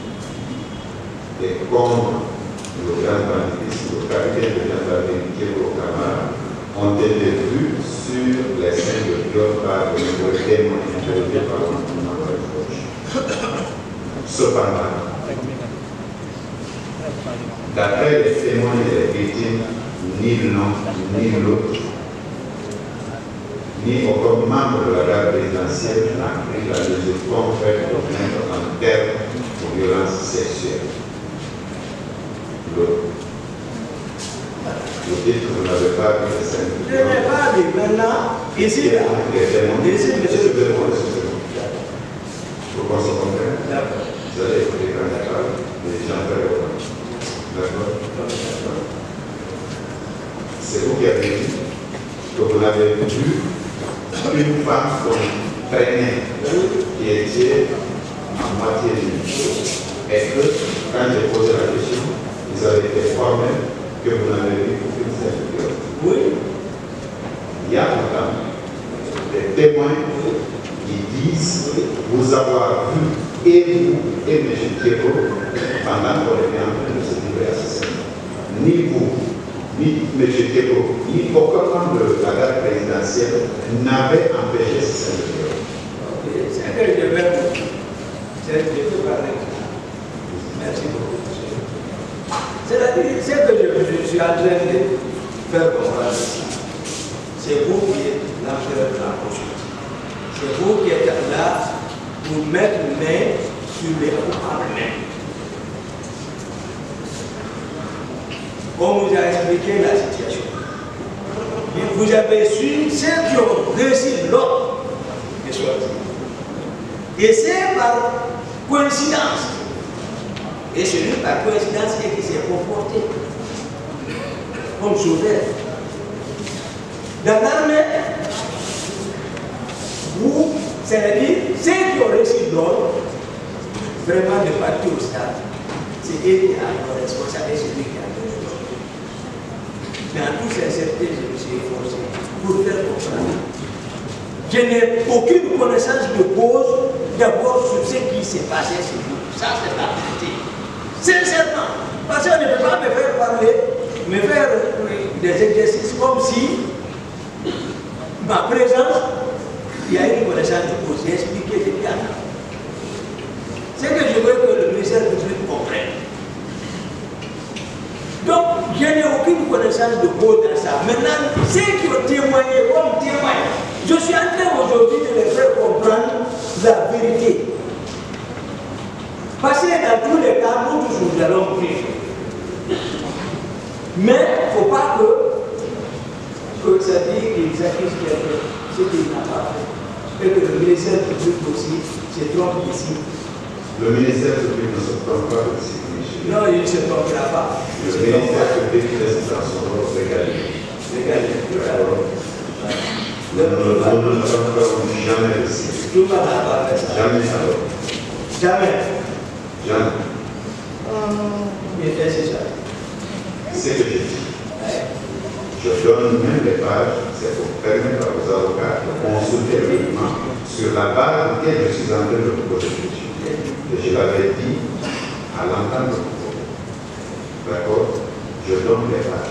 Speaker 4: et contre le grand banditisme, le capitaine de gendarmerie Diego Camara, ont été vus sur les scènes de viol par de nombreux témoins interrogés par le commandant de Fauche. Cependant, d'après les témoins et les victimes, ni l'un ni l'autre, ni aucun membre de la garde présidentielle n'a pris la mesure concrète de plaindre en termes de violence sexuelle. Le, le titre, vous n'avez pas vu les scènes.
Speaker 1: Je n'ai pas vu maintenant, ici, là. Ici, monsieur le président.
Speaker 4: Pour qu'on se comprenne,
Speaker 1: D'accord.
Speaker 4: vous allez écouter quand il parle, les gens veulent le D'accord. C'est vous qui avez dit que vous n'avez vu une femme qu'on traînait qui était en moitié nue. Et que, quand j'ai posé la question, ils avaient été formels que vous n'avez vu aucune scène de viol.
Speaker 1: Oui.
Speaker 4: Il y a pourtant des témoins qui disent vous avoir vu et vous et M. Diego pendant qu'on était en train de se livrer à ce scène. Ni vous, ni M. Diego, ni aucun membre de la garde présidentielle n'avait empêché ce scène de viol.
Speaker 1: C'est que je vais je peux parler. Merci beaucoup. C'est-à-dire, ce que je, je suis en train de faire comprendre ici, c'est vous qui êtes l'empereur de la conscience. C'est vous qui êtes là pour mettre main sur les coupables mêmes. On vous a expliqué la situation. Vous avez su ceux qui ont réussi l'autre de sortir. Et c'est par coïncidence. Et celui par coïncidence qui s'est comporté comme sauveur. Dans l'armée, vous, c'est-à-dire ceux qui ont reçu l'ordre vraiment de partir au stade, c'est eux qui ont le responsable et celui qui a le responsable. Mais en toute sincérité, je me suis efforcé pour faire comprendre. Je n'ai aucune connaissance de cause d'abord sur ce qui s'est passé chez vous. Ça, c'est la vérité. Sincèrement. Parce qu'on ne peut pas me faire parler, me faire des exercices comme si ma présence, il y a une connaissance de cause. J'ai expliqué depuis à l'heure. C'est que je veux que le ministère public comprenne. Donc, je n'ai aucune connaissance de cause dans ça. Maintenant, ceux qui ont témoigné comme témoins, je suis en train aujourd'hui de les faire comprendre la vérité. Parce que dans tous les cas, nous tous nous allons vivre. Mais il ne faut pas que, que ça dise qu'ils accusent quelqu'un, ce qu'il n'a pas fait. Et que le ministère public aussi se trompe ici.
Speaker 4: Le ministère public ne se trompe pas ici.
Speaker 1: Non, il ne se trompera pas.
Speaker 4: Le ministère public reste dans son rôle régalien.
Speaker 1: Régalien.
Speaker 4: Nous ne le tromperons jamais ici.
Speaker 1: Tout le monde n'a pas fait ça.
Speaker 4: Jamais alors.
Speaker 1: Jamais.
Speaker 4: Jamais.
Speaker 1: Il était c'est ça.
Speaker 4: C'est ce que je dis. Je donne même les pages, c'est pour permettre aux avocats de consulter le document sur la base duquel je suis en train de vous poser des questions. Et je l'avais dit à l'entendre de vous. D'accord? Je donne les pages.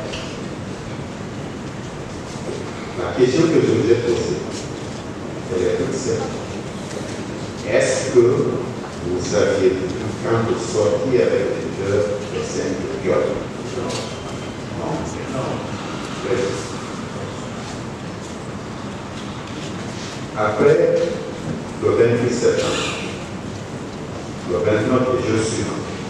Speaker 4: La question que je vous ai posée, elle est toute simple. Est-ce que vous aviez vu quand vous sortiez avec des cœurs de scènes de viol? Non. Non. Non. Après le vingt-huit septembre, le vingt-neuf et je suis,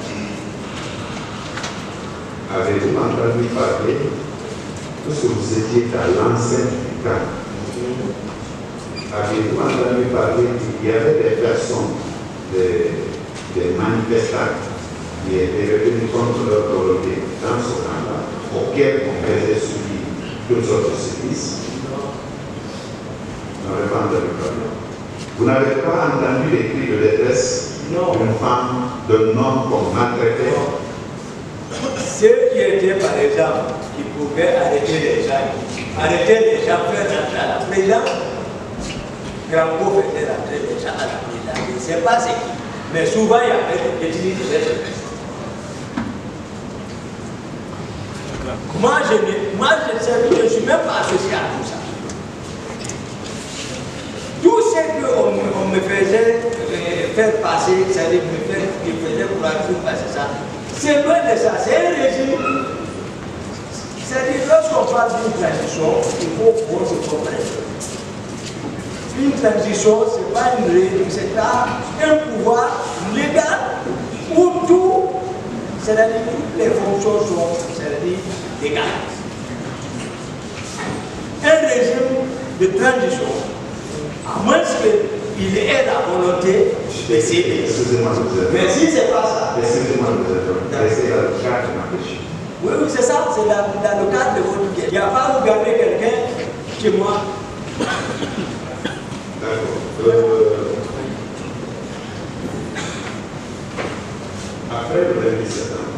Speaker 4: avez-vous entendu parler de ce que vous étiez à l'enceinte du camp? Avez-vous entendu parler qu'il y avait des personnes, des, des manifestants qui étaient revenus contre leur volonté dans ce camp-là, auxquels on faisait subir toutes sortes de services? Vous n'avez pas entendu parler. Vous n'avez pas entendu les cris de détresse d'une femme, d'un homme qu'on maltraitait?
Speaker 1: ceux qui étaient, par exemple, qui pouvaient arrêter les gens, arrêter les gens, faire rentrer à la présidence, Grambo faisait rentrer les gens à la présidence. Je ne sais pas c'est qui, mais souvent il y avait des petits gestes. Moi, je ne moi, je, je, je suis même pas associé à tout ça. Tout ce qu'on on me faisait euh, faire passer, c'est-à-dire me faire, me faisait vouloir faire passer ça, c'est loin de ça, c'est un régime. C'est-à-dire, lorsqu'on parle d'une transition, il faut qu'on se comprenne. Une transition, ce n'est pas une règle, c'est un pouvoir légal où tout, c'est-à-dire toutes les fonctions sont, c'est-à-dire, légales. Un régime de transition, à moins qu'il ait la volonté de céder.
Speaker 3: Excusez-moi,
Speaker 1: mais si c'est pas ça.
Speaker 3: Excusez-moi, c'est dans le cadre de ma question.
Speaker 1: Oui, oui, c'est ça, c'est dans, dans le cadre de votre guerre. Il n'y a pas vous garder quelqu'un chez moi.
Speaker 4: D'accord. Euh, après le vingt-dix septembre,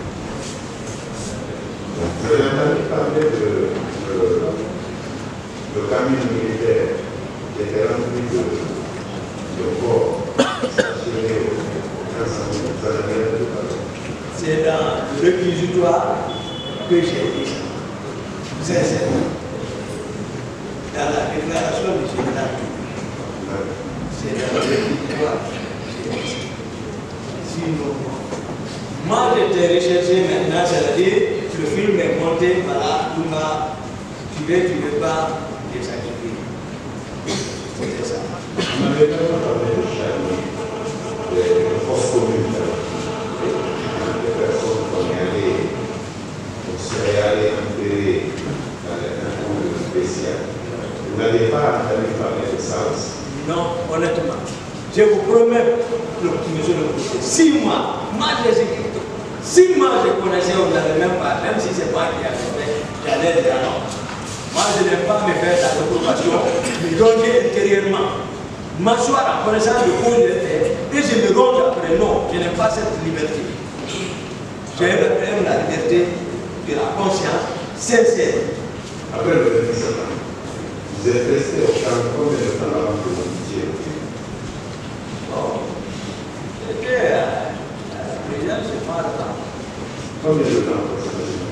Speaker 4: vous avez entendu parler de, de, de camion militaire qui était rempli de, de corps stationnés au Tanzanie.
Speaker 1: C'est dans le réquisitoire que j'ai dit. Sincèrement. Dans la déclaration du général. C'est dans le réquisitoire que j'ai dit. Sinon, moi j'étais recherché maintenant, c'est-à-dire le film est monté, voilà, tout m'a, tu veux, tu ne veux pas les sacrifier. C'était ça.
Speaker 4: On avait même parlé de chaque des forces communes. Des personnes qu'on est allé, on serait allé enterrer dans un camp spécial. Vous n'avez pas entendu parler de ça aussi?
Speaker 1: Non, honnêtement. Je vous promets, monsieur le président, six mois, moi je sais que six mois je connaissais, on n'avait même pas, même si c'est moi qui avais fait, j'allais dire non. Moi je n'aime pas me faire la préoccupation, me donner intérieurement, m'asseoir en connaissance de quoi je l'ai et je me ronge après. Non, je n'aime pas cette liberté. J'aime la liberté de la conscience sincère.
Speaker 4: Après le vingt-dix septembre, vous êtes resté au camp combien de temps avant que vous quittiez?
Speaker 1: Bon, c'était à la présidence, c'est pas le temps.
Speaker 4: Combien de temps approximativement?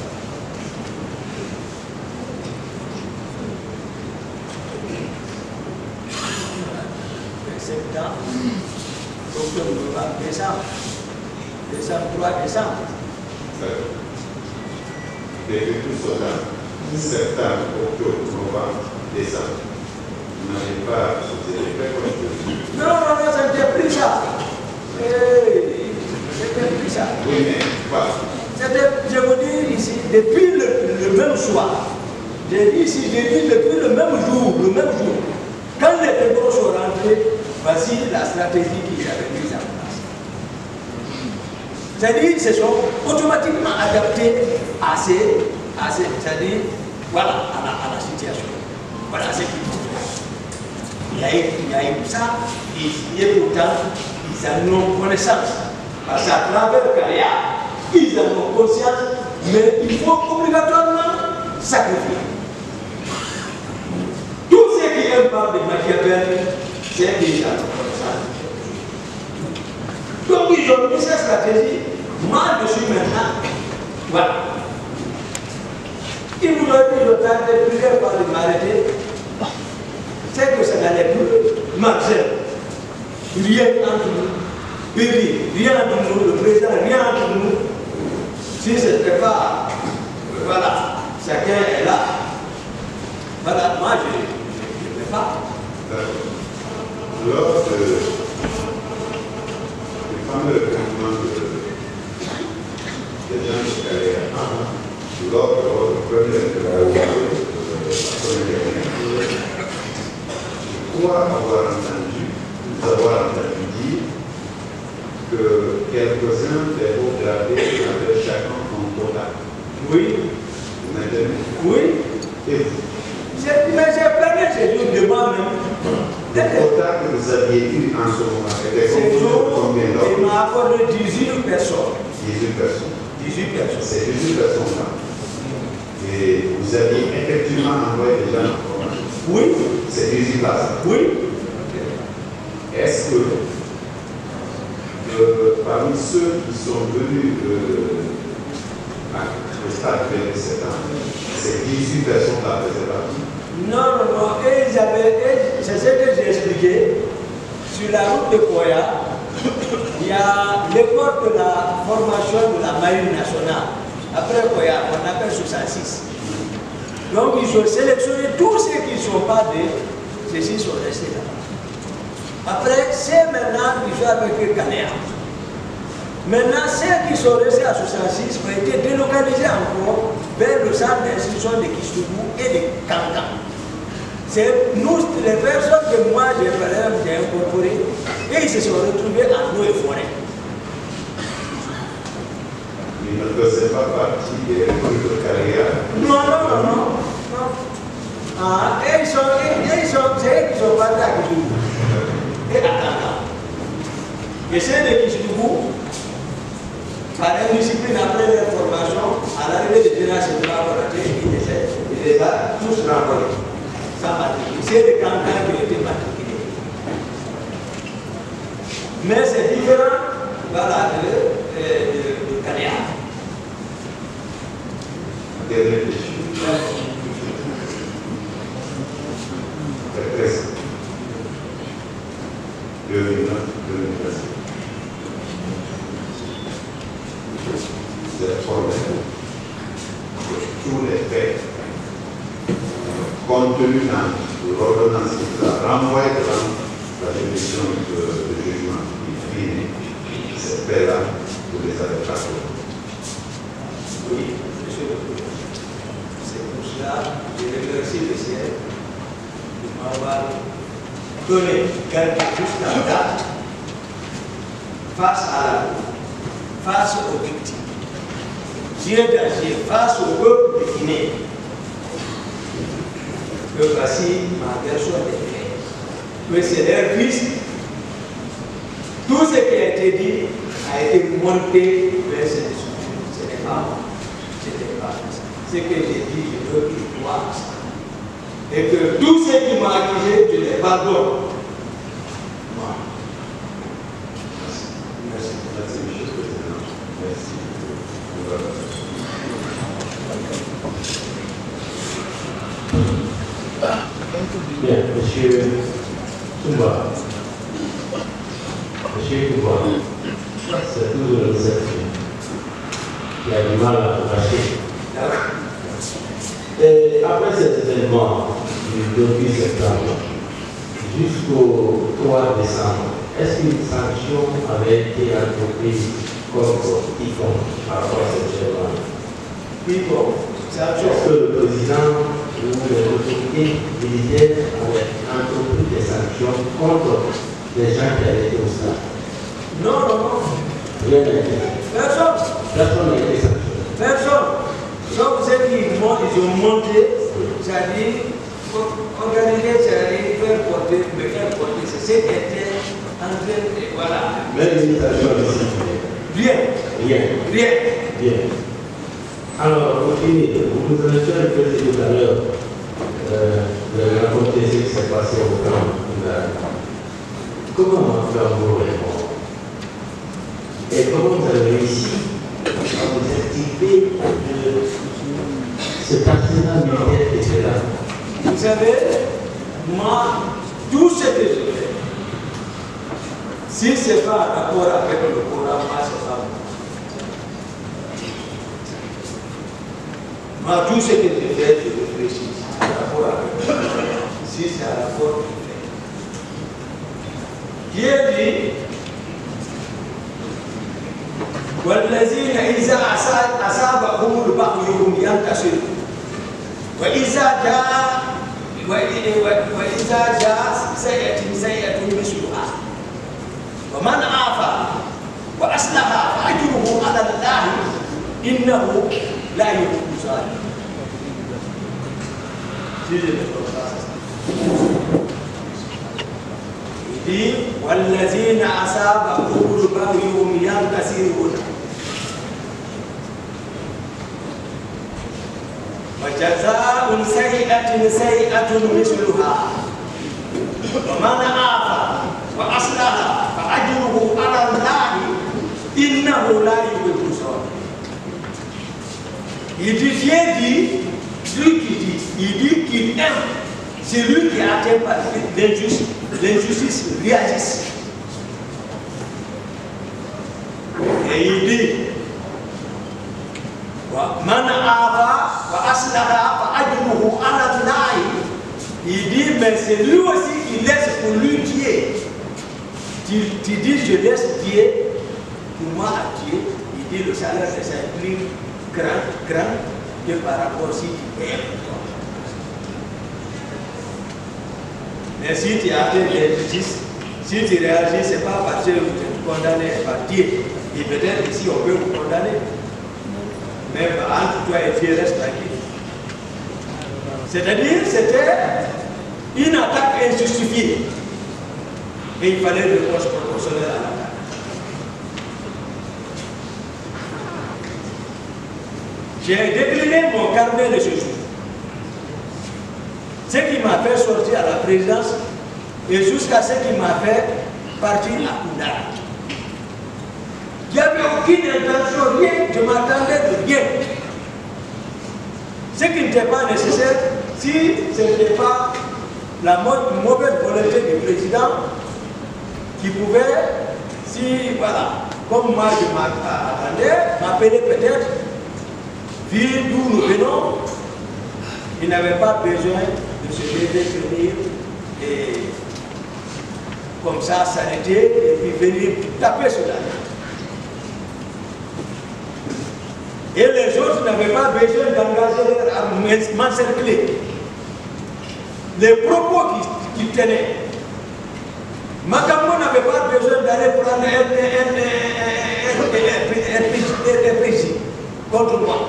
Speaker 1: Septembre, octobre, novembre, décembre. Décembre, trois décembre.
Speaker 4: D'accord. Depuis tout ce temps, septembre, octobre, novembre, décembre, vous n'avez pas sauté les précoces de
Speaker 1: Non, non, non, c'était pris ça. C'était pris ça.
Speaker 4: Oui, mais pas.
Speaker 1: C'était, je vous dis ici, depuis le, le même soir, j'ai dit ici, j'ai dit depuis le même jour, le même jour, quand les pétroliers sont rentrés, voici la stratégie qu'ils avaient mise en place. C'est-à-dire qu'ils se sont automatiquement adaptés à ces, à ces c'est-à-dire, voilà, à la, à la situation. Voilà ce qu'ils font. Il y a eu, il y a eu ça, et, et pourtant, ils en ont connaissance. Parce qu'à travers le carrière, ils en ont conscience, mais il faut obligatoirement sacrifier. Tout ce qui est part de Machiavel, c'est déjà connaissance. Donc ils ont mis cette stratégie. Moi, je suis maintenant. Voilà. Ils vous ont dit le temps de plusieurs fois de m'arrêter. C'est que ça n'allait plus. Marcel, rien entre nous. Bibi, rien entre nous. Le président, rien entre nous. Si ce n'était pas, voilà, chacun est là. Voilà, moi je ne vais pas.
Speaker 4: Lors de, du fameux recrutement de, de gens de carrière, lors de votre première intervention, je crois avoir entendu, vous avoir entendu dire que quelques-uns des hauts gradés avaient chacun un quota.
Speaker 1: Oui.
Speaker 4: Vous m'entendez?
Speaker 1: Oui.
Speaker 4: Et vous?
Speaker 1: Mais j'ai plané ces jours de moi-même.
Speaker 4: Le quota que vous aviez eu en ce moment, c'était
Speaker 1: Ces jours,
Speaker 4: combien
Speaker 1: il
Speaker 4: d'hommes?
Speaker 1: m'a accordé dix-huit personnes.
Speaker 4: dix-huit personnes.
Speaker 1: dix-huit personnes.
Speaker 3: Ces dix-huit personnes-là. Et vous aviez effectivement envoyé des gens en formation.
Speaker 1: Oui.
Speaker 3: Ces dix-huit-là.
Speaker 1: Oui.
Speaker 3: Est-ce que euh, parmi ceux qui sont venus euh, au stade de vingt-sept ans, ces dix-huit personnes-là faisaient partie?
Speaker 1: Non, non, non. Et ils avaient, c'est ce que j'ai expliqué. Sur la route de Koya, il y a l'école de la formation de la marine nationale. Après Koya, on appelle soixante-six. Donc ils ont sélectionné tous ceux qui ne sont pas des, ceux-ci sont restés là. Après, c'est maintenant qu'ils sont avec Caléa. Maintenant, ceux qui sont restés à soixante-six ont été délocalisés encore vers le centre d'instruction de Kissoubou et de Kankan. C'est nous, les personnes que moi j'ai incorporées, et ils se sont retrouvés à l'eau et forêt.
Speaker 3: Ils ne faisaient pas partie des recrues de carrière.
Speaker 1: Non, non, non, non. non. Ah, et ils sont, et, ils sont, c'est eux qui sont partis à Kissoubou et à Kankan. Et ceux de Kissoubou, par indiscipline après leur formation, à l'arrivée de génération de la volonté, ils les a tous renvoyés. C'est le Kankan qui a été matriculé. Mais c'est différent voilà, de, de, de, de Caléa.
Speaker 3: Dernière question. Presque. deux mille neuf, deux mille dix. C'est formel. Tous les faits contenu dans l'ordonnance qui a renvoyé devant la juridiction de, de jugement qui finit, ces faits-là, vous les avez pas connus.
Speaker 1: Oui, monsieur le président. C'est pour cela que je remercie le ciel de m'avoir donné quelque juste la date face à la face aux victimes. Dieu d'agir face au peuple de Guinée. Que voici ma version des faits. Que c'est leur fils. Tout ce qui a été dit a été monté vers cette discussion. Ce n'est pas moi. Ce n'est pas ça. Ce que j'ai dit, je veux qu'ils croient à ça. Et que tout ce qui m'a accusé, je les pardonne. Moi. Merci. Merci.
Speaker 3: Merci, monsieur le Président. Merci.
Speaker 5: Bien, monsieur Touba. Monsieur Touba, c'est toujours le réception qui a du mal à se cacher. Et après cet événement du deux septembre jusqu'au trois décembre, est-ce qu'une sanction avait été entreprise contre quiconque par rapport à cette événement?
Speaker 1: Quiconque.
Speaker 5: Est-ce que le président ou les autorités militaires avaient entrepris des sanctions contre les gens qui avaient été au stade?
Speaker 1: Non, non, non.
Speaker 5: Rien n'a été.
Speaker 1: Personne.
Speaker 5: Personne n'a été sanctionné.
Speaker 1: Personne. Sauf ceux qui ils ont monté, c'est-à-dire organiser, c'est-à-dire faire porter, me faire porter, c'est ce qui était en train de. Voilà.
Speaker 5: Même l'imitation ici.
Speaker 1: Rien.
Speaker 5: Rien.
Speaker 1: Rien.
Speaker 5: Bien. Alors, pour finir, vous nous avez fait tout à l'heure euh, de raconter ce qui s'est passé au camp. Comment on fait vous répondre? Et comment vous avez réussi à vous extirper de cet arsenal militaire qui était là?
Speaker 1: Vous savez, moi, tout ce que je fais, si ce n'est pas en rapport avec le Coran, moi, c'est pas moi. Moi, tout ce que je fais, je réfléchis en rapport avec le Coran. Si c'est en rapport, je fais. Qui est dit والذين إذا أصابهم البغي هم ينتصرون وإذا جاء وإذا جاء سيئة سيئة مثلها ومن عافى وأصلح فأجره على الله إنه لا يحب الظالمين. والذين أصابهم البغي هم ينتصرون وجزاء سيئة سيئة مثلها ومن عافى وأصلح فأجره على الله إنه لا يحب الظالمين. Il dit, Dieu dit, celui qui dit, il dit qu'il aime celui qui a atteint par l'injustice réagisse. Et il dit, Man ava wa aslaha wa ajruhu ala Allah. Il dit, mais c'est lui aussi qui laisse pour lui Dieu. Tu, tu dis, je laisse Dieu pour moi à Dieu. Il dit, le salaire de ça est plus grand, grand que par rapport si tu aimes toi. Mais si tu as atteint l'injustice, si tu réagis, ce n'est pas parce que vous êtes condamné par Dieu. Et peut-être ici on peut vous condamner. Mais entre toi et Dieu, reste tranquille. C'est-à-dire, c'était une attaque injustifiée. Et il fallait une réponse proportionnelle à l'attaque. J'ai décliné mon carnet de ce jour. Ce qui m'a fait sortir à la présidence et jusqu'à ce qui m'a fait partir à Koundara. Il n'y avait aucune intention, rien, je m'attendais de rien. Ce qui n'était pas nécessaire, si ce n'était pas la mauvaise volonté du président qui pouvait, si, voilà, comme moi je m'attendais, m'appeler peut-être, vu d'où nous venons, il n'avait pas besoin de se lever, et comme ça s'arrêter et puis venir taper sur la tête. Et les autres n'avaient pas besoin d'engager leur arme, m'encercler. Les propos qui, qui tenaient. Makambo n'avait pas besoin d'aller prendre un R P J contre moi.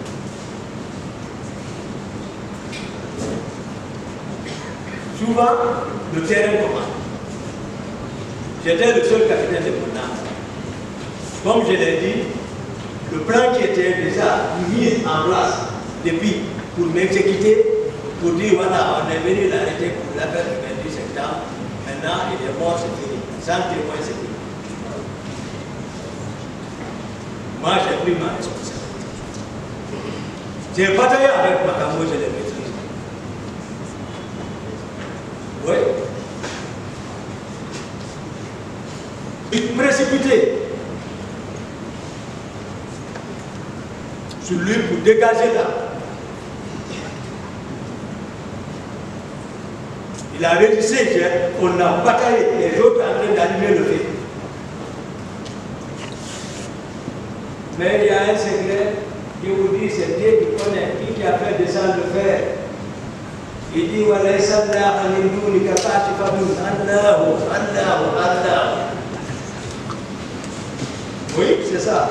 Speaker 1: Souvent, le terrain commence. J'étais le seul capitaine de mon âme. Comme je l'ai dit, le plan qui était déjà mis en place depuis pour m'exécuter, pour dire voilà, on est venu l'arrêter pour l'affaire du vingt-huit septembre, maintenant il est mort, c'est fini. Sans témoin, c'est fini. Moi, j'ai pris ma responsabilité. J'ai bataillé avec Makambo, je l'ai maîtrisé. Oui. Précipité sur lui pour dégager là. Il a résisté, on a bataillé, les autres en train d'allumer le feu. Mais il y a un secret, je vous dis, c'est Dieu qui connaît, qui a fait descendre le fer. Il dit, voilà, ça n'a pas de capacité, Allah, Allah, Allah. Oui, c'est ça.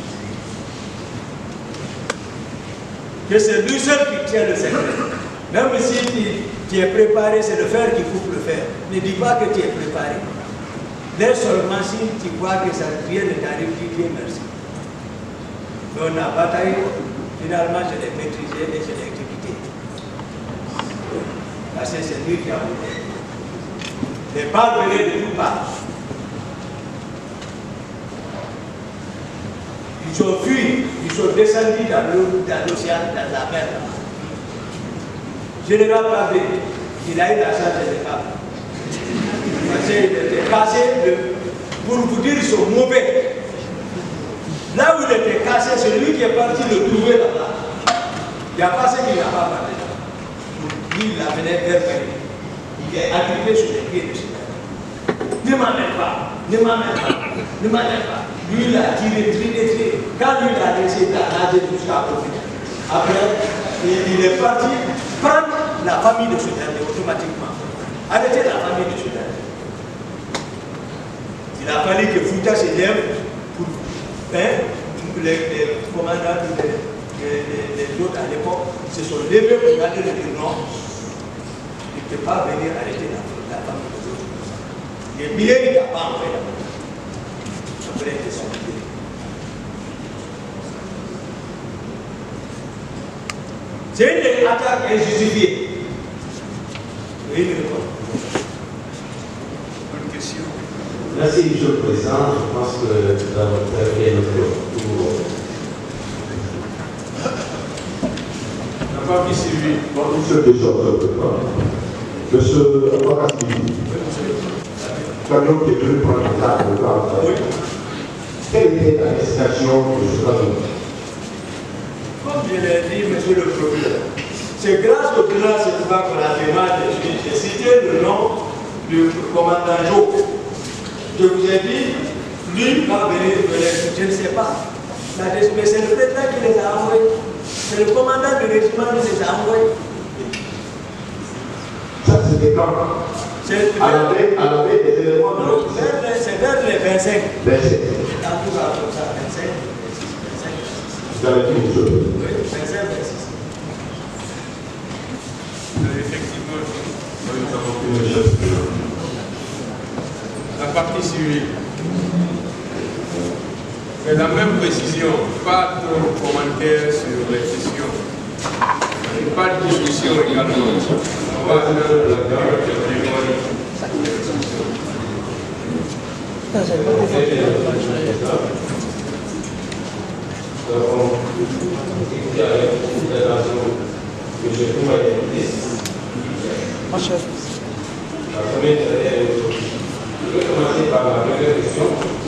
Speaker 1: Que c'est lui seul qui tient le secret. Même si tu, tu es préparé, c'est le fer qui coupe le fer. Ne dis pas que tu es préparé. Laisse seulement si tu vois que ça rien ne t'arrive, dis Dieu merci. Mais on a bataillé, finalement je l'ai maîtrisé et je l'ai exécuté. Parce que c'est lui qui a voulu. Les balles venaient de tout part. Ils ont fui, ils sont descendus dans l'océan, dans la mer. Général Babé, il a eu la chance de le faire. Parce qu'il était cassé, de, pour vous dire, ils sont mauvais. Là où il était cassé, c'est lui qui est parti le trouver là-bas. Il n'y a pas ce qu'il n'a pas parlé. Lui, il l'amenait vers Paris. Il est agrippé sur les pieds de ce gars. Ne m'amène pas, ne m'amène pas, ne m'amène pas. Lui, il a tiré, tiré, tiré. Quand lui, il a laissé, il a nagé jusqu'à profiter. Après, il, il est parti prendre la famille de ce dernier automatiquement. Arrêtez la famille de ce dernier. Il a fallu que Fouta se lève pour hein, les, les commandants, les, les, les, les autres à l'époque se sont levés pour regarder le dire non. Il ne peut pas venir arrêter la, la famille de l'autre. Les milliers, il n'a pas envoyé la famille. Après, ils sont levés. C'est une attaque injustifiée. Oui, une réponse.
Speaker 2: Bonne question.
Speaker 5: Merci, Monsieur le Président. Je pense que nous avons terminé notre tour.
Speaker 2: La partie civile.
Speaker 3: Bon, Monsieur le Président, Monsieur Wakassi, camion qui est venu prendre le cas de l'État.
Speaker 1: Oui.
Speaker 3: Quelle était la destination de ce camion?
Speaker 1: Comme je l'ai dit, monsieur le procureur, c'est grâce au bilan certificat qu'on a demandé, j'ai cité le nom du commandant Jo. Je vous ai dit, lui va venir, je ne sais pas. Mais c'est le président qui les a envoyés. C'est le commandant du régiment qui les a envoyés.
Speaker 3: Ça, c'était quand? À la veille, à la veille des éléments de
Speaker 1: Non, c'est vers les vingt-cinq.
Speaker 3: vingt-sept.
Speaker 1: En tout cas, comme ça, vingt-cinq, vingt-six, vingt-cinq.
Speaker 3: Vous avez dit, monsieur.
Speaker 1: Oui, vingt-cinq, vingt-six.
Speaker 2: Effectivement, nous avons pu. La partie civile. Mais la même précision, pas de commentaires sur les questions. Et pas de discussion également. On va faire la période de témoignage.
Speaker 5: Je vais commencer par la première question.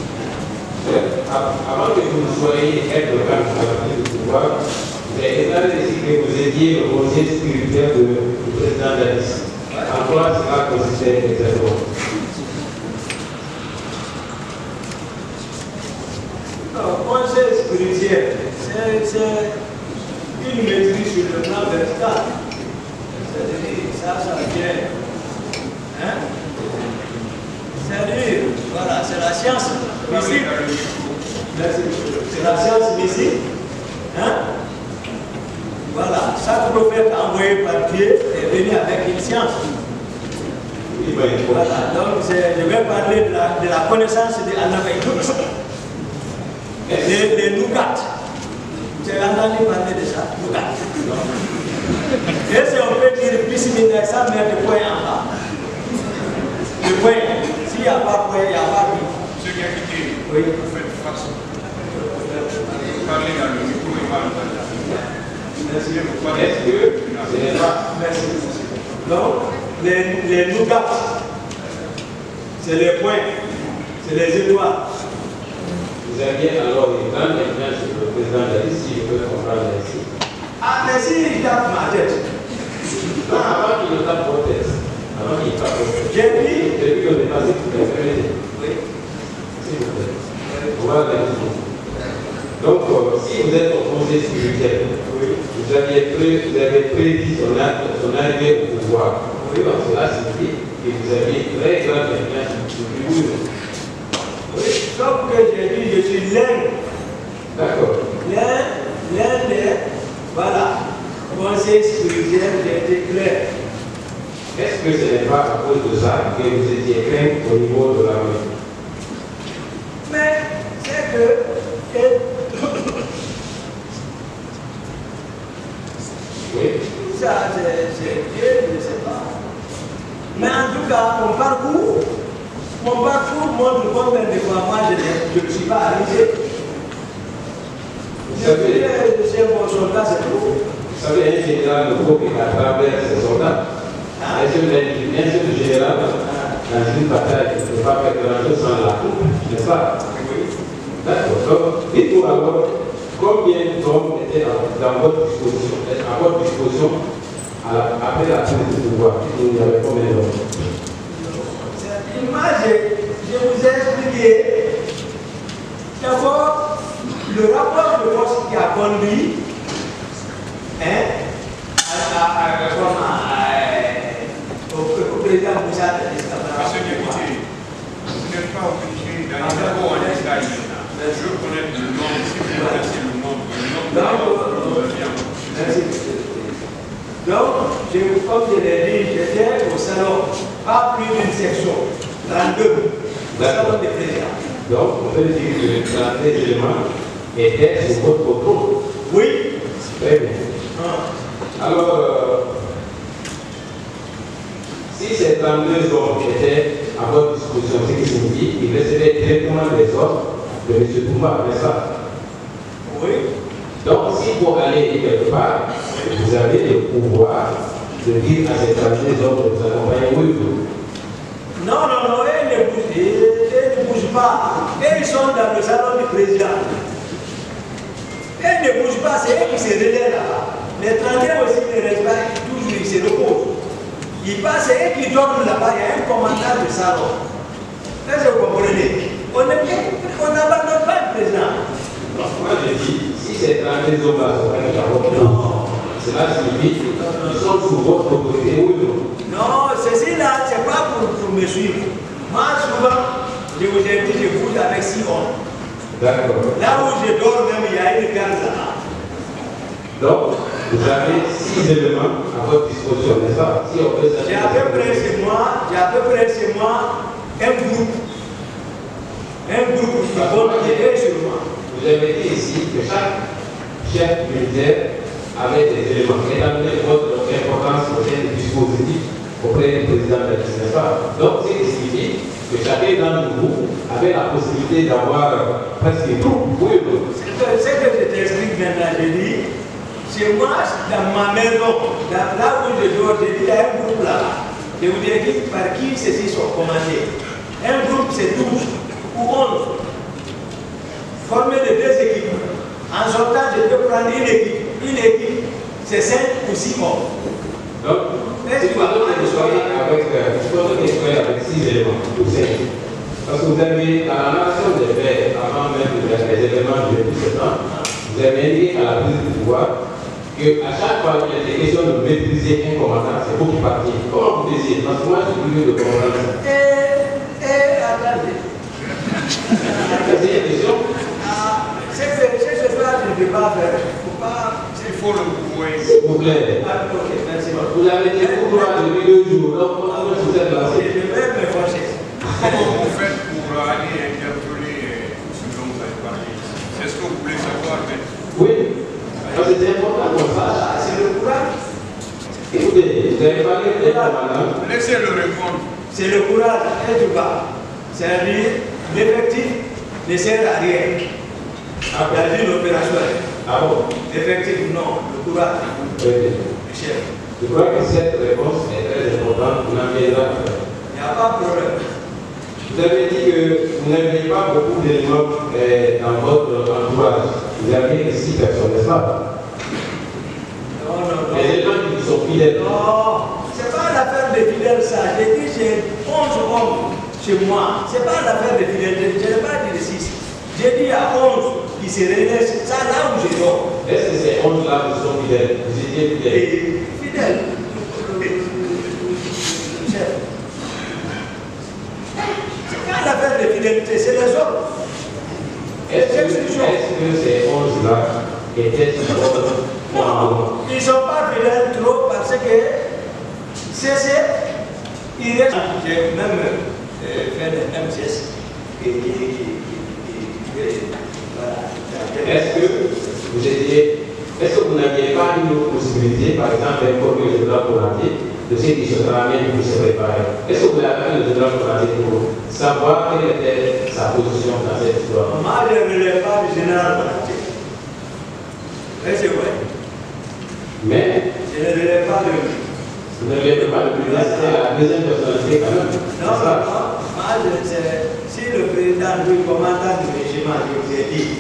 Speaker 5: Avant que vous soyez aide de camp à la prise de pouvoir, vous avez établi ici que vous étiez le conseiller spirituel du président Dadis. En quoi cela consistait exactement?
Speaker 1: Le conseil spirituel, c'est une maîtrise sur le plan vertical. C'est-à-dire, ça, ça vient. Hein? C'est-à-dire, voilà, c'est la science mystique. C'est la science mystique. Hein? Voilà, chaque prophète envoyé par Dieu est venu avec une science. Voilà, donc je vais parler de la, de la connaissance de l'anabaïdoute. Les, les nougats. J'ai entendu parler de ça, nougat. Et si on peut dire plus similaire, ça met le point en bas. Le point, s'il n'y a pas de point, il n'y a pas de.
Speaker 2: Ceux qui ont quitté,
Speaker 1: oui.
Speaker 2: Vous faites face. Parlez dans le micro et pas dans
Speaker 1: Merci.
Speaker 2: Est-ce que ce n'est pas.
Speaker 1: Merci. Donc, les, les nougats, c'est les points, c'est les étoiles.
Speaker 5: Vous aviez alors une grande influence sur le président Dadis, si je peux comprendre ainsi.
Speaker 1: Ah, mais si il tape ma tête.
Speaker 5: Non, avant qu'il ne tape votre tête. Avant qu'il tape votre tête.
Speaker 1: J'ai dit.
Speaker 5: Depuis qu'on est passé pour les féminines.
Speaker 1: Oui.
Speaker 5: S'il vous plaît. On va regarder. Donc, euh, si vous êtes au conseil spirituel, oui, vous avez prédit, vous avez prédit son, son arrivée au pouvoir. Oui, donc cela signifie que vous avez une très grande influence sur le gouvernement.
Speaker 1: Oui, sauf que j'ai dit, je suis l'un.
Speaker 5: D'accord.
Speaker 1: L'un, l'un des, voilà, conseil spirituel, j'ai été clair.
Speaker 5: Est-ce que ce n'est pas à cause de ça que vous étiez craint au niveau de l'armée?
Speaker 1: Mais c'est que, et,
Speaker 5: oui.
Speaker 1: ça, c'est Dieu, je ne sais pas. Mais en tout cas, mon parcours, mon parcours montre combien de fois moi je ne suis pas arrivé. Je suis un bon soldat, c'est tout.
Speaker 5: Vous savez, un général ne faut qu'à travers ses soldats. Un seul général, dans une bataille, il ne peut pas faire grand-chose sans la troupe, n'est-ce pas? D'accord. Donc, dites-nous alors, combien d'hommes étaient dans votre disposition, à votre disposition après la prise du pouvoir? Il y avait combien d'hommes?
Speaker 1: Moi, je, je vous ai expliqué d'abord le rapport de force qui a conduit hein, à, à, à, à, au, au président Moussa de l'Estamara.
Speaker 2: Monsieur Diakité, vous n'êtes pas obligé d'aller d'abord en Israël maintenant. Je veux connaître le nom, si vous connaissez le nom, le nom de
Speaker 1: Merci. Donc, je, comme je l'ai dit, j'étais au salon, pas plus d'une section, trente-deux, au salon des présidents.
Speaker 5: Donc, on peut dire que trente-deux éléments étaient sur votre contrôle.
Speaker 1: Oui.
Speaker 5: Très bien.
Speaker 1: Ah.
Speaker 5: Alors, euh, si ces trente-deux hommes étaient à votre disposition, ce qui signifie qu'ils recevaient directement les ordres de M. Toumba, n'est-ce pas?
Speaker 1: Oui.
Speaker 5: Donc, si vous allez quelque part, vous avez le pouvoir de dire à ces trente-deux hommes de vous accompagner, oui, oui.
Speaker 1: Non, non, non, ils ne bougent, ils ne bougent pas. Et ils sont dans le salon du président. Ils ne bougent pas, c'est eux qui se relaient là-bas. Les trente-deux aussi ne restent pas, toujours ils se reposent. Ils passent, c'est eux qui dorment là-bas, il y a un commandant de salon. Est-ce que vous comprenez? On n'abandonne pas le président.
Speaker 5: Moi je dis, si ces trente-deux hommes-là sont à votre nom, cela signifie qu'ils sont sous votre autorité, oui ou non?
Speaker 1: Non, ceci-là, ce n'est pas pour, pour me suivre. Moi, souvent, je vous ai dit, je bouge avec six hommes.
Speaker 5: D'accord.
Speaker 1: Là où je dors, même, il y a une garde là.
Speaker 5: Donc, vous avez six éléments à votre disposition, n'est-ce pas? Si on peut
Speaker 1: J'ai à peu près chez moi, j'ai à peu près chez moi un groupe. Un groupe qui compte sur moi.
Speaker 5: Vous avez dit ici que chaque chef militaire avait des éléments. Étant donné votre importance au sein du dispositif auprès du président de la République, n'est-ce pas? Donc, c'est ce qui signifie que chacun d'entre vous avait la possibilité d'avoir presque tout. Oui, oui.
Speaker 1: Ce que je t'explique maintenant, je dis, chez moi, dans ma maison, dans, là où je dors, je dis, il y a un groupe là. Je vous dis par qui ceux-ci sont commandés. Un groupe, c'est douze ou onze, formé de deux équipes. En sortant, je peux prendre une équipe. Une équipe, c'est cinq ou six hommes.
Speaker 5: Donc, il faut que vous soyez avec, euh, avec six éléments, ou cinq. Parce que vous avez, à la nation des faits, avant même les éléments du dix-sept ans, vous avez indiqué à la prise du pouvoir qu'à chaque fois qu'il y a des questions de maîtriser un commandant, c'est vous qui partiez. Comment vous désirez? Parce que moi, je suis curieux de comprendre ça.
Speaker 1: Et, et attendez.
Speaker 5: C'est une question.
Speaker 1: Ah, c'est que ce soir, je ne vais pas faire. Il ne faut pas.
Speaker 2: Il faut le pouvoir.
Speaker 5: S'il vous plaît.
Speaker 1: Ah, ok, merci.
Speaker 5: Vous avez dit pour toi depuis deux jours, donc comment vous êtes lancé?
Speaker 1: Je vais me fâcher.
Speaker 2: Comment vous faites pour aller interpeller ce dont vous avez parlé? C'est ce que vous voulez savoir, mais...
Speaker 5: Oui, parce que c'est important qu'on sache.
Speaker 1: Ah, c'est le courage.
Speaker 5: Écoutez, vous avez parlé des commandants.
Speaker 2: Laissez-le répondre.
Speaker 1: C'est le courage et du bas. C'est-à-dire, l'effectif ne sert à rien. Dans une opération.
Speaker 5: Ah bon?
Speaker 1: L'effectif, non. Le courage.
Speaker 5: Oui.
Speaker 1: Le chef.
Speaker 5: Je crois que cette réponse est très importante pour l'environnement.
Speaker 1: Il n'y a pas de problème.
Speaker 5: Vous avez dit que vous n'avez pas beaucoup d'éléments euh, dans votre entourage. Vous avez six personnes, n'est-ce pas?
Speaker 1: Non, non, non.
Speaker 5: Les éléments qui sont fidèles.
Speaker 1: Non, ce n'est pas l'affaire de fidèles, ça. J'ai dit j'ai onze hommes chez moi. Ce n'est pas l'affaire de fidèles. Je n'ai pas dit de six. J'ai dit il y a onze qui se réunissent. Ça, là où je dors.
Speaker 5: Est-ce que ces onze-là vous sont fidèles? Vous étiez fidèles?
Speaker 1: Et fidèles. Chef. C'est pas l'affaire de fidélité, c'est les autres.
Speaker 5: Est-ce que, est que ces onze-là étaient sur votre commandement?
Speaker 1: Ils ne sont pas fidèles trop parce que c'est c'est. Ils restent. J'ai même euh, fait des M C S.
Speaker 5: Est-ce que vous étiez, est-ce que vous n'aviez pas une autre possibilité, par exemple, d'informer le général Konaté de ce qui se ramène pour se préparer? Est-ce que vous avez appelé le général Konaté pour savoir quelle était sa position dans cette histoire?
Speaker 1: Moi, je ne relève pas du général Konaté. C'est vrai.
Speaker 5: Mais
Speaker 1: je ne relève pas de lui.
Speaker 5: Vous ne relèvez pas le président, c'est la deuxième personnalité quand même.
Speaker 1: Non, non, non. Moi, je sais, si le président, le commandant du régiment, je vous ai dit,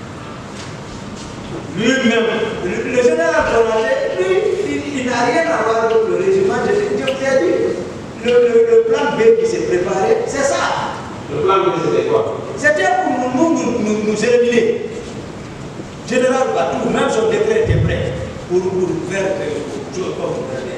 Speaker 1: lui-même, le, le général Konaté, lui, il, il n'a rien à voir avec le régiment. Je, je vous ai dit, le, le, le plan B qui s'est préparé, c'est ça.
Speaker 5: Le plan B, c'était quoi?
Speaker 1: C'était pour nous, nous, nous, nous éliminer. Général Batou, même son décret était prêt pour, pour faire quelque chose comme vous l'avez.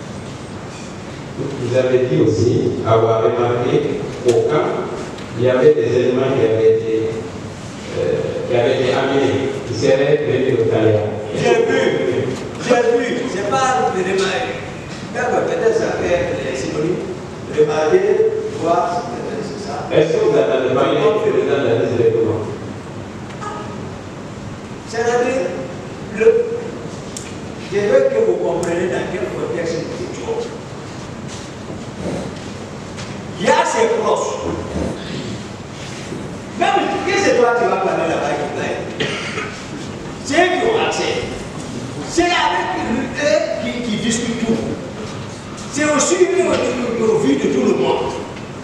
Speaker 5: Vous avez dit aussi avoir remarqué qu'au camp, il y avait des éléments qui avaient été, euh, qui avaient été amenés, qui seraient prévus au Talia.
Speaker 1: J'ai vu, j'ai vu, c'est pas le démarrer. D'accord, peut-être ça fait les synonymes, remarquer, voir, c'est ça.
Speaker 5: Est-ce que vous avez parlé du président de la liste électorale?
Speaker 1: C'est-à-dire, le, je veux que vous compreniez. comprenez dans quel contexte nous étions. Il y a ses proches. Même que c'est toi qui vas parler là-bas qui plaît. C'est eux qui ont accès. C'est avec eux qui, qui discutent tout. C'est aussi au vu de tout le monde.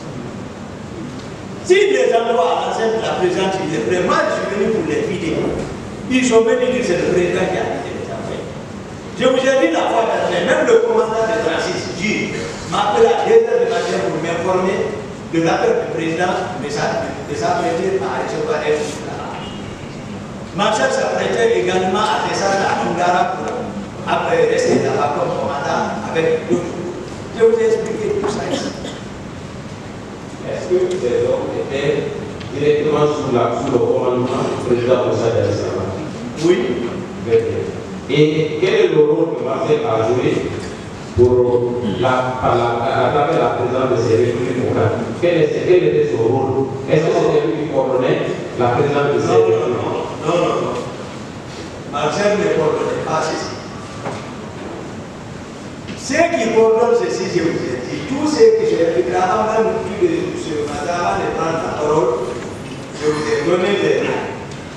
Speaker 1: Si les endroits à l'enceinte de la présidente, il est prêt, moi je suis venu pour les vider. Ils sont venus dire que c'est le président qui a dit les affaires. Je vous ai dit la fois dernière, même le commandant de Francis G m'a appelé à deux heures du matin pour m'informer de l'appel du président de s'apprêter à recevoir un coup là. Marcel s'apprêtait également à descendre à Tungara pour après rester là-bas comme commandant avec d'autres. Je vous ai expliqué tout ça ici.
Speaker 5: Est-ce que ces hommes étaient directement sous, la, sous le commandement du président Moussa Diallo?
Speaker 1: Oui.
Speaker 5: Et quel est le rôle que Marcel a joué pour la, par la, à travers la présidence de ces républiques locales? Quel, quel était son rôle? Est-ce que c'était lui qui coordonnait la présidence de ces républiques?
Speaker 1: Non, non, non, non. Marcel ne coordonnait pas ceci. Ceux qui coordonnent ceci, je vous ai dit, tous ceux qui se réfléchissent avant même de ce matin, avant de prendre la parole, je vous ai donné des noms.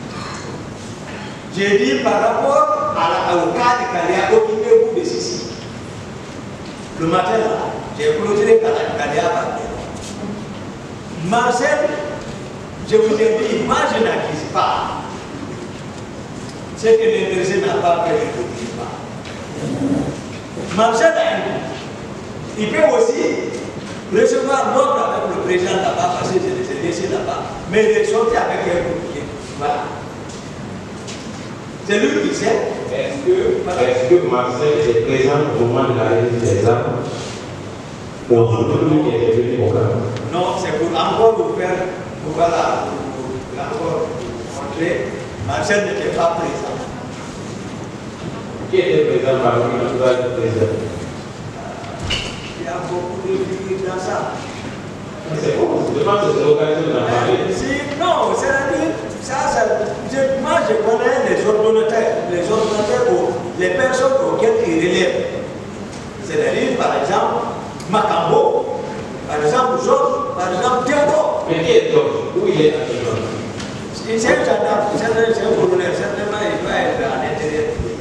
Speaker 1: J'ai dit par rapport à la, au cas de Kalia, occupez-vous de ceci. Le matin, là, j'ai clôturé Kalia par terre. Marcel, je vous ai dit, moi je n'accuse pas. Ce que l'intéressé n'a pas fait, je ne n'accuse pas. Marcel a un coup. Il peut aussi recevoir l'ordre avec le président là-bas, parce que je les ai laissés là-bas, mais il est sorti avec un coup. Voilà. C'est lui qui sait.
Speaker 5: Est-ce que, voilà. Est-ce que Marcel est présent au moment de la remise des armes?
Speaker 1: Non, non, non. Non, c'est pour encore vous faire, pour, voilà, pour, pour encore vous montrer, Marcel n'était pas présent.
Speaker 5: Qui était présent parmi les autres présidents?
Speaker 1: Il y a beaucoup de filles dans ça.
Speaker 5: C'est bon, je pense que c'est l'occasion d'en parler.
Speaker 1: Non, c'est-à-dire, ça, ça, je, moi je connais les ordonnateurs, les ordonnateurs, les personnes auxquelles ils relèvent. C'est-à-dire, par exemple, Macambo, par exemple, Georges, par exemple, Diabo.
Speaker 5: Mais qui est Georges? Où il est actuellement?
Speaker 1: C'est un gendarme, c'est un colonel, certainement il doit être à l'intérieur du pays.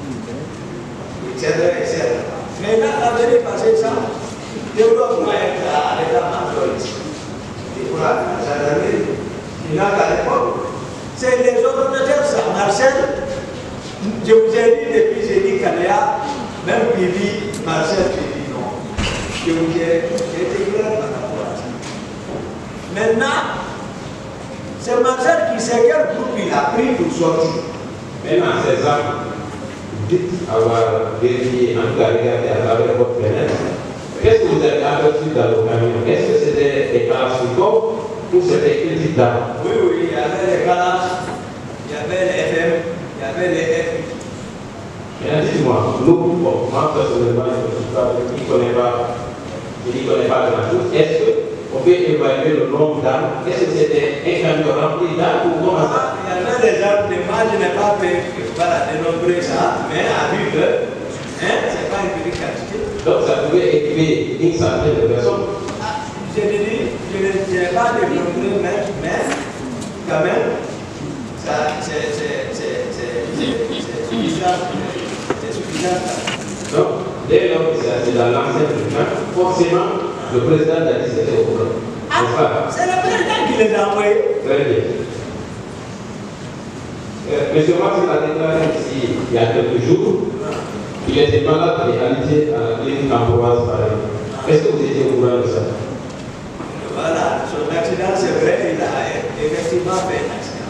Speaker 1: et cetera, et cetera. Mais là, la vérité, parce que ça, Théodore doit être à l'état-major ici. Il faut la gendarmerie. Il n'a qu'à l'époque. C'est les ordonnateurs, ça. Marcel, je vous ai dit depuis, j'ai dit Kaléa, même Bibi, Marcel, j'ai dit non. Je vous ai été clair par rapport à ça. Maintenant, c'est Marcel qui sait quel groupe il a pris pour sortir.
Speaker 5: Maintenant, ces armes, dites avoir vérifié, en tout cas regardé à travers votre fenêtre, qu'est-ce que vous avez aperçu dans le camion? Est-ce que c'était des Kalachnikov ou c'était quel type d'armes?
Speaker 1: Oui, oui, il y avait les Kalach, il y avait les F M, il y avait les F M.
Speaker 5: Maintenant, dites-moi, nous, bon, moi personnellement, je ne connais pas, je n'y connais pas grand-chose. Est-ce qu'on peut évaluer le nombre d'armes? Est-ce que c'était un camion rempli d'armes ou comment ça?
Speaker 1: Il y avait des armes, moi je n'ai pas pu voilà, dénombrer ça, mais à vue d'œil, hein, c'est pas une petite quantité.
Speaker 5: Donc ça pouvait équiper une centaine de personnes.
Speaker 1: Ah, je te dis, je n'ai pas dénombré, mais, mais quand même, c'est suffisant. C'est suffisant.
Speaker 5: Donc, dès lors que c'est dans l'ancien président, forcément, le président a dit que c'était au courant.
Speaker 1: Ah, c'est le président qui les a envoyés.
Speaker 5: Très bien. Euh, Monsieur Marcel a déclaré ici, il y a quelques jours, il était malade et alité à la clinique Ambroise Paris. Est-ce que vous étiez au courant de ça?
Speaker 1: Voilà, son accident, c'est vrai, il a effectivement fait un accident.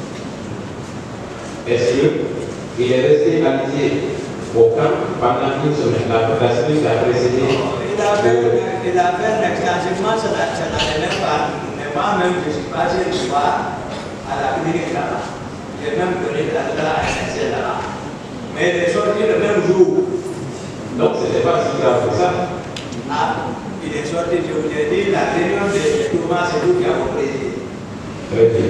Speaker 5: Est-ce qu'il est resté alité au camp pendant une semaine? La, la semaine qui a précédé.
Speaker 1: Il a fait, il a fait un accident, moi, ça n'allait même pas. Mais moi-même, je suis passé le soir à la clinique là-bas. J'ai même donné de l'argent à un médecin là-bas. Mais il est sorti le même jour.
Speaker 5: Donc, ce n'était pas si grave que ça.
Speaker 1: Ah, il est sorti, je vous ai dit, la réunion de Thomas, c'est vous qui avez présidé.
Speaker 5: Très bien.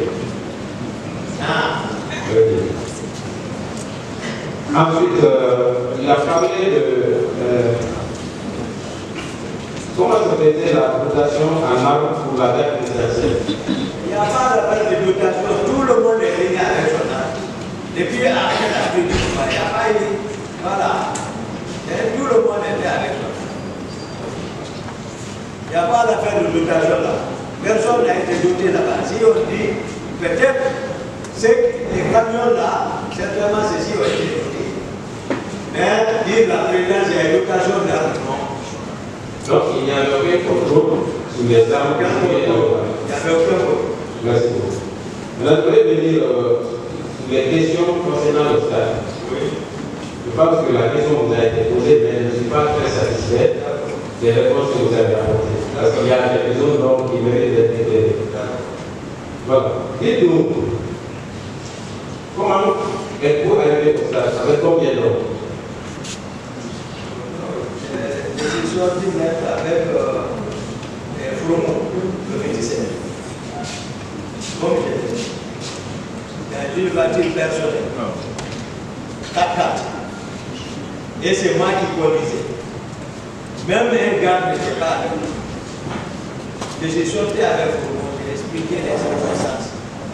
Speaker 1: Ah.
Speaker 5: Très bien. Ensuite, euh, il a parlé de comment se faisait la dotation en arbre pour la date présidentielle?
Speaker 1: Il n'y a pas d'appel de dotation, tout le monde est venu avec son arbre. Depuis après la pluie, il n'y a pas eu. Voilà. Et tout le monde était avec son arbre. Il n'y a pas d'affaire de dotation là. Personne n'a été doté là-bas. Si on dit, peut-être, c'est les camions là, certainement ceci ont été dotés. Mais dire la présidence, il y a une dotation là, non.
Speaker 5: Donc il n'y a aucun contrôle sur les armes qui sont
Speaker 1: Il n'y avait aucun contrôle.
Speaker 5: Merci beaucoup. Maintenant, je voulais venir euh, sur les questions concernant le stade.
Speaker 1: Oui.
Speaker 5: Je pense que la question vous a été posée, mais je ne suis pas très satisfait des réponses que vous avez apportées. Parce qu'il y a des zones donc, qui méritent d'être éclairées. Voilà. Dites-nous, comment êtes-vous arrivé au stade? Avec combien d'hommes?
Speaker 1: Je suis sorti net avec euh, Fromo, le vingt-sept. Comme j'ai dit, dans une voiture personnelle. quatre quatre. Et c'est moi qui conduisais. Même un garde n'était pas avec nous. Je suis sorti avec Fromo, j'ai expliqué les circonstances.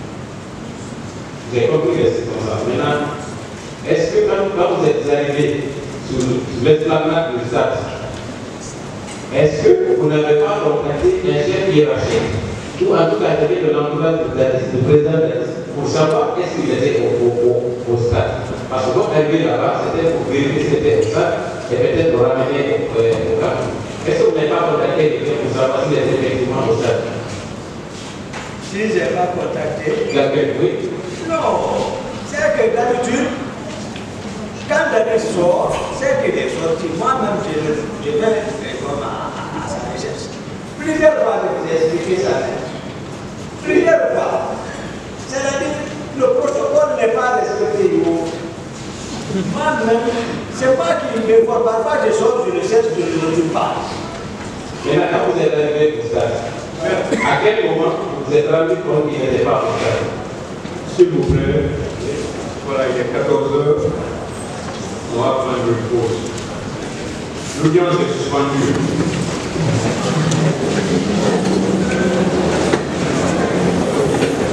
Speaker 5: J'ai compris les circonstances. Maintenant, est-ce que quand, quand vous êtes arrivé sur l'esplanade du stade, est-ce que vous n'avez pas contacté un chef hiérarchique ou en tout cas de l'entourage du président pour savoir est-ce qu'il était au, au, au, au stade? Parce que quand arrivé là-bas, c'était pour vérifier si c'était au stade et peut-être le ramener euh, au camp. Est-ce que vous n'avez pas contacté quelqu'un pour savoir s'il était effectivement au stade?
Speaker 1: Si je n'ai pas contacté.
Speaker 5: Quelqu'un, oui.
Speaker 1: Non, c'est que d'habitude, quand Daniel sort, c'est qu'il est sorti. Moi-même, je, je vais comme à, à sa recherche. Plusieurs fois, je vous ai expliqué ça. Plusieurs fois. C'est-à-dire, le protocole n'est pas respecté. Moi-même, c'est pas qu'il me voit. Parfois, je sors, je le cherche, je ne le dis pas.
Speaker 5: Et maintenant, vous êtes arrivé au stade. À quel moment vous êtes rendu compte qu'il n'était pas au stade?
Speaker 2: S'il vous plaît, voilà, il est quatorze heures. On va prendre une pause. L'audience est suspendue.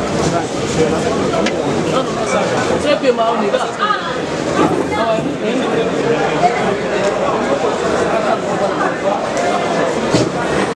Speaker 6: Non, non, ça. C'est un peu marrant, les gars. Ah ouais.